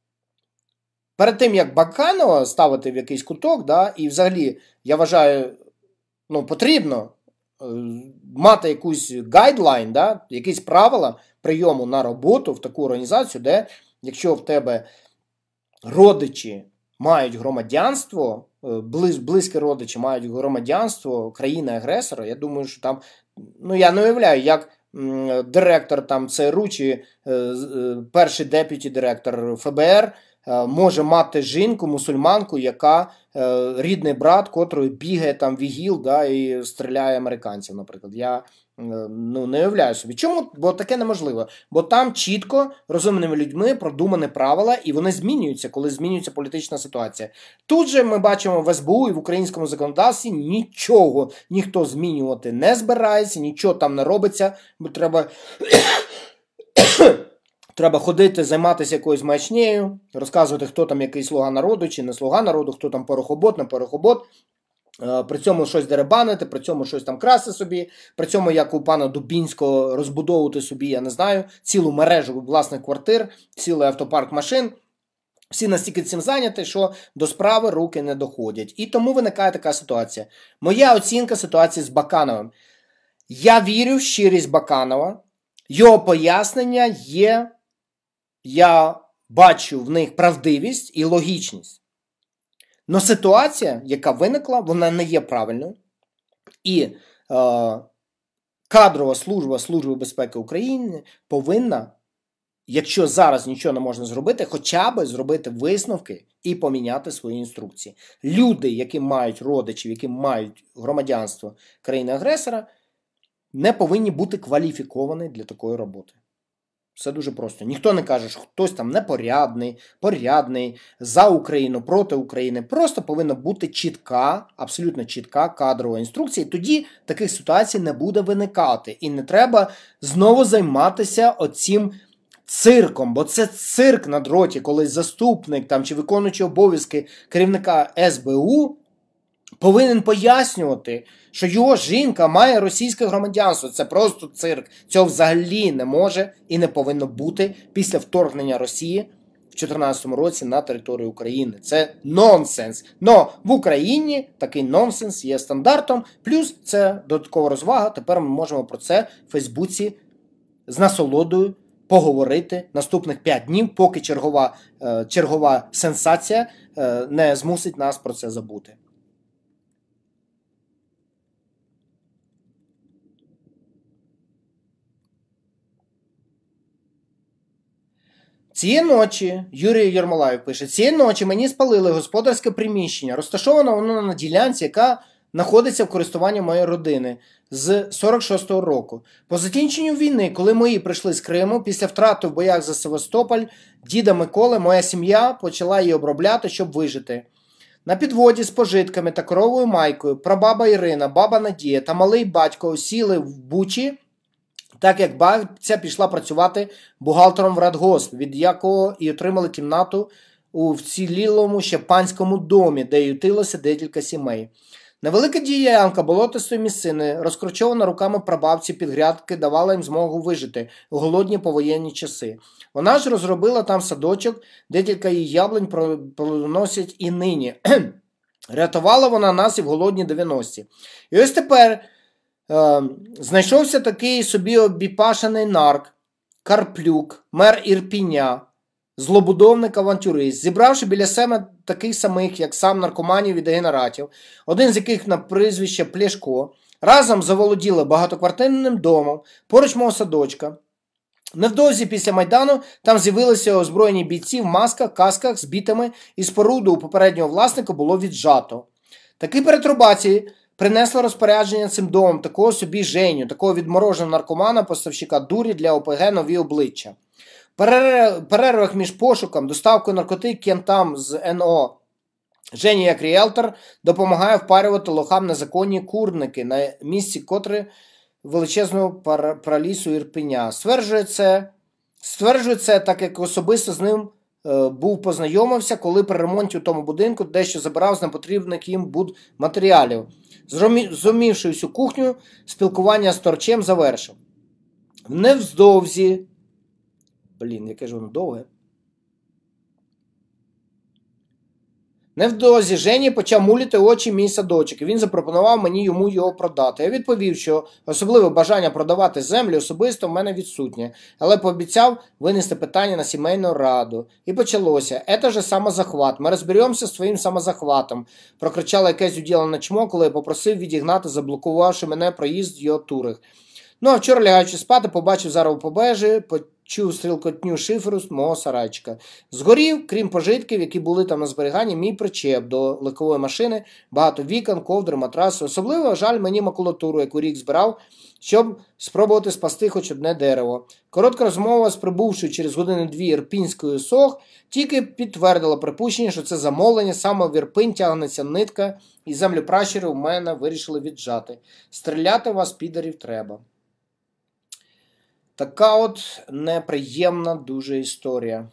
перед тим, як Баканова ставити в якийсь куток, да, і взагалі, я вважаю, ну, потрібно е, мати якусь гайдлайн, да, якісь правила прийому на роботу в таку організацію, де, якщо в тебе родичі мають громадянство, близ, близькі родичі мають громадянство країни-агресора, я думаю, що там, ну, я не уявляю, як м, директор там ЦРУ чи е, е, перший деп'юті-директор еф бе ер е, може мати жінку, мусульманку, яка е, рідний брат, котрий бігає там в ІГІЛ, да, і стріляє американців, наприклад. Я ну, не уявляю собі. Чому? Бо таке неможливо. Бо там чітко розумними людьми продумані правила, і вони змінюються, коли змінюється політична ситуація. Тут же ми бачимо в ес бе у і в українському законодавстві нічого ніхто змінювати не збирається, нічого там не робиться, бо треба... Треба ходити, займатися якоюсь маячнею, розказувати, хто там який слуга народу чи не слуга народу, хто там порохобот, не порохобот. При цьому щось деребанити, при цьому щось там красти собі, при цьому, як у пана Дубінського, розбудовувати собі, я не знаю, цілу мережу власних квартир, цілий автопарк машин. Всі настільки цим зайняті, що до справи руки не доходять. І тому виникає така ситуація. Моя оцінка ситуації з Бакановим. Я вірю в щирість Баканова. Його пояснення є, я бачу в них правдивість і логічність. Но ситуація, яка виникла, вона не є правильною. І е, кадрова служба Служби безпеки України повинна, якщо зараз нічого не можна зробити, хоча б зробити висновки і поміняти свої інструкції. Люди, які мають родичів, які мають громадянство країни-агресора, не повинні бути кваліфіковані для такої роботи. Все дуже просто. Ніхто не каже, що хтось там непорядний, порядний, за Україну, проти України. Просто повинна бути чітка, абсолютно чітка кадрова інструкція. І тоді таких ситуацій не буде виникати. І не треба знову займатися оцим цирком, бо це цирк на дроті, коли заступник там, чи виконуючий обов'язки керівника ес бе у повинен пояснювати, що його жінка має російське громадянство. Це просто цирк. Цього взагалі не може і не повинно бути після вторгнення Росії в дві тисячі чотирнадцятому році на територію України. Це нонсенс. Но в Україні такий нонсенс є стандартом, плюс це додаткова розвага. Тепер ми можемо про це в Фейсбуці з насолодою поговорити наступних п'ять днів, поки чергова, е, чергова сенсація е, не змусить нас про це забути. Цієї ночі, Юрій Єрмолаєв пише, цієї ночі мені спалили господарське приміщення. Розташовано воно на ділянці, яка знаходиться в користуванні моєї родини з сорок шостого року. По закінченню війни, коли мої прийшли з Криму, після втрати в боях за Севастополь, діда Миколи, моя сім'я почала її обробляти, щоб вижити. На підводі з пожитками та коровою майкою прабаба Ірина, баба Надія та малий батько осіли в Бучі, так як бабця пішла працювати бухгалтером в радгосп, від якого і отримали кімнату у вцілілому ще панському домі, де ютилося декілька сімей. Невелика ділянка болотистої місцини, розкручована руками прабабці під грядки, давала їм змогу вижити у голодні повоєнні часи. Вона ж розробила там садочок, декілька її яблунь плодоносять і нині. Рятувала вона нас і в голодні дев'яності. І ось тепер е, знайшовся такий собі обіпашений нарк, Карплюк, мер Ірпіня, злобудовник-авантюрист, зібравши біля себе таких самих, як сам, наркоманів і дегенератів, один з яких на прізвище Пляшко, разом заволоділи багатоквартирним домом поруч мого садочка. Невдовзі після Майдану там з'явилися озброєні бійці в масках, касках з бітами, і споруду у попереднього власника було віджато. Такі перетрубації принесло розпорядження цим домом такого собі Женю, такого відмороженого наркомана, поставщика дурі для о пе ге «Нові обличчя». В перервах між пошуком, доставкою наркотик кентам з ен о Женя, як ріелтор, допомагає впарювати лохам незаконні курники, на місці котрі величезного пралісу Ірпеня. Стверджує це, стверджує це, так як особисто з ним е, був познайомився, коли при ремонті у тому будинку дещо забирав з непотрібних їм будматеріалів. Зумівши всю кухню, спілкування з торчем завершив. Невздовзі Блін, яке ж воно довге. Невдовзі Жені почав муліти очі мій садочок, і він запропонував мені йому його продати. Я відповів, що особливе бажання продавати землю особисто в мене відсутнє, але пообіцяв винести питання на сімейну раду. І почалося. «Ето же самозахват. Ми розберемося з твоїм самозахватом», – прокричала якесь уділене чмо, коли я попросив відігнати, заблокувавши мене проїзд в його турах. Ну, а вчора, лягаючи спати, побачив зараз побежі, почув стрілкотню шиферу з мого сарайчика. Згорів, крім пожитків, які були там на зберіганні, мій причеп до легкової машини, багато вікон, ковдри, матраси. Особливо жаль мені макулатуру, яку рік збирав, щоб спробувати спасти хоч одне дерево. Коротка розмова з прибувшою через години-дві ірпінською сох тільки підтвердила припущення, що це замовлення, саме в Ірпінь тягнеться нитка, і землю пращури у мене вирішили віджати. Стріляти вас, підарів, треба. Така от неприємна дуже історія.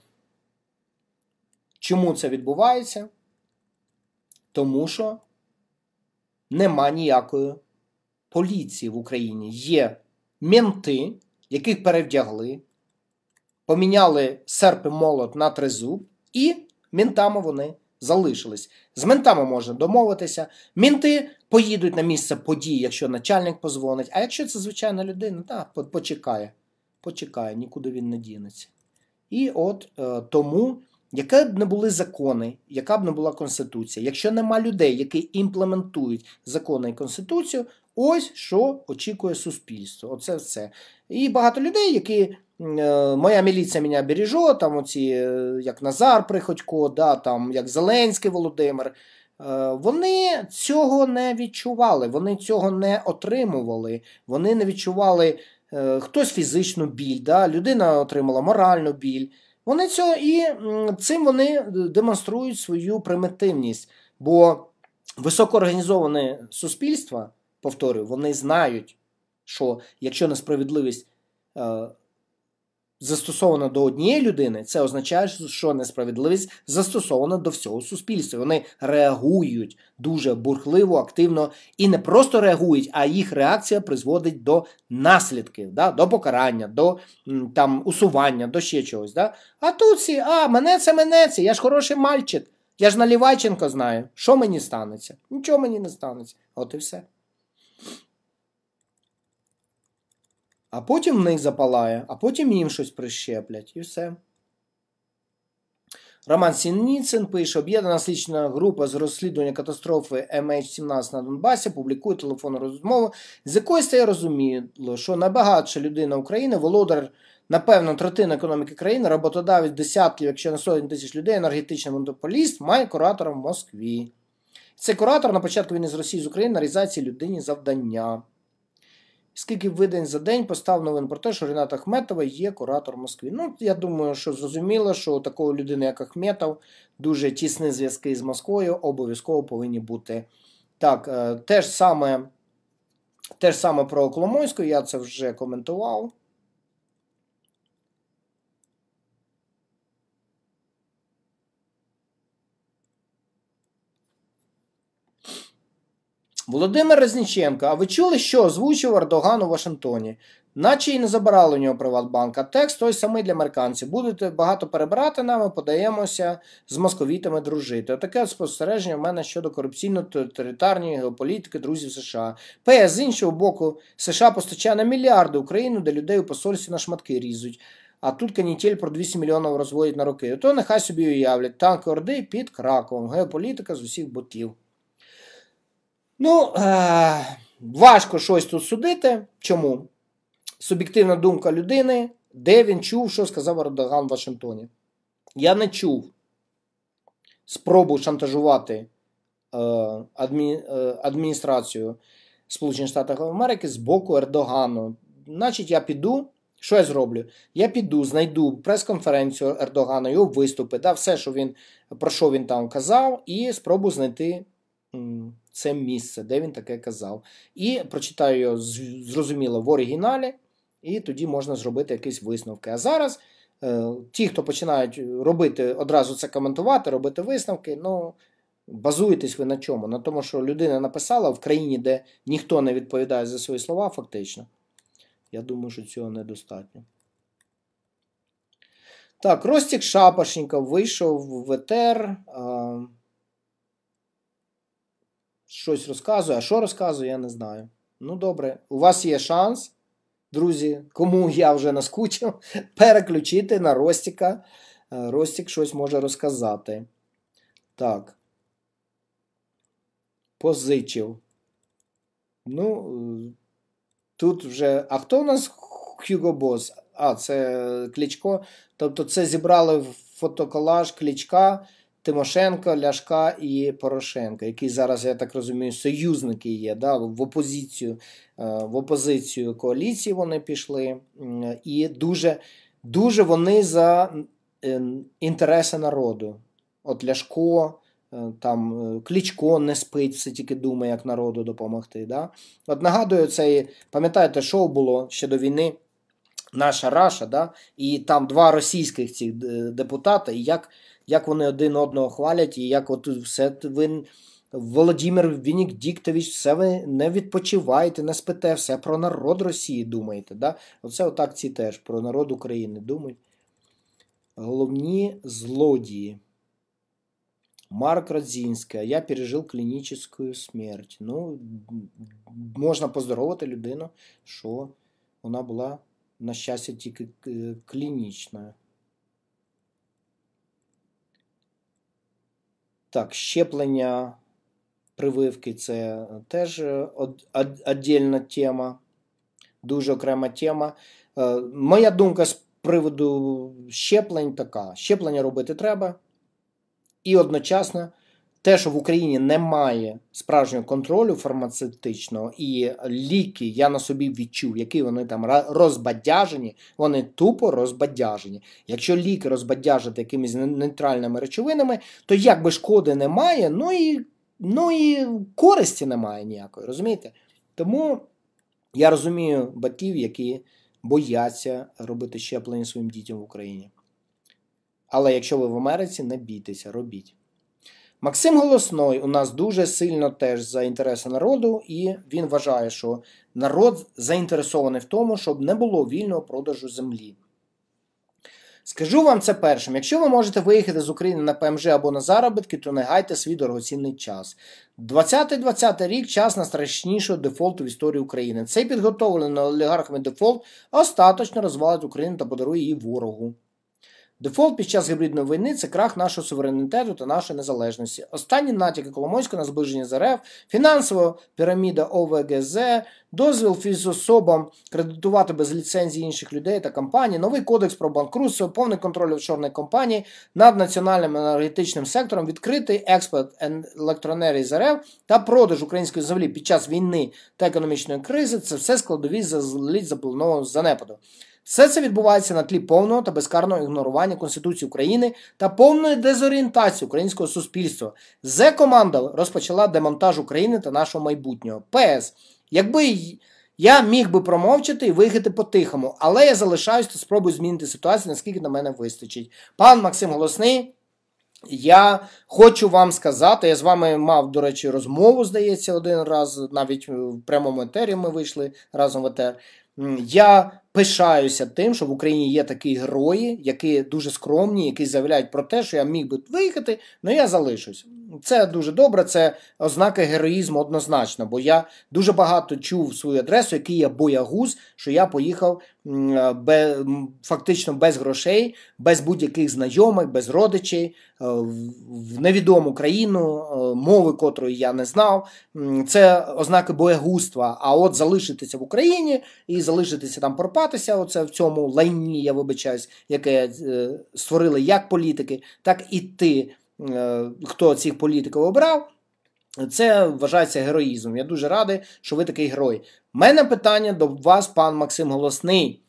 Чому це відбувається? Тому що нема ніякої поліції в Україні. Є менти, яких перевдягли, поміняли серп і молот на тризуб, і ментами вони залишились. З ментами можна домовитися. Менти поїдуть на місце подій, якщо начальник позвонить. А якщо це звичайна людина, так, почекає. Почекає, нікуди він не дінеться. І от е, тому, які б не були закони, яка б не була Конституція, якщо нема людей, які імплементують закони і Конституцію, ось що очікує суспільство. Оце все. І багато людей, які е, моя міліція мене береже, там оці, е, як Назар Приходько, да, там, як Зеленський Володимир, е, вони цього не відчували, вони цього не отримували, вони не відчували хтось фізичну біль, да? Людина отримала моральну біль. Вони цього, і цим вони демонструють свою примітивність. Бо високоорганізоване суспільство, повторюю, вони знають, що якщо несправедливість е, застосована до однієї людини, це означає, що несправедливість застосована до всього суспільства. Вони реагують дуже бурхливо, активно і не просто реагують, а їх реакція призводить до наслідків, да? До покарання, до там, усування, до ще чогось. Да? А тут всі, а, мене це мене це, я ж хороший мальчик, я ж Наливайченко знаю, що мені станеться? Нічого мені не станеться. От і все. А потім в них запалає, а потім їм щось прищеплять. І все. Роман Сініцин пише, об'єднана слідча група з розслідування катастрофи ем ейч сімнадцять на Донбасі публікує телефонну розмову, з якої стає розуміло, що найбагатша людина України, володар, напевно, третина економіки країни, роботодавець десятків, якщо не сотень тисяч людей, енергетичний монополіст, має куратора в Москві. Цей куратор на початку війни з Росії з України нарізає цій людині завдання. Скільки видань за день постав новин про те, що Ріната Ахметова є куратор в Москві. Ну, я думаю, що зрозуміло, що у такої людини, як Ахметов, дуже тісні зв'язки з Москвою обов'язково повинні бути. Так, те ж саме, те ж саме про Коломойську, я це вже коментував. Володимир Резніченко, а ви чули, що озвучив Ердоган у Вашингтоні? Наче і не забирали у нього Приватбанк, а текст той самий для американців. Будете багато перебирати нами, подаємося з московітами дружити. Отаке спостереження в мене щодо корупційно-тоталітарної геополітики друзів США. П. З іншого боку, США постачає на мільярди Україну, де людей у посольстві на шматки різуть. А тут канітель про двісті мільйонів розводять на роки. То нехай собі уявлять. Танки Орди під Краковом. Геополітика з усіх боків. Ну, е- важко щось тут судити. Чому? Суб'єктивна думка людини, де він чув, що сказав Ердоган в Вашингтоні. Я не чув спробу шантажувати е- адмі- е- адміністрацію Сполучених Штатів Америки з боку Ердогану. Значить, я піду, що я зроблю? Я піду, знайду прес-конференцію Ердогана, його виступи, да, все, що він, про що він там казав, і спробую знайти м- це місце, де він таке казав. І прочитаю його, зрозуміло, в оригіналі, і тоді можна зробити якісь висновки. А зараз е, ті, хто починають робити, одразу це коментувати, робити висновки, ну, базуєтесь ви на чому? На тому, що людина написала в країні, де ніхто не відповідає за свої слова, фактично. Я думаю, що цього недостатньо. Так, Ростік Шапошников вийшов в етер, а, щось розказує, а що розказує, я не знаю. Ну, добре, у вас є шанс, друзі, кому я вже наскучив, переключити на Ростіка. Ростік щось може розказати. Так. Позичив. Ну, тут вже... А хто у нас Hugo Boss? А, це Кличко. Тобто це зібрали в фотоколаж Кличка, Тимошенко, Ляшка і Порошенка, які зараз, я так розумію, союзники є, да, в опозицію, в опозицію коаліції вони пішли, і дуже, дуже вони за інтереси народу. От Ляшко, там Кличко не спить, все тільки думає, як народу допомогти. Да? От нагадую, це, пам'ятаєте, шоу було ще до війни, Наша Раша, да? І там два російських цих депутати, і як як вони один одного хвалять, і як от все ви, Володимир Венедіктович, все ви не відпочиваєте, не спите, все про народ Росії думаєте. Да? Оце отак ці теж про народ України думають. Головні злодії. Марк Родзінський, я пережив клінічну смерть. Ну, можна поздоровити людину, що вона була, на щастя, тільки клінічна. Так, щеплення, прививки – це теж віддільна тема, дуже окрема тема. Моя думка з приводу щеплень така. Щеплення робити треба. І одночасно те, що в Україні немає справжнього контролю фармацевтичного, і ліки я на собі відчув, які вони там розбадяжені, вони тупо розбадяжені. Якщо ліки розбадяжити якимись нейтральними речовинами, то якби шкоди немає, ну і, ну і користі немає ніякої, розумієте? Тому я розумію батьків, які бояться робити щеплення своїм дітям в Україні. Але якщо ви в Америці, не бійтеся, робіть. Максим Голосной у нас дуже сильно теж за інтереси народу, і він вважає, що народ заінтересований в тому, щоб не було вільного продажу землі. Скажу вам це першим. Якщо ви можете виїхати з України на Пе Ем Же або на заробітки, то не гайте свій дорогоцінний час. двадцятий-двадцятий рік – час найстрашнішого дефолту в історії України. Цей підготовлений олігархами дефолт остаточно розвалить Україну та подарує її ворогу. Дефолт під час гібридної війни – це крах нашого суверенітету та нашої незалежності. Останні натяки Коломойського на зближення з Ер Еф, фінансова піраміда О В Ге Зе, дозвіл фізособам кредитувати без ліцензії інших людей та компаній, новий кодекс про банкрутство, повний контроль офшорної компанії над національним енергетичним сектором, відкритий експорт електроенергії з Ер Еф та продаж української землі під час війни та економічної кризи – це все складові заздалегідь запланованого занепаду. Все це відбувається на тлі повного та безкарного ігнорування Конституції України та повної дезорієнтації українського суспільства. Зе-команда розпочала демонтаж України та нашого майбутнього. Пе Ес. Якби я міг би промовчати і виїхати по-тихому, але я залишаюсь та спробую змінити ситуацію, наскільки на мене вистачить. Пан Максим Голосний, я хочу вам сказати, я з вами мав, до речі, розмову, здається, один раз, навіть в прямому етері ми вийшли разом в етер. Я пишаюся тим, що в Україні є такі герої, які дуже скромні, які заявляють про те, що я міг би виїхати, але я залишусь. Це дуже добре, це ознака героїзму однозначно, бо я дуже багато чув свою адресу, який я боягуз, що я поїхав без, фактично без грошей, без будь-яких знайомих, без родичей, в невідому країну, мови котрої я не знав. Це ознаки боягузтва, а от залишитися в Україні і залишитися там пропатися, оце в цьому лайні, я вибачаюсь, яке створили як політики, так і ти, хто цих політиків обрав, це вважається героїзмом. Я дуже радий, що ви такий герой. У мене питання до вас, пан Максим Голосний.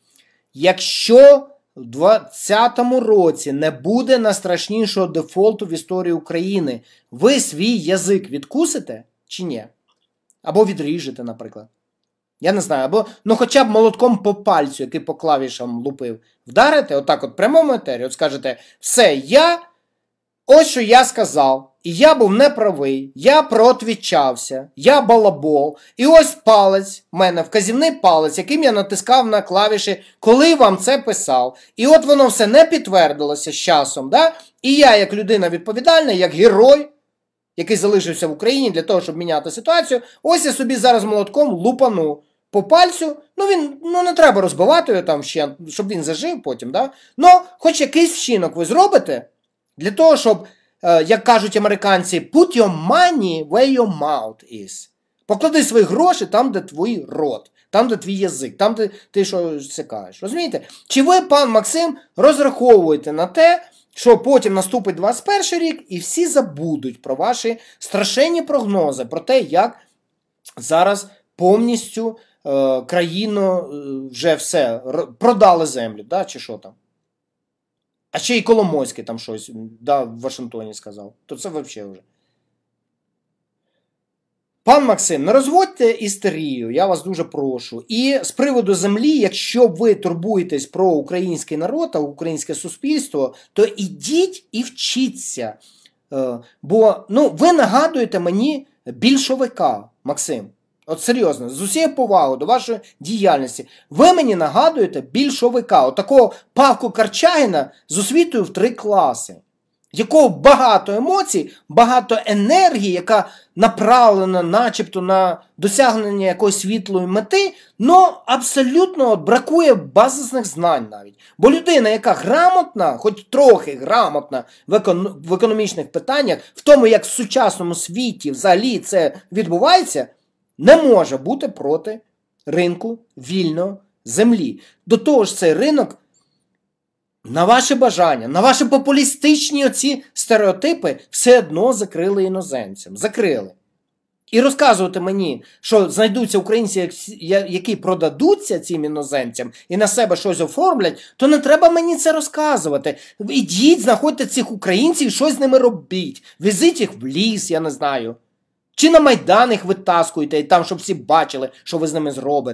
Якщо в двадцятому році не буде найстрашнішого дефолту в історії України, ви свій язик відкусите чи ні? Або відріжете, наприклад. Я не знаю, або ну хоча б молотком по пальцю, який по клавішам лупив, вдарите отак от в прямому етері, от скажете, все, я, ось що я сказав, і я був неправий, я проотвічався, я балабол, і ось палець, в мене вказівний палець, яким я натискав на клавіші, коли вам це писав, і от воно все не підтвердилося з часом, да? І я, як людина відповідальна, як герой, який залишився в Україні для того, щоб міняти ситуацію, ось я собі зараз молотком лупану по пальцю, ну він, ну не треба розбивати його там ще, щоб він зажив потім, да? Ну, хоч якийсь вчинок ви зробите, для того, щоб, е, як кажуть американці, put your money where your mouth is. Поклади свої гроші там, де твій рот, там, де твій язик, там, де ти що це кажеш. Розумієте? Чи ви, пан Максим, розраховуєте на те, що потім наступить двадцять перший рік і всі забудуть про ваші страшенні прогнози, про те, як зараз повністю е, країну е, вже все, продали землю, да, чи що там? А ще й Коломойський там щось, да, в Вашингтоні сказав. То це взагалі вже. Пан Максим, не розводьте істерію, я вас дуже прошу. І з приводу землі, якщо ви турбуєтесь про український народ та українське суспільство, то ідіть і вчіться. Бо, ну, ви нагадуєте мені більшовика, Максим. От серйозно, з усією повагою до вашої діяльності. Ви мені нагадуєте більшовика, от такого Павку Карчагіна з освітою в три класи. Якого багато емоцій, багато енергії, яка направлена начебто на досягнення якоїсь світлої мети, но абсолютно от бракує базисних знань навіть. Бо людина, яка грамотна, хоч трохи грамотна в, екон... в економічних питаннях, в тому, як в сучасному світі взагалі це відбувається, не може бути проти ринку вільної землі. До того ж, цей ринок на ваше бажання, на ваші популістичні оці стереотипи все одно закрили іноземцям. Закрили. І розказувати мені, що знайдуться українці, які продадуться цим іноземцям і на себе щось оформлять, то не треба мені це розказувати. Ідіть, знаходьте цих українців і щось з ними робіть. Везіть їх в ліс, я не знаю. Чи на Майдан їх витаскуєте, і там, щоб всі бачили, що ви з ними зробите.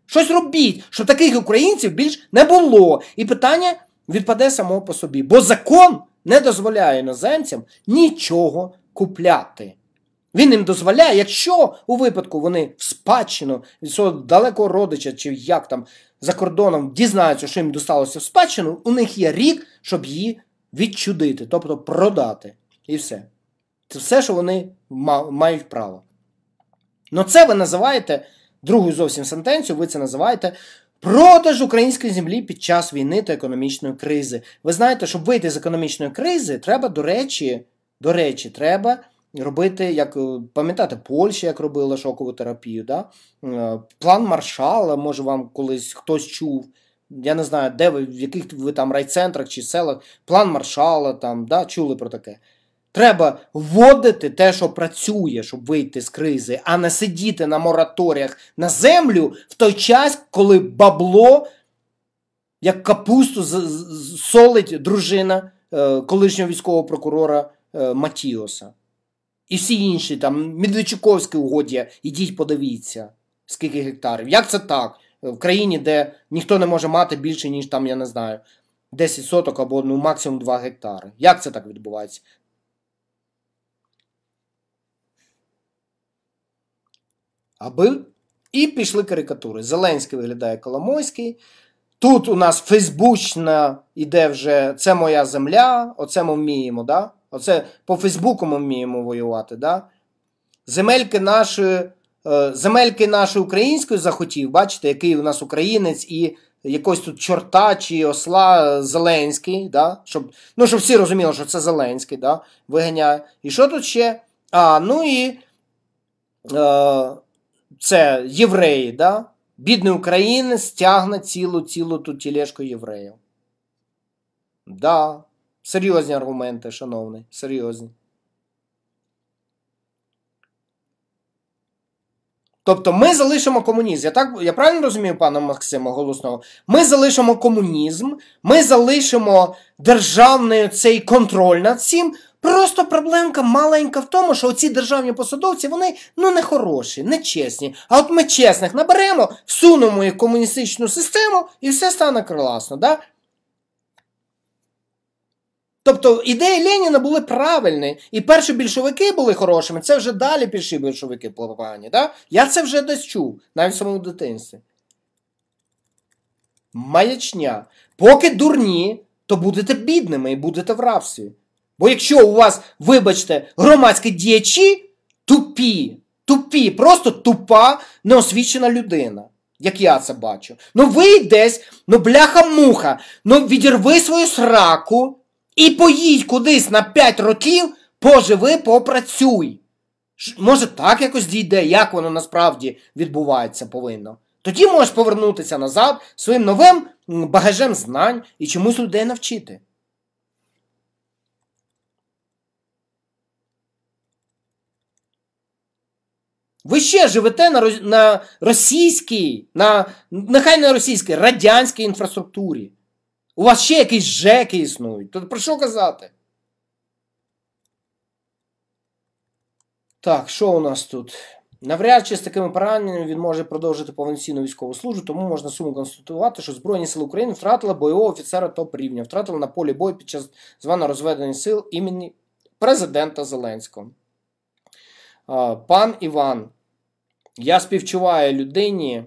Щось робіть, щоб таких українців більш не було. І питання відпаде само по собі. Бо закон не дозволяє іноземцям нічого купляти. Він їм дозволяє, якщо у випадку вони в спадщину від свого далекого родича, чи як там, за кордоном дізнаються, що їм досталося в спадщину, у них є рік, щоб її відчудити, тобто продати. І все. Це все, що вони мають право. Но це ви називаєте, другою зовсім сентенцією, ви це називаєте продаж української землі під час війни та економічної кризи. Ви знаєте, щоб вийти з економічної кризи, треба, до речі, до речі, треба робити, як, пам'ятаєте, Польща, як робила шокову терапію, да? План Маршалла, може вам колись хтось чув, я не знаю, де ви, в яких ви там райцентрах чи селах, план Маршалла, там, да, чули про таке. Треба вводити те, що працює, щоб вийти з кризи, а не сидіти на мораторіях на землю в той час, коли бабло, як капусту, солить дружина колишнього військового прокурора Матіоса. І всі інші, там, Медведчуковське угоддя, ідіть подивіться, скільки гектарів. Як це так? В країні, де ніхто не може мати більше, ніж там, я не знаю, десять соток або ну, максимум два гектари. Як це так відбувається? Аби і пішли карикатури. Зеленський виглядає Коломойський. Тут у нас фейсбучна іде вже «це моя земля», оце ми вміємо, да? Оце по Фейсбуку ми вміємо воювати, да? Земельки нашої, земельки нашої української захотів, бачите, який у нас українець і якось тут чорта чи осла Зеленський, да? Щоб, ну, щоб всі розуміли, що це Зеленський, да? Виганяє. І що тут ще? А, ну і е, це євреї, да? Бідний українець тягне цілу-цілу ту тілешку євреїв. Да. Серйозні аргументи, шановний, серйозні. Тобто ми залишимо комунізм. Я, так, я правильно розумію, пана Максима Голосного? Ми залишимо комунізм, ми залишимо державний цей контроль над цим. Просто проблемка маленька в тому, що оці державні посадовці, вони, ну, не хороші, не чесні. А от ми чесних наберемо, всунемо їх в комуністичну систему, і все стане класно, да? Тобто ідеї Леніна були правильні, і перші більшовики були хорошими, це вже далі пішли більшовики погані, да? Я це вже десь чув, навіть в самому дитинстві. Маячня. Поки дурні, то будете бідними і будете в рабстві. Бо якщо у вас, вибачте, громадські діячі тупі, тупі, просто тупа, неосвічена людина, як я це бачу. Ну ви десь, ну бляха-муха, ну відірви свою сраку, і поїдь кудись на п'ять років, поживи, попрацюй. Може так якось дійде, як воно насправді відбувається повинно. Тоді можеш повернутися назад своїм новим багажем знань і чомусь людей навчити. Ви ще живете на, на російській, на, нехай не російській, радянській інфраструктурі. У вас ще якісь ЖЕКи існують. То про що казати? Так, що у нас тут? Навряд чи з такими пораненнями він може продовжити повноцінну військову службу, тому можна суму констатувати, що Збройні сили України втратили бойового офіцера топ-рівня, втратили на полі бою під час звано розведення сил імені президента Зеленського. Пан Іван, я співчуваю людині,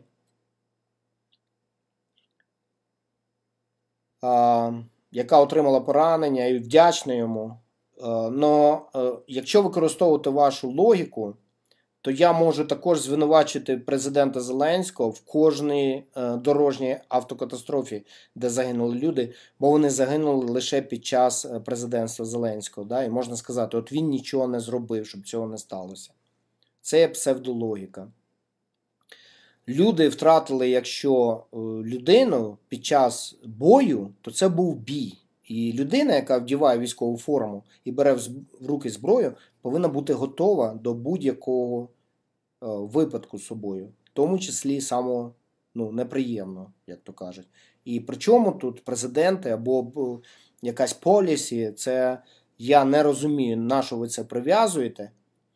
яка отримала поранення, і вдячна йому. Но якщо використовувати вашу логіку, то я можу також звинувачити президента Зеленського в кожній дорожній автокатастрофі, де загинули люди, бо вони загинули лише під час президентства Зеленського. Да? І можна сказати, от він нічого не зробив, щоб цього не сталося. Це є псевдологіка. Люди втратили, якщо людину під час бою, то це був бій. І людина, яка вдіває військову форму і бере в руки зброю, повинна бути готова до будь-якого випадку з собою. В тому числі самого, ну, неприємного, як то кажуть. І причому тут президенти або якась полісі, це я не розумію, на що ви це прив'язуєте.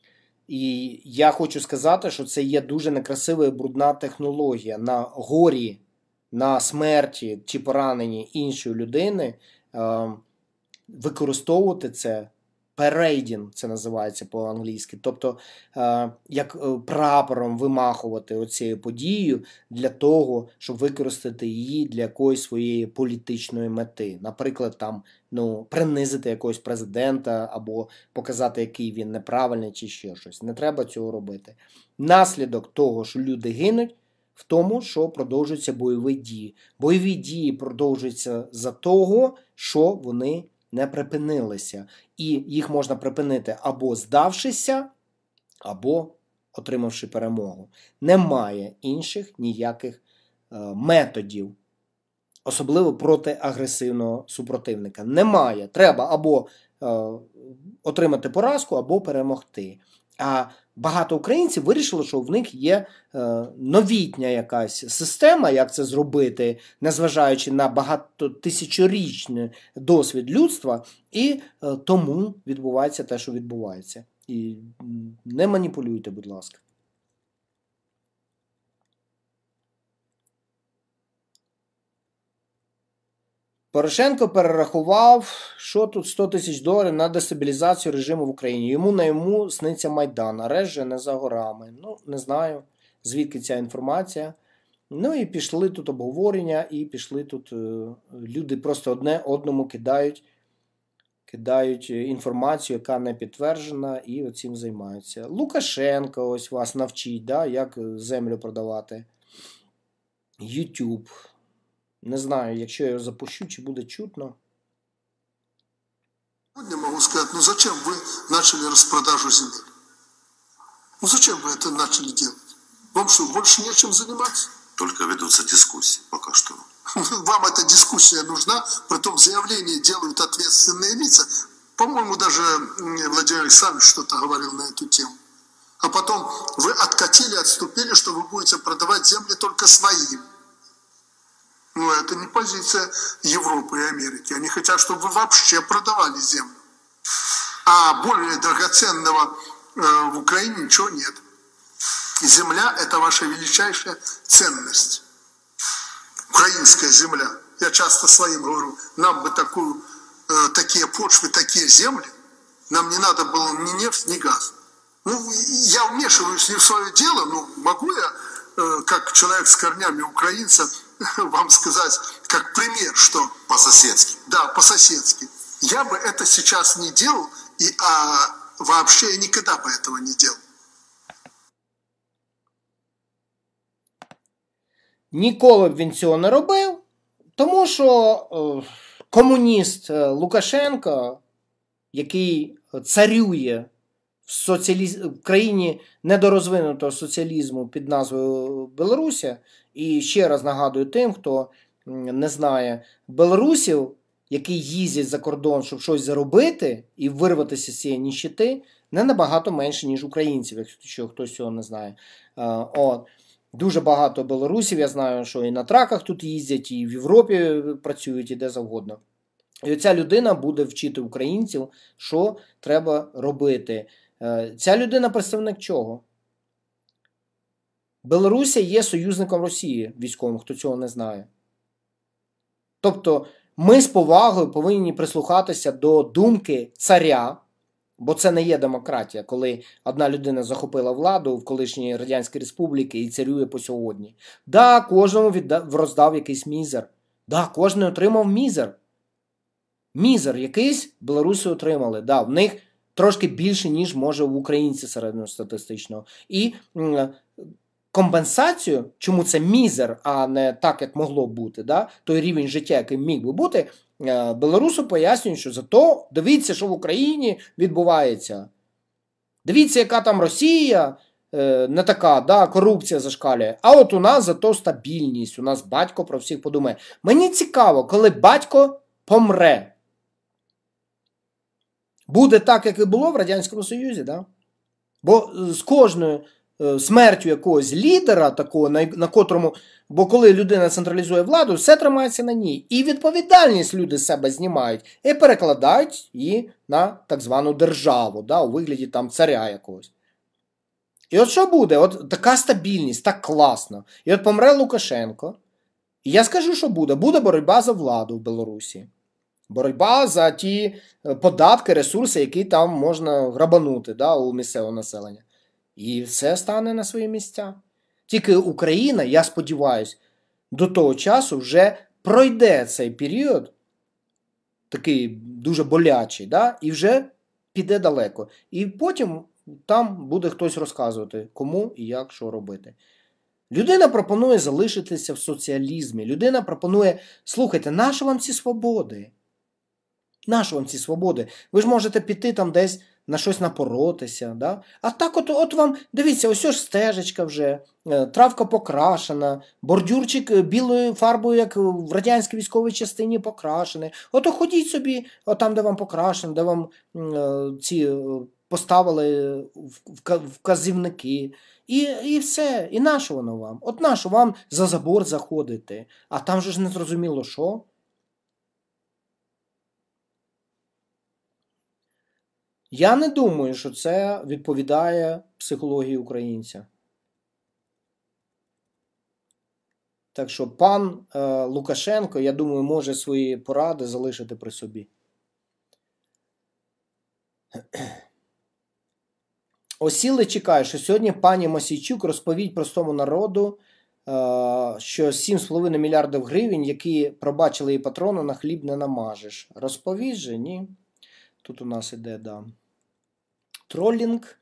І я хочу сказати, що це є дуже некрасива і брудна технологія. На горі, на смерті чи пораненні іншої людини е, використовувати це, парейдінг це називається по-англійськи, тобто е, як прапором вимахувати оцією подією для того, щоб використати її для якоїсь своєї політичної мети. Наприклад, там, ну, принизити якогось президента або показати, який він неправильний чи ще щось. Не треба цього робити. Наслідок того, що люди гинуть, в тому, що продовжуються бойові дії. Бойові дії продовжуються за того, що вони не припинилися. І їх можна припинити або здавшися, або отримавши перемогу. Немає інших ніяких е, методів, особливо проти агресивного супротивника. Немає. Треба або е, отримати поразку, або перемогти. А багато українців вирішили, що в них є е, новітня якась система, як це зробити, незважаючи на багатотисячорічний досвід людства, і е, тому відбувається те, що відбувається. І не маніпулюйте, будь ласка. Порошенко перерахував, що тут сто тисяч доларів на дестабілізацію режиму в Україні. Йому на йому сниться Майдан, а решт же не за горами. Ну, не знаю, звідки ця інформація. Ну і пішли тут обговорення, і пішли тут е, люди просто одне одному кидають, кидають інформацію, яка не підтверджена, і цим займаються. Лукашенко ось вас навчить, да, як землю продавати. YouTube. Не знаю, якщо я його запущу, чи буде чутно. Сегодня могу сказать, ну зачем вы начали распродажу земель? Ну зачем вы это начали делать? Вам что, больше нечем заниматься? Только ведутся дискуссии пока что. Вам эта дискуссия нужна, притом заявление делают ответственные лица. По-моему, даже Владимир Александрович что-то говорил на эту тему. А потом вы откатили, отступили, что вы будете продавать земли только своим. Но это не позиция Европы и Америки. Они хотят, чтобы вы вообще продавали землю. А более драгоценного э, в Украине ничего нет. Земля – это ваша величайшая ценность. Украинская земля. Я часто своим говорю, нам бы такую, э, такие почвы, такие земли, нам не надо было ни нефть, ни газ. Ну, я вмешиваюсь не в свое дело, но могу я, э, как человек с корнями украинца, вам сказать, как пример, что... По-соседски. Да, по-соседски. Я бы это сейчас не делал, и а, вообще я никогда бы этого не делал. Ніколи б він цього не робив, тому що е, комуніст Лукашенко, який царює в, соціаліз... в країні недорозвинутого соціалізму під назвою Білорусія, і ще раз нагадую тим, хто не знає, білорусів, які їздять за кордон, щоб щось заробити і вирватися з цієї ніщити, не набагато менше, ніж українців, якщо хтось цього не знає. От. Дуже багато білорусів, я знаю, що і на траках тут їздять, і в Європі працюють, і де завгодно. І оця людина буде вчити українців, що треба робити. Ця людина представник чого? Білорусія є союзником Росії військовим, хто цього не знає. Тобто ми з повагою повинні прислухатися до думки царя, бо це не є демократія, коли одна людина захопила владу в колишній Радянській Республіці і царює по сьогодні. Да, кожному віддав, роздав якийсь мізер. Да, кожен отримав мізер. Мізер якийсь білоруси отримали. Да, в них трошки більше, ніж може в українці середньостатистичного. І м, компенсацію, чому це мізер, а не так, як могло б бути, да, той рівень життя, який міг би бути, білорусу пояснюють, що зато дивіться, що в Україні відбувається. Дивіться, яка там Росія, не така, да, корупція зашкалює. А от у нас зато стабільність, у нас батько про всіх подумає. Мені цікаво, коли батько помре. Буде так, як і було в Радянському Союзі, да? Бо з кожною смертю якогось лідера такого, на, на котрому, бо коли людина централізує владу, все тримається на ній. І відповідальність люди з себе знімають і перекладають її на так звану державу, да, у вигляді там царя якогось. І от що буде? От така стабільність, так класно. І от помре Лукашенко. І я скажу, що буде. Буде боротьба за владу в Білорусі. Боротьба за ті податки, ресурси, які там можна грабанути, да, у місцевого населення. І все стане на свої місця. Тільки Україна, я сподіваюся, до того часу вже пройде цей період, такий дуже болячий, да, і вже піде далеко. І потім там буде хтось розказувати, кому і як, що робити. Людина пропонує залишитися в соціалізмі. Людина пропонує, слухайте, нащо вам ці свободи? Нащо вам ці свободи? Ви ж можете піти там десь на щось напоротися. Да? А так от, от вам, дивіться, ось ж стежечка вже, травка покрашена, бордюрчик білою фарбою, як в радянській військовій частині, покрашений. Ото ходіть собі, от там, де вам покрашено, де вам е, ці поставили вказівники. І, і все. І нащо воно вам? От нащо вам за забор заходити? А там же ж не зрозуміло що. Я не думаю, що це відповідає психології українця. Так що пан е, Лукашенко, я думаю, може свої поради залишити при собі. Осіли чекає, що сьогодні пані Мосійчук розповість простому народу, е, що сім з половиною мільярдів гривень, які пробачили її патрону, на хліб не намажеш. Розповість же, ні? Тут у нас іде, да. Тролінг.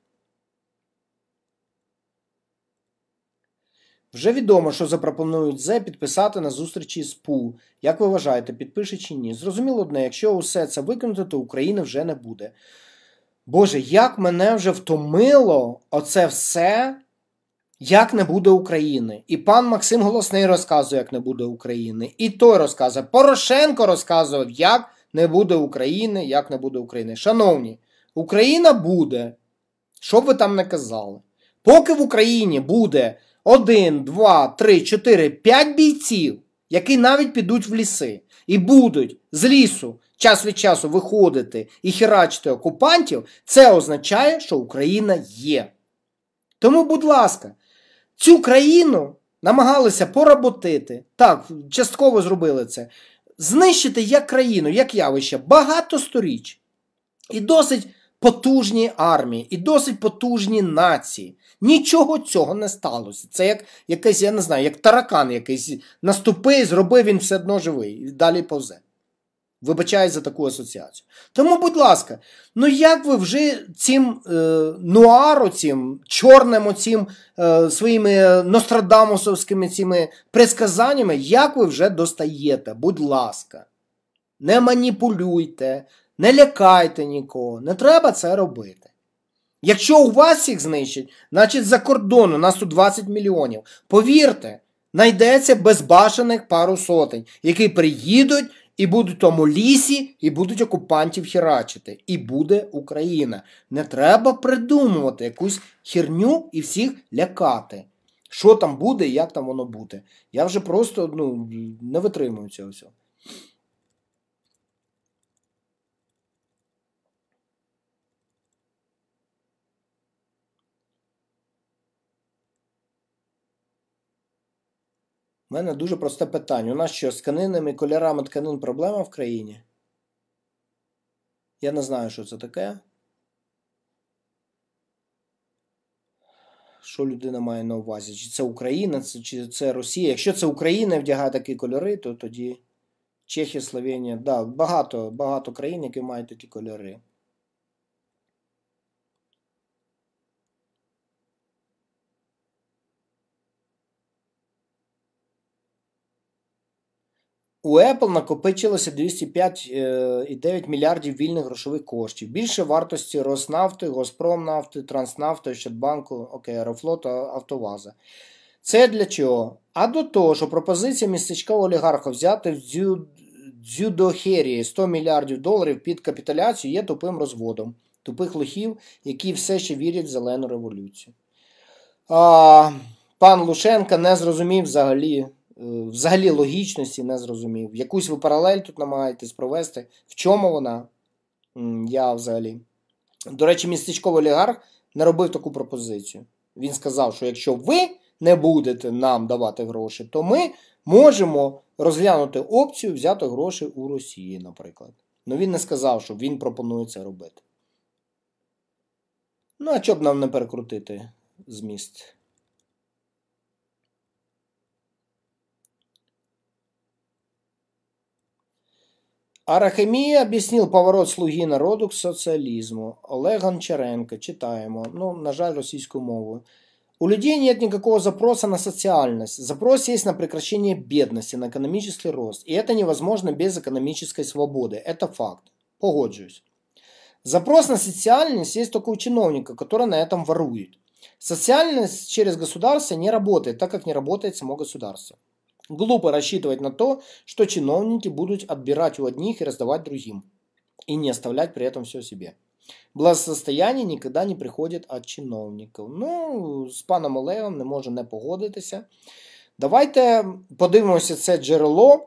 Вже відомо, що запропонують Зе підписати на зустрічі з ПУ. Як ви вважаєте, підпише чи ні? Зрозуміло одне, якщо усе це виконати, то України вже не буде. Боже, як мене вже втомило оце все, як не буде України. І пан Максим Голосний розказує, як не буде України. І той розказує. Порошенко розказував, як не буде України, як не буде України. Шановні, Україна буде, що б ви там не казали. Поки в Україні буде один, два, три, чотири, п'ять бійців, які навіть підуть в ліси і будуть з лісу час від часу виходити і херачити окупантів, це означає, що Україна є. Тому, будь ласка, цю країну намагалися поработити, так, частково зробили це, знищити як країну, як явище, багато сторіч. І досить потужні армії, і досить потужні нації. Нічого цього не сталося. Це як якийсь, я не знаю, як таракан якийсь наступив, зробив, він все одно живий. І далі повзе. Вибачаюсь за таку асоціацію. Тому, будь ласка, ну як ви вже цим е, нуару, цим чорним оцім е, своїми нострадамусовськими цими предсказаннями, як ви вже достаєте? Будь ласка. Не маніпулюйте, не лякайте нікого. Не треба це робити. Якщо у вас всіх знищать, значить за кордону, нас тут двадцять мільйонів. Повірте, знайдеться безбашених пару сотень, які приїдуть і будуть в тому лісі, і будуть окупантів херачити. І буде Україна. Не треба придумувати якусь херню і всіх лякати. Що там буде і як там воно буде. Я вже просто ну, не витримую цього всього. У мене дуже просте питання. У нас що, з тканинами і кольорами тканин проблема в країні? Я не знаю, що це таке. Що людина має на увазі? Чи це Україна, чи це Росія? Якщо це Україна вдягає такі кольори, то тоді Чехія, Словенія. Да, багато, багато країн, які мають такі кольори. У Apple накопичилося двісті п'ять цілих дев'ять мільярдів вільних грошових коштів. Більше вартості Роснафти, Газпромнафти, Транснафти, Ощадбанку, окей, Аерофлоту, Автоваза. Це для чого? А до того, що пропозиція містечкового олігарха взяти в дзю... дзюдохерії сто мільярдів доларів під капітуляцію є тупим розводом. Тупих лохів, які все ще вірять в зелену революцію. А, пан Лушенко не зрозумів взагалі... Взагалі логічності не зрозумів. Якусь ви паралель тут намагаєтесь провести. В чому вона? Я взагалі. До речі, містечковий олігарх не робив таку пропозицію. Він сказав, що якщо ви не будете нам давати гроші, то ми можемо розглянути опцію взяти гроші у Росії, наприклад. Ну він не сказав, що він пропонує це робити. Ну, а чого б нам не перекрутити зміст? Арахамия объяснил поворот «Слуги народу» к социализму. Олег Гончаренко. Читаємо. Ну, на жаль, російською мовою. У людей нет никакого запроса на социальность. Запрос есть на прекращение бедности, на экономический рост. И это невозможно без экономической свободы. Это факт. Погоджуюсь. Запрос на социальность есть только у чиновника, который на этом ворует. Социальность через государство не работает, так как не работает само государство. Глупо рассчитывать на то, что чиновники будут отбирать у одних и раздавать другим. И не оставлять при этом все себе. Благосостояние никогда не приходит от чиновників. Ну, з паном Олегом не можу не погодитися. Давайте подивимося це джерело.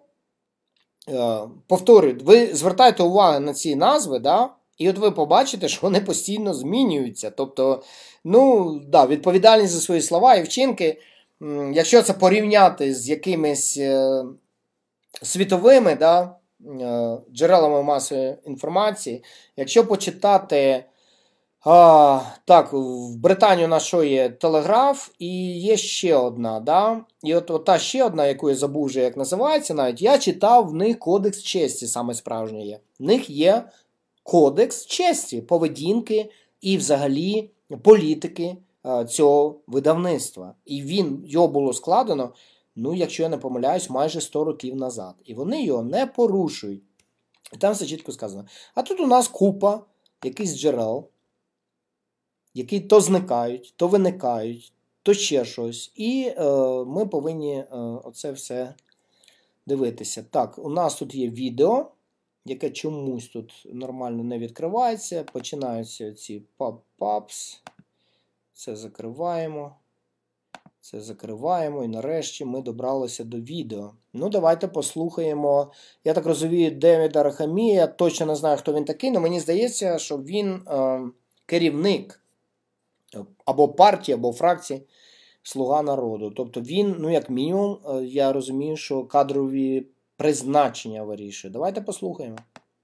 Повторюю, ви звертайте увагу на ці назви, да? І от ви побачите, що вони постійно змінюються. Тобто, ну, да, відповідальність за свої слова і вчинки, якщо це порівняти з якимись е, світовими, да, е, джерелами масової інформації, якщо почитати, а, так, в Британії у нас що є? Телеграф і є ще одна, да? І от, от та ще одна, яку я забув вже, як називається навіть, я читав, в них кодекс честі саме справжній є. В них є кодекс честі, поведінки і взагалі політики цього видавництва. І він, його було складено, ну, якщо я не помиляюсь, майже сто років назад. І вони його не порушують. І там все чітко сказано. А тут у нас купа якихось джерел, які то зникають, то виникають, то ще щось. І е, ми повинні е, оце все дивитися. Так, у нас тут є відео, яке чомусь тут нормально не відкривається. Починаються ці пап-папс. Це закриваємо. Це закриваємо. І нарешті ми добралися до відео. Ну, давайте послухаємо. Я так розумію, Девіда Арахамія. Я точно не знаю, хто він такий, але мені здається, що він е, керівник або партії, або фракції «Слуга народу». Тобто він, ну, як мінімум, е, я розумію, що кадрові призначення вирішує. Давайте послухаємо.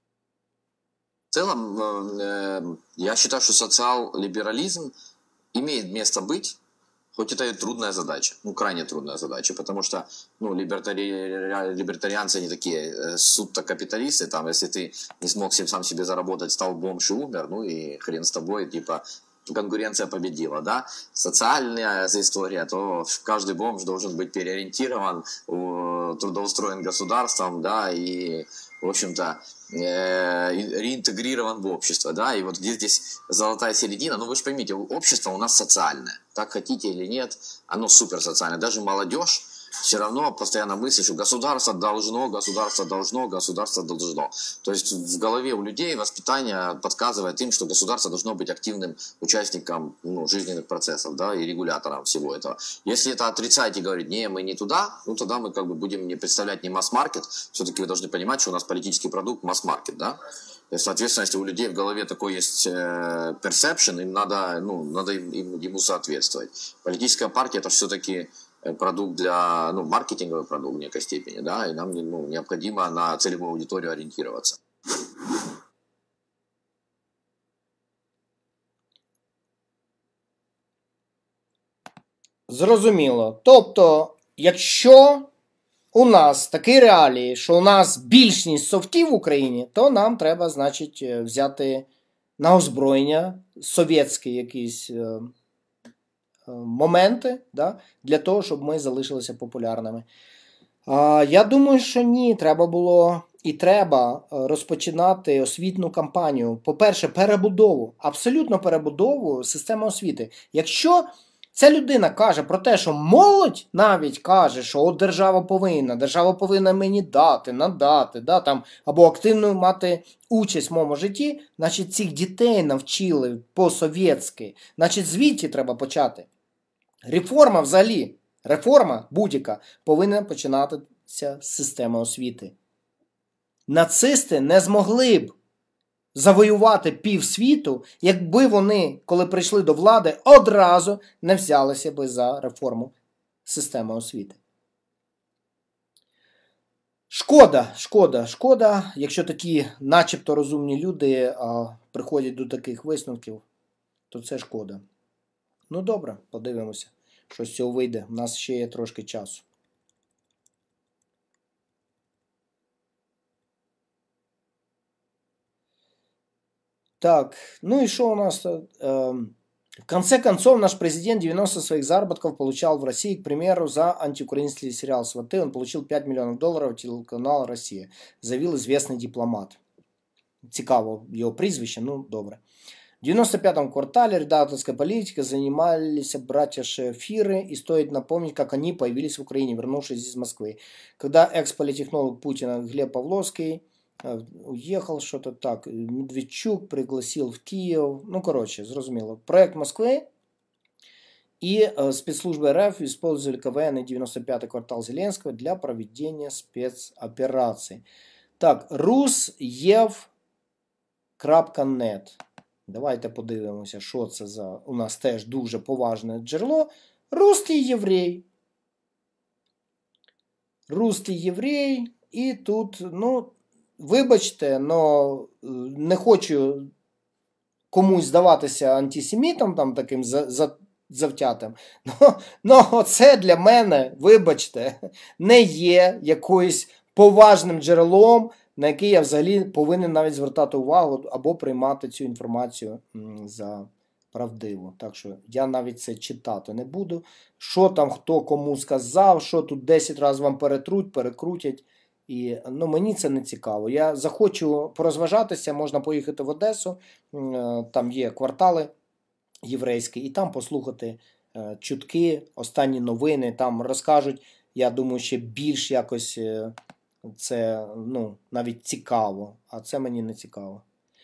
В целом, э, я считаю, что социал-либерализм имеет место быть, хоть это и трудная задача, ну, крайне трудная задача, потому что, ну, либертари... либертарианцы не такие сутто-капиталисты, там, если ты не смог сам себе заработать, стал бомж и умер, ну, и хрен с тобой, типа, конкуренция победила, да. Социальная история, то каждый бомж должен быть переориентирован, трудоустроен государством, да, и, в общем-то, реинтегрирован в общество, да, и вот где здесь золотая середина, ну вы же поймите, общество у нас социальное, так хотите или нет, оно суперсоциальное, даже молодежь все равно постоянно мыслит, что государство должно, государство должно, государство должно. То есть в голове у людей воспитание подсказывает им, что государство должно быть активным участником, ну, жизненных процессов, да, и регулятором всего этого. Если это отрицать и говорить, не, мы не туда, ну тогда мы как бы будем не представлять не масс-маркет. Все-таки вы должны понимать, что у нас политический продукт масс-маркет, да. И, соответственно, если у людей в голове такой есть э, perception, им надо, ну, надо им, им, ему соответствовать. Политическая партия это все-таки продукт для, ну, маркетинговый продукт в некой степени, да, и нам, ну, необходимо на целевую аудиторию ориентироваться. Зрозуміло. Тобто, якщо у нас такі реалії, що у нас більшість софтів в Україні, то нам треба, значить, взяти на озброєння совєтські якісь е, моменти, да, для того, щоб ми залишилися популярними. А, я думаю, що ні, треба було і треба розпочинати освітну кампанію. По-перше, перебудову, абсолютно перебудову системи освіти. Якщо ця людина каже про те, що молодь навіть каже, що от держава повинна, держава повинна мені дати, надати, да, там, або активно мати участь в моєму житті, значить цих дітей навчили по-совєтськи, значить звідти треба почати. Реформа взагалі, реформа будь-яка повинна починатися з системи освіти. Нацисти не змогли б завоювати півсвіту, якби вони, коли прийшли до влади, одразу не взялися би за реформу системи освіти. Шкода, шкода, шкода, якщо такі начебто розумні люди а, приходять до таких висновків, то це шкода. Ну добре, подивимося, що з цього вийде. У нас ще є трошки часу. Так, ну и что у нас? Э, в конце концов, наш президент девяносто своих заработков получал в России, к примеру, за антиукраинский сериал «Сваты». Он получил пять миллионов долларов, телеканал «Россия», заявил известный дипломат. Цікаво його прізвище, ну добре. В девяносто пятом квартале редакторской политикой занимались братья Шефиры, и стоит напомнить, как они появились в Украине, вернувшись из Москвы. Когда экс-политтехнолог Путина Глеб Павловский уехал, что-то так, Медведчук пригласил в Киев, ну, короче, зрозуміло. Проект Москвы и э, спецслужбы РФ использовали КВН и девяносто пятый квартал Зеленского для проведения спецопераций. Так, русєв крапка нет. Давайте подивимося, що це за, у нас теж дуже поважне джерело. Русський єврей. Русський єврей, і тут, ну, вибачте, но не хочу комусь здаватися антисемітом, там таким за, за, завтятим. Но, но це для мене, вибачте, не є якоюсь поважним джерелом, на який я взагалі повинен навіть звертати увагу або приймати цю інформацію за правдиву. Так що я навіть це читати не буду. Що там хто кому сказав, що тут десять разів вам перетруть, перекрутять. І, ну, мені це не цікаво. Я захочу порозважатися, можна поїхати в Одесу, там є квартали єврейські, і там послухати чутки, останні новини, там розкажуть, я думаю, ще більш якось це, ну, навіть цікаво, а це мені не цікаво.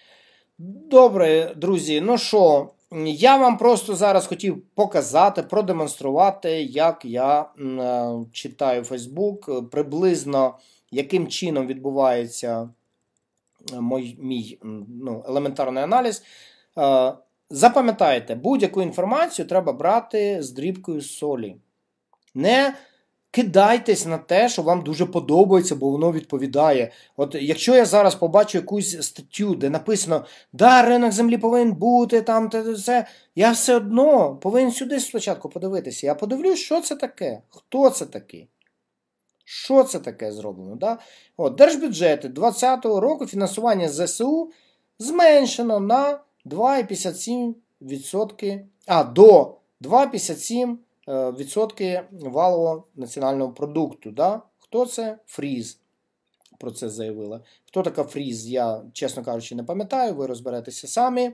Добре, друзі, ну що, я вам просто зараз хотів показати, продемонструвати, як я е, читаю Facebook, приблизно яким чином відбувається мій, мій ну, елементарний аналіз. Е, запам'ятайте, будь-яку інформацію треба брати з дрібкою солі. Не кидайтесь на те, що вам дуже подобається, бо воно відповідає. От якщо я зараз побачу якусь статтю, де написано, да, ринок землі повинен бути, там, те, все, я все одно повинен сюди спочатку подивитися. Я подивлюсь, що це таке, хто це такий, що це таке зроблено. Да? От, держбюджети двадцятого року фінансування ЗСУ зменшено на два цілих п'ятдесят сім відсотка, а, до два цілих п'ятдесят сім відсотки валового національного продукту. Да? Хто це? Фріз про це заявила. Хто така Фріз, я, чесно кажучи, не пам'ятаю, ви розберетеся самі.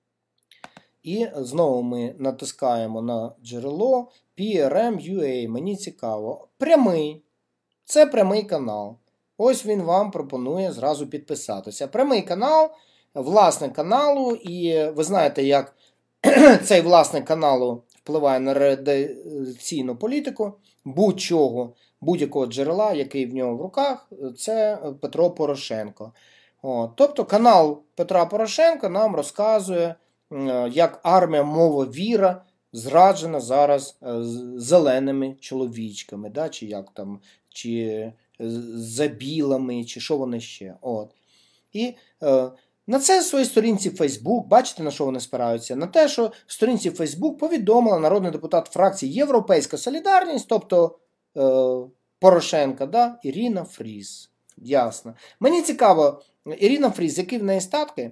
І знову ми натискаємо на джерело пі ар ем ю ей. Мені цікаво. Прямий. Це прямий канал. Ось він вам пропонує зразу підписатися. Прямий канал, власник каналу, і ви знаєте, як цей власник каналу впливає на редакційну політику будь-чого, будь-якого джерела, який в нього в руках, це Петро Порошенко. О, тобто канал Петра Порошенка нам розказує, як армія мова віра зраджена зараз зеленими чоловічками, да, чи як там, чи забілами, чи що вони ще. От. І е, на це в своїй сторінці Facebook, бачите, на що вони спираються? На те, що в сторінці Facebook повідомила народний депутат фракції Європейська Солідарність, тобто е, Порошенка, да, Ірина Фріз. Ясно. Мені цікаво, Ірина Фріз, які в неї статки,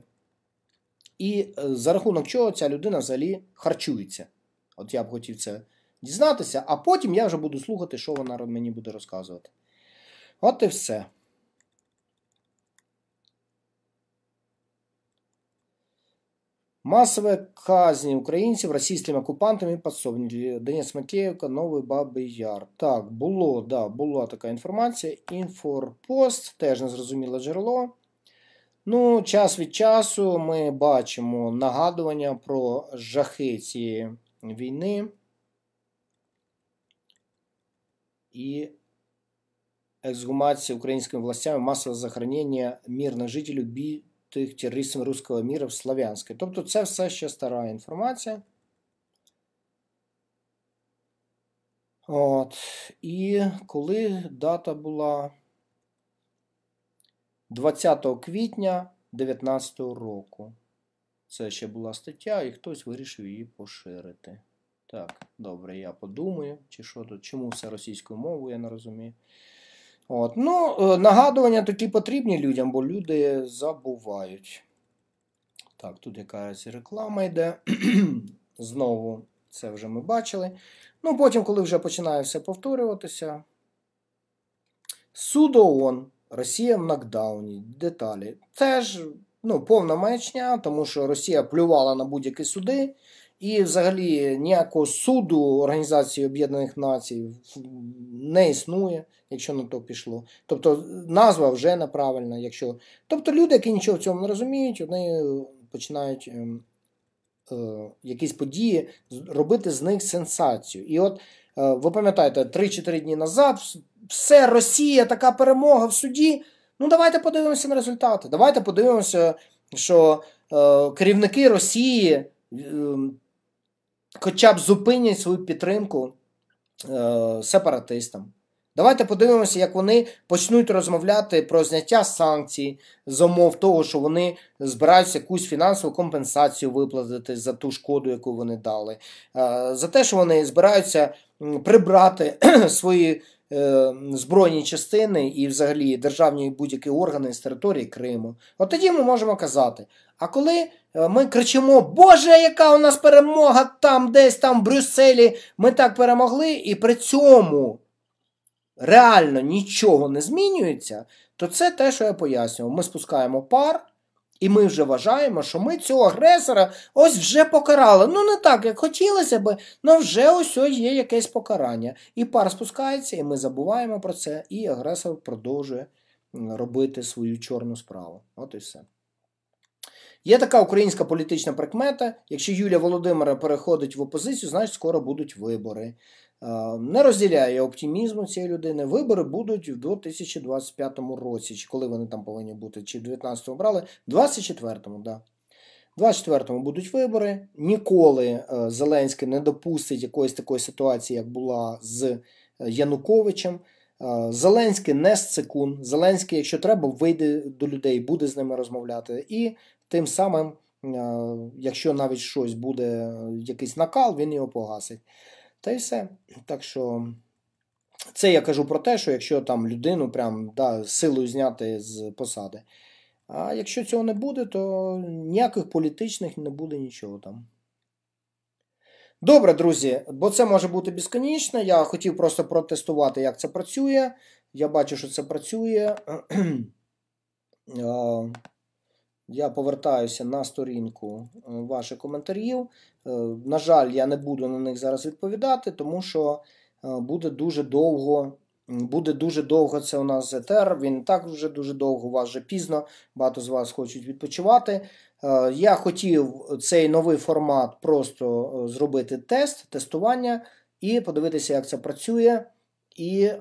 і е, за рахунок чого ця людина взагалі харчується. От я б хотів це дізнатися, а потім я вже буду слухати, що вона мені буде розказувати. От і все. Массовые казни украинцев российскими оккупантами подсобники. Денис Макеївка, Новий Бабий Яр. Так, було, да, була така інформація. Інфорпост, теж незрозуміле джерело. Ну, час від часу ми бачимо нагадування про жахи цієї війни. І ексгумація українськими властями, масове захоронення мирних жителів тих терористів руського міра в Слов'янське. Тобто це все ще стара інформація. От. І коли дата була? двадцятого квітня дев'ятнадцятого року. Це ще була стаття, і хтось вирішив її поширити. Так, добре, я подумаю, чи що тут, чому все російською мовою, я не розумію. От. Ну, нагадування такі потрібні людям, бо люди забувають. Так, тут якась реклама йде. Знову це вже ми бачили. Ну, потім, коли вже починає все повторюватися. Суд ООН. Росія в нокдауні. Деталі. Це ж, ну, повна маячня, тому що Росія плювала на будь-які суди. І взагалі ніякого суду Організації Об'єднаних Націй не існує, якщо на то пішло. Тобто назва вже неправильна. Якщо... Тобто люди, які нічого в цьому не розуміють, вони починають е, е, якісь події робити з них сенсацію. І от, е, ви пам'ятаєте, три-чотири дні назад все, Росія, така перемога в суді. Ну давайте подивимося на результати. Давайте подивимося, що е, керівники Росії е, хоча б зупинять свою підтримку е, сепаратистам. Давайте подивимося, як вони почнуть розмовляти про зняття санкцій з умов того, що вони збираються якусь фінансову компенсацію виплатити за ту шкоду, яку вони дали. Е, за те, що вони збираються прибрати свої е, збройні частини і взагалі державні будь-які органи з території Криму. От тоді ми можемо казати. А коли ми кричимо: Боже, яка у нас перемога там, десь там в Брюсселі, ми так перемогли, і при цьому реально нічого не змінюється, то це те, що я пояснював. Ми спускаємо пар, і ми вже вважаємо, що ми цього агресора ось вже покарали. Ну не так, як хотілося би, але вже ось ось є якесь покарання. І пар спускається, і ми забуваємо про це, і агресор продовжує робити свою чорну справу. От і все. Є така українська політична прикмета: якщо Юлія Володимира переходить в опозицію, значить скоро будуть вибори. Не розділяю я оптимізму цієї людини. Вибори будуть в дві тисячі двадцять п'ятому році, чи коли вони там повинні бути, чи в дев'ятнадцятому брали, в двадцять четвертому, да. В двадцять четвертому будуть вибори. Ніколи Зеленський не допустить якоїсь такої ситуації, як була з Януковичем. Зеленський не сцикун. Зеленський, якщо треба, вийде до людей, буде з ними розмовляти. І тим самим, якщо навіть щось буде, якийсь накал, він його погасить. Та й все. Так що, це я кажу про те, що якщо там людину прям, да, силою зняти з посади. А якщо цього не буде, то ніяких політичних не буде нічого там. Добре, друзі, бо це може бути безконечно. Я хотів просто протестувати, як це працює. Я бачу, що це працює. Я повертаюся на сторінку ваших коментарів. На жаль, я не буду на них зараз відповідати, тому що буде дуже довго, буде дуже довго це у нас етер, він так вже дуже довго, у вас вже пізно, багато з вас хочуть відпочивати. Я хотів цей новий формат просто зробити тест, тестування і подивитися, як це працює, і е,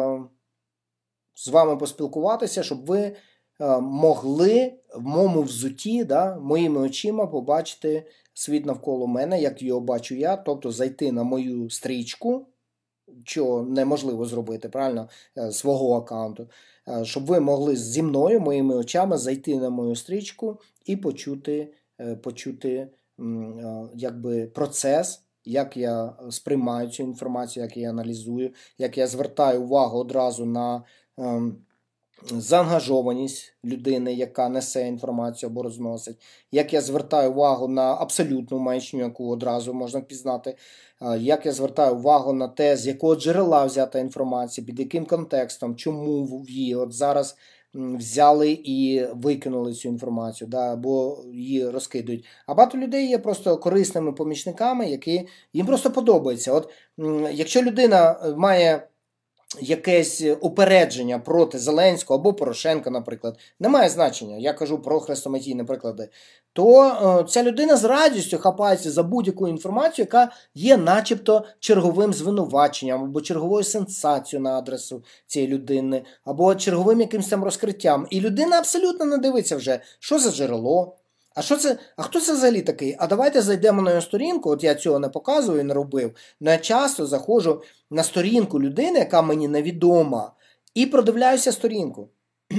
з вами поспілкуватися, щоб ви могли в моєму взутті, да, моїми очима побачити світ навколо мене, як його бачу я, тобто зайти на мою стрічку, що неможливо зробити, правильно, свого аккаунту, щоб ви могли зі мною, моїми очами, зайти на мою стрічку і почути, почути якби, процес, як я сприймаю цю інформацію, як я аналізую, як я звертаю увагу одразу на заангажованість людини, яка несе інформацію або розносить, як я звертаю увагу на абсолютну маячню, яку одразу можна впізнати, як я звертаю увагу на те, з якого джерела взята інформація, під яким контекстом, чому її от зараз взяли і викинули цю інформацію, да, або її розкидують. А багато людей є просто корисними помічниками, які їм просто подобається. От якщо людина має якесь упередження проти Зеленського або Порошенка, наприклад, немає значення, я кажу про хрестоматійні приклади, то е, ця людина з радістю хапається за будь-яку інформацію, яка є начебто черговим звинуваченням, або черговою сенсацією на адресу цієї людини, або черговим якимось там розкриттям. І людина абсолютно не дивиться вже, що за джерело, а що це, а хто це взагалі такий? А давайте зайдемо на його сторінку, от я цього не показую і не робив, але я часто заходжу на сторінку людини, яка мені невідома, і продивляюся сторінку.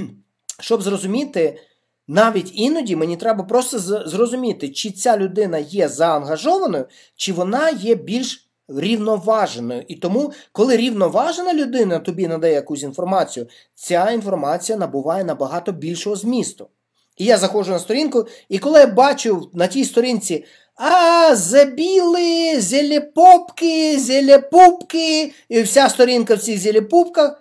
Щоб зрозуміти, навіть іноді мені треба просто зрозуміти, чи ця людина є заангажованою, чи вона є більш рівноваженою. І тому, коли рівноважена людина тобі надає якусь інформацію, ця інформація набуває набагато більшого змісту. І я заходжу на сторінку, і коли я бачу на тій сторінці «А, забіли, зелепопки, зелепупки», і вся сторінка в цих зелепупках,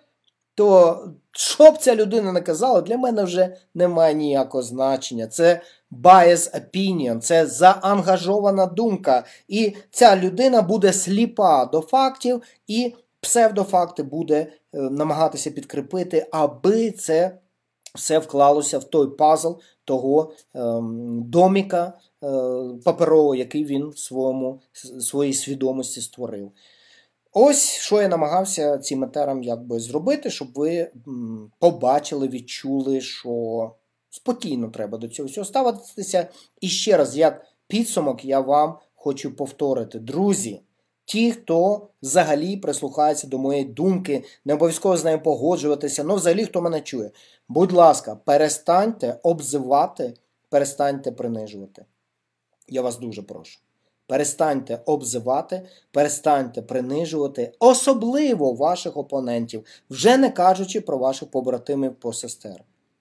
то що б ця людина не казала, для мене вже немає ніякого значення. Це bias opinion, це заангажована думка. І ця людина буде сліпа до фактів, і псевдофакти буде е, намагатися підкріпити, аби це все вклалося в той пазл того е, доміка е, паперового, який він в своєму, своїй свідомості створив. Ось, що я намагався цим етером якби зробити, щоб ви м, побачили, відчули, що спокійно треба до цього всього ставитися. І ще раз, як підсумок, я вам хочу повторити. Друзі, ті, хто взагалі прислухається до моєї думки, не обов'язково з нею погоджуватися, але взагалі хто мене чує, будь ласка, перестаньте обзивати, перестаньте принижувати. Я вас дуже прошу. Перестаньте обзивати, перестаньте принижувати, особливо ваших опонентів, вже не кажучи про ваших побратимів по сестер.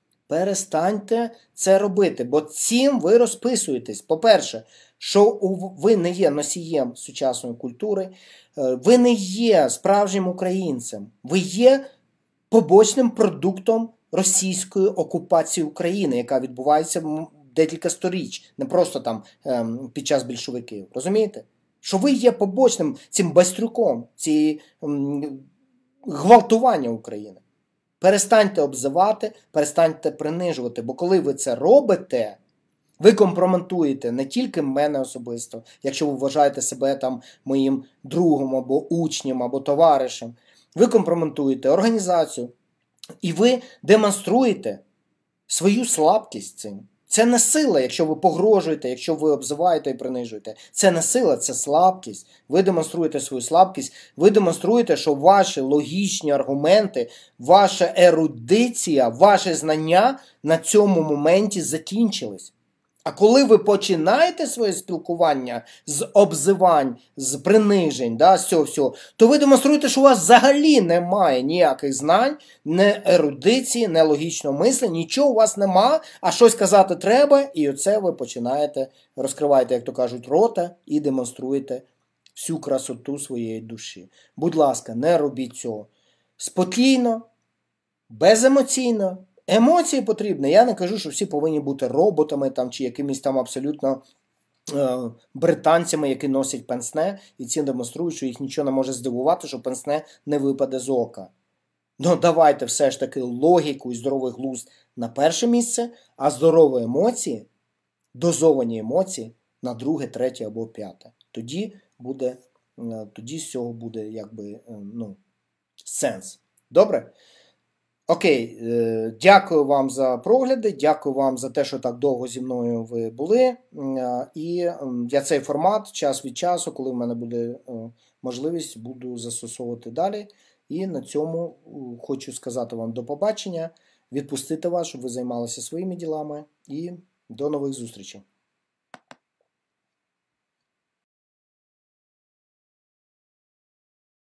Перестаньте це робити, бо цим ви розписуєтесь. По-перше, що ви не є носієм сучасної культури, ви не є справжнім українцем, ви є побочним продуктом російської окупації України, яка відбувається декілька сторіч, не просто там ем, під час більшовиків. Розумієте? Що ви є побочним цим байстрюком, цієї ем, гвалтування України. Перестаньте обзивати, перестаньте принижувати, бо коли ви це робите, ви компрометуєте не тільки мене особисто, якщо ви вважаєте себе там моїм другом, або учнем, або товаришем, ви компрометуєте організацію, і ви демонструєте свою слабкість цим. Це не сила, якщо ви погрожуєте, якщо ви обзиваєте і принижуєте. Це не сила, це слабкість. Ви демонструєте свою слабкість, ви демонструєте, що ваші логічні аргументи, ваша ерудиція, ваші знання на цьому моменті закінчились. А коли ви починаєте своє спілкування з обзивань, з принижень, да, з цього всього, то ви демонструєте, що у вас взагалі немає ніяких знань, не ерудиції, не логічного мислення, нічого у вас нема, а щось казати треба, і оце ви починаєте, розкриваєте, як то кажуть, рота і демонструєте всю красоту своєї душі. Будь ласка, не робіть цього. Спокійно, беземоційно. Емоції потрібні. Я не кажу, що всі повинні бути роботами там, чи якимись там абсолютно е, британцями, які носять пенсне, і ці демонструють, що їх нічого не може здивувати, що пенсне не випаде з ока. Ну давайте все ж таки логіку і здоровий глузд на перше місце, а здорові емоції, дозовані емоції на друге, третє або п'яте. Тоді буде, е, тоді з цього буде якби, е, ну, сенс. Добре? Окей, дякую вам за прогляди, дякую вам за те, що так довго зі мною ви були. І я цей формат час від часу, коли в мене буде можливість, буду застосовувати далі. І на цьому хочу сказати вам до побачення, відпустити вас, щоб ви займалися своїми ділами, і до нових зустрічей.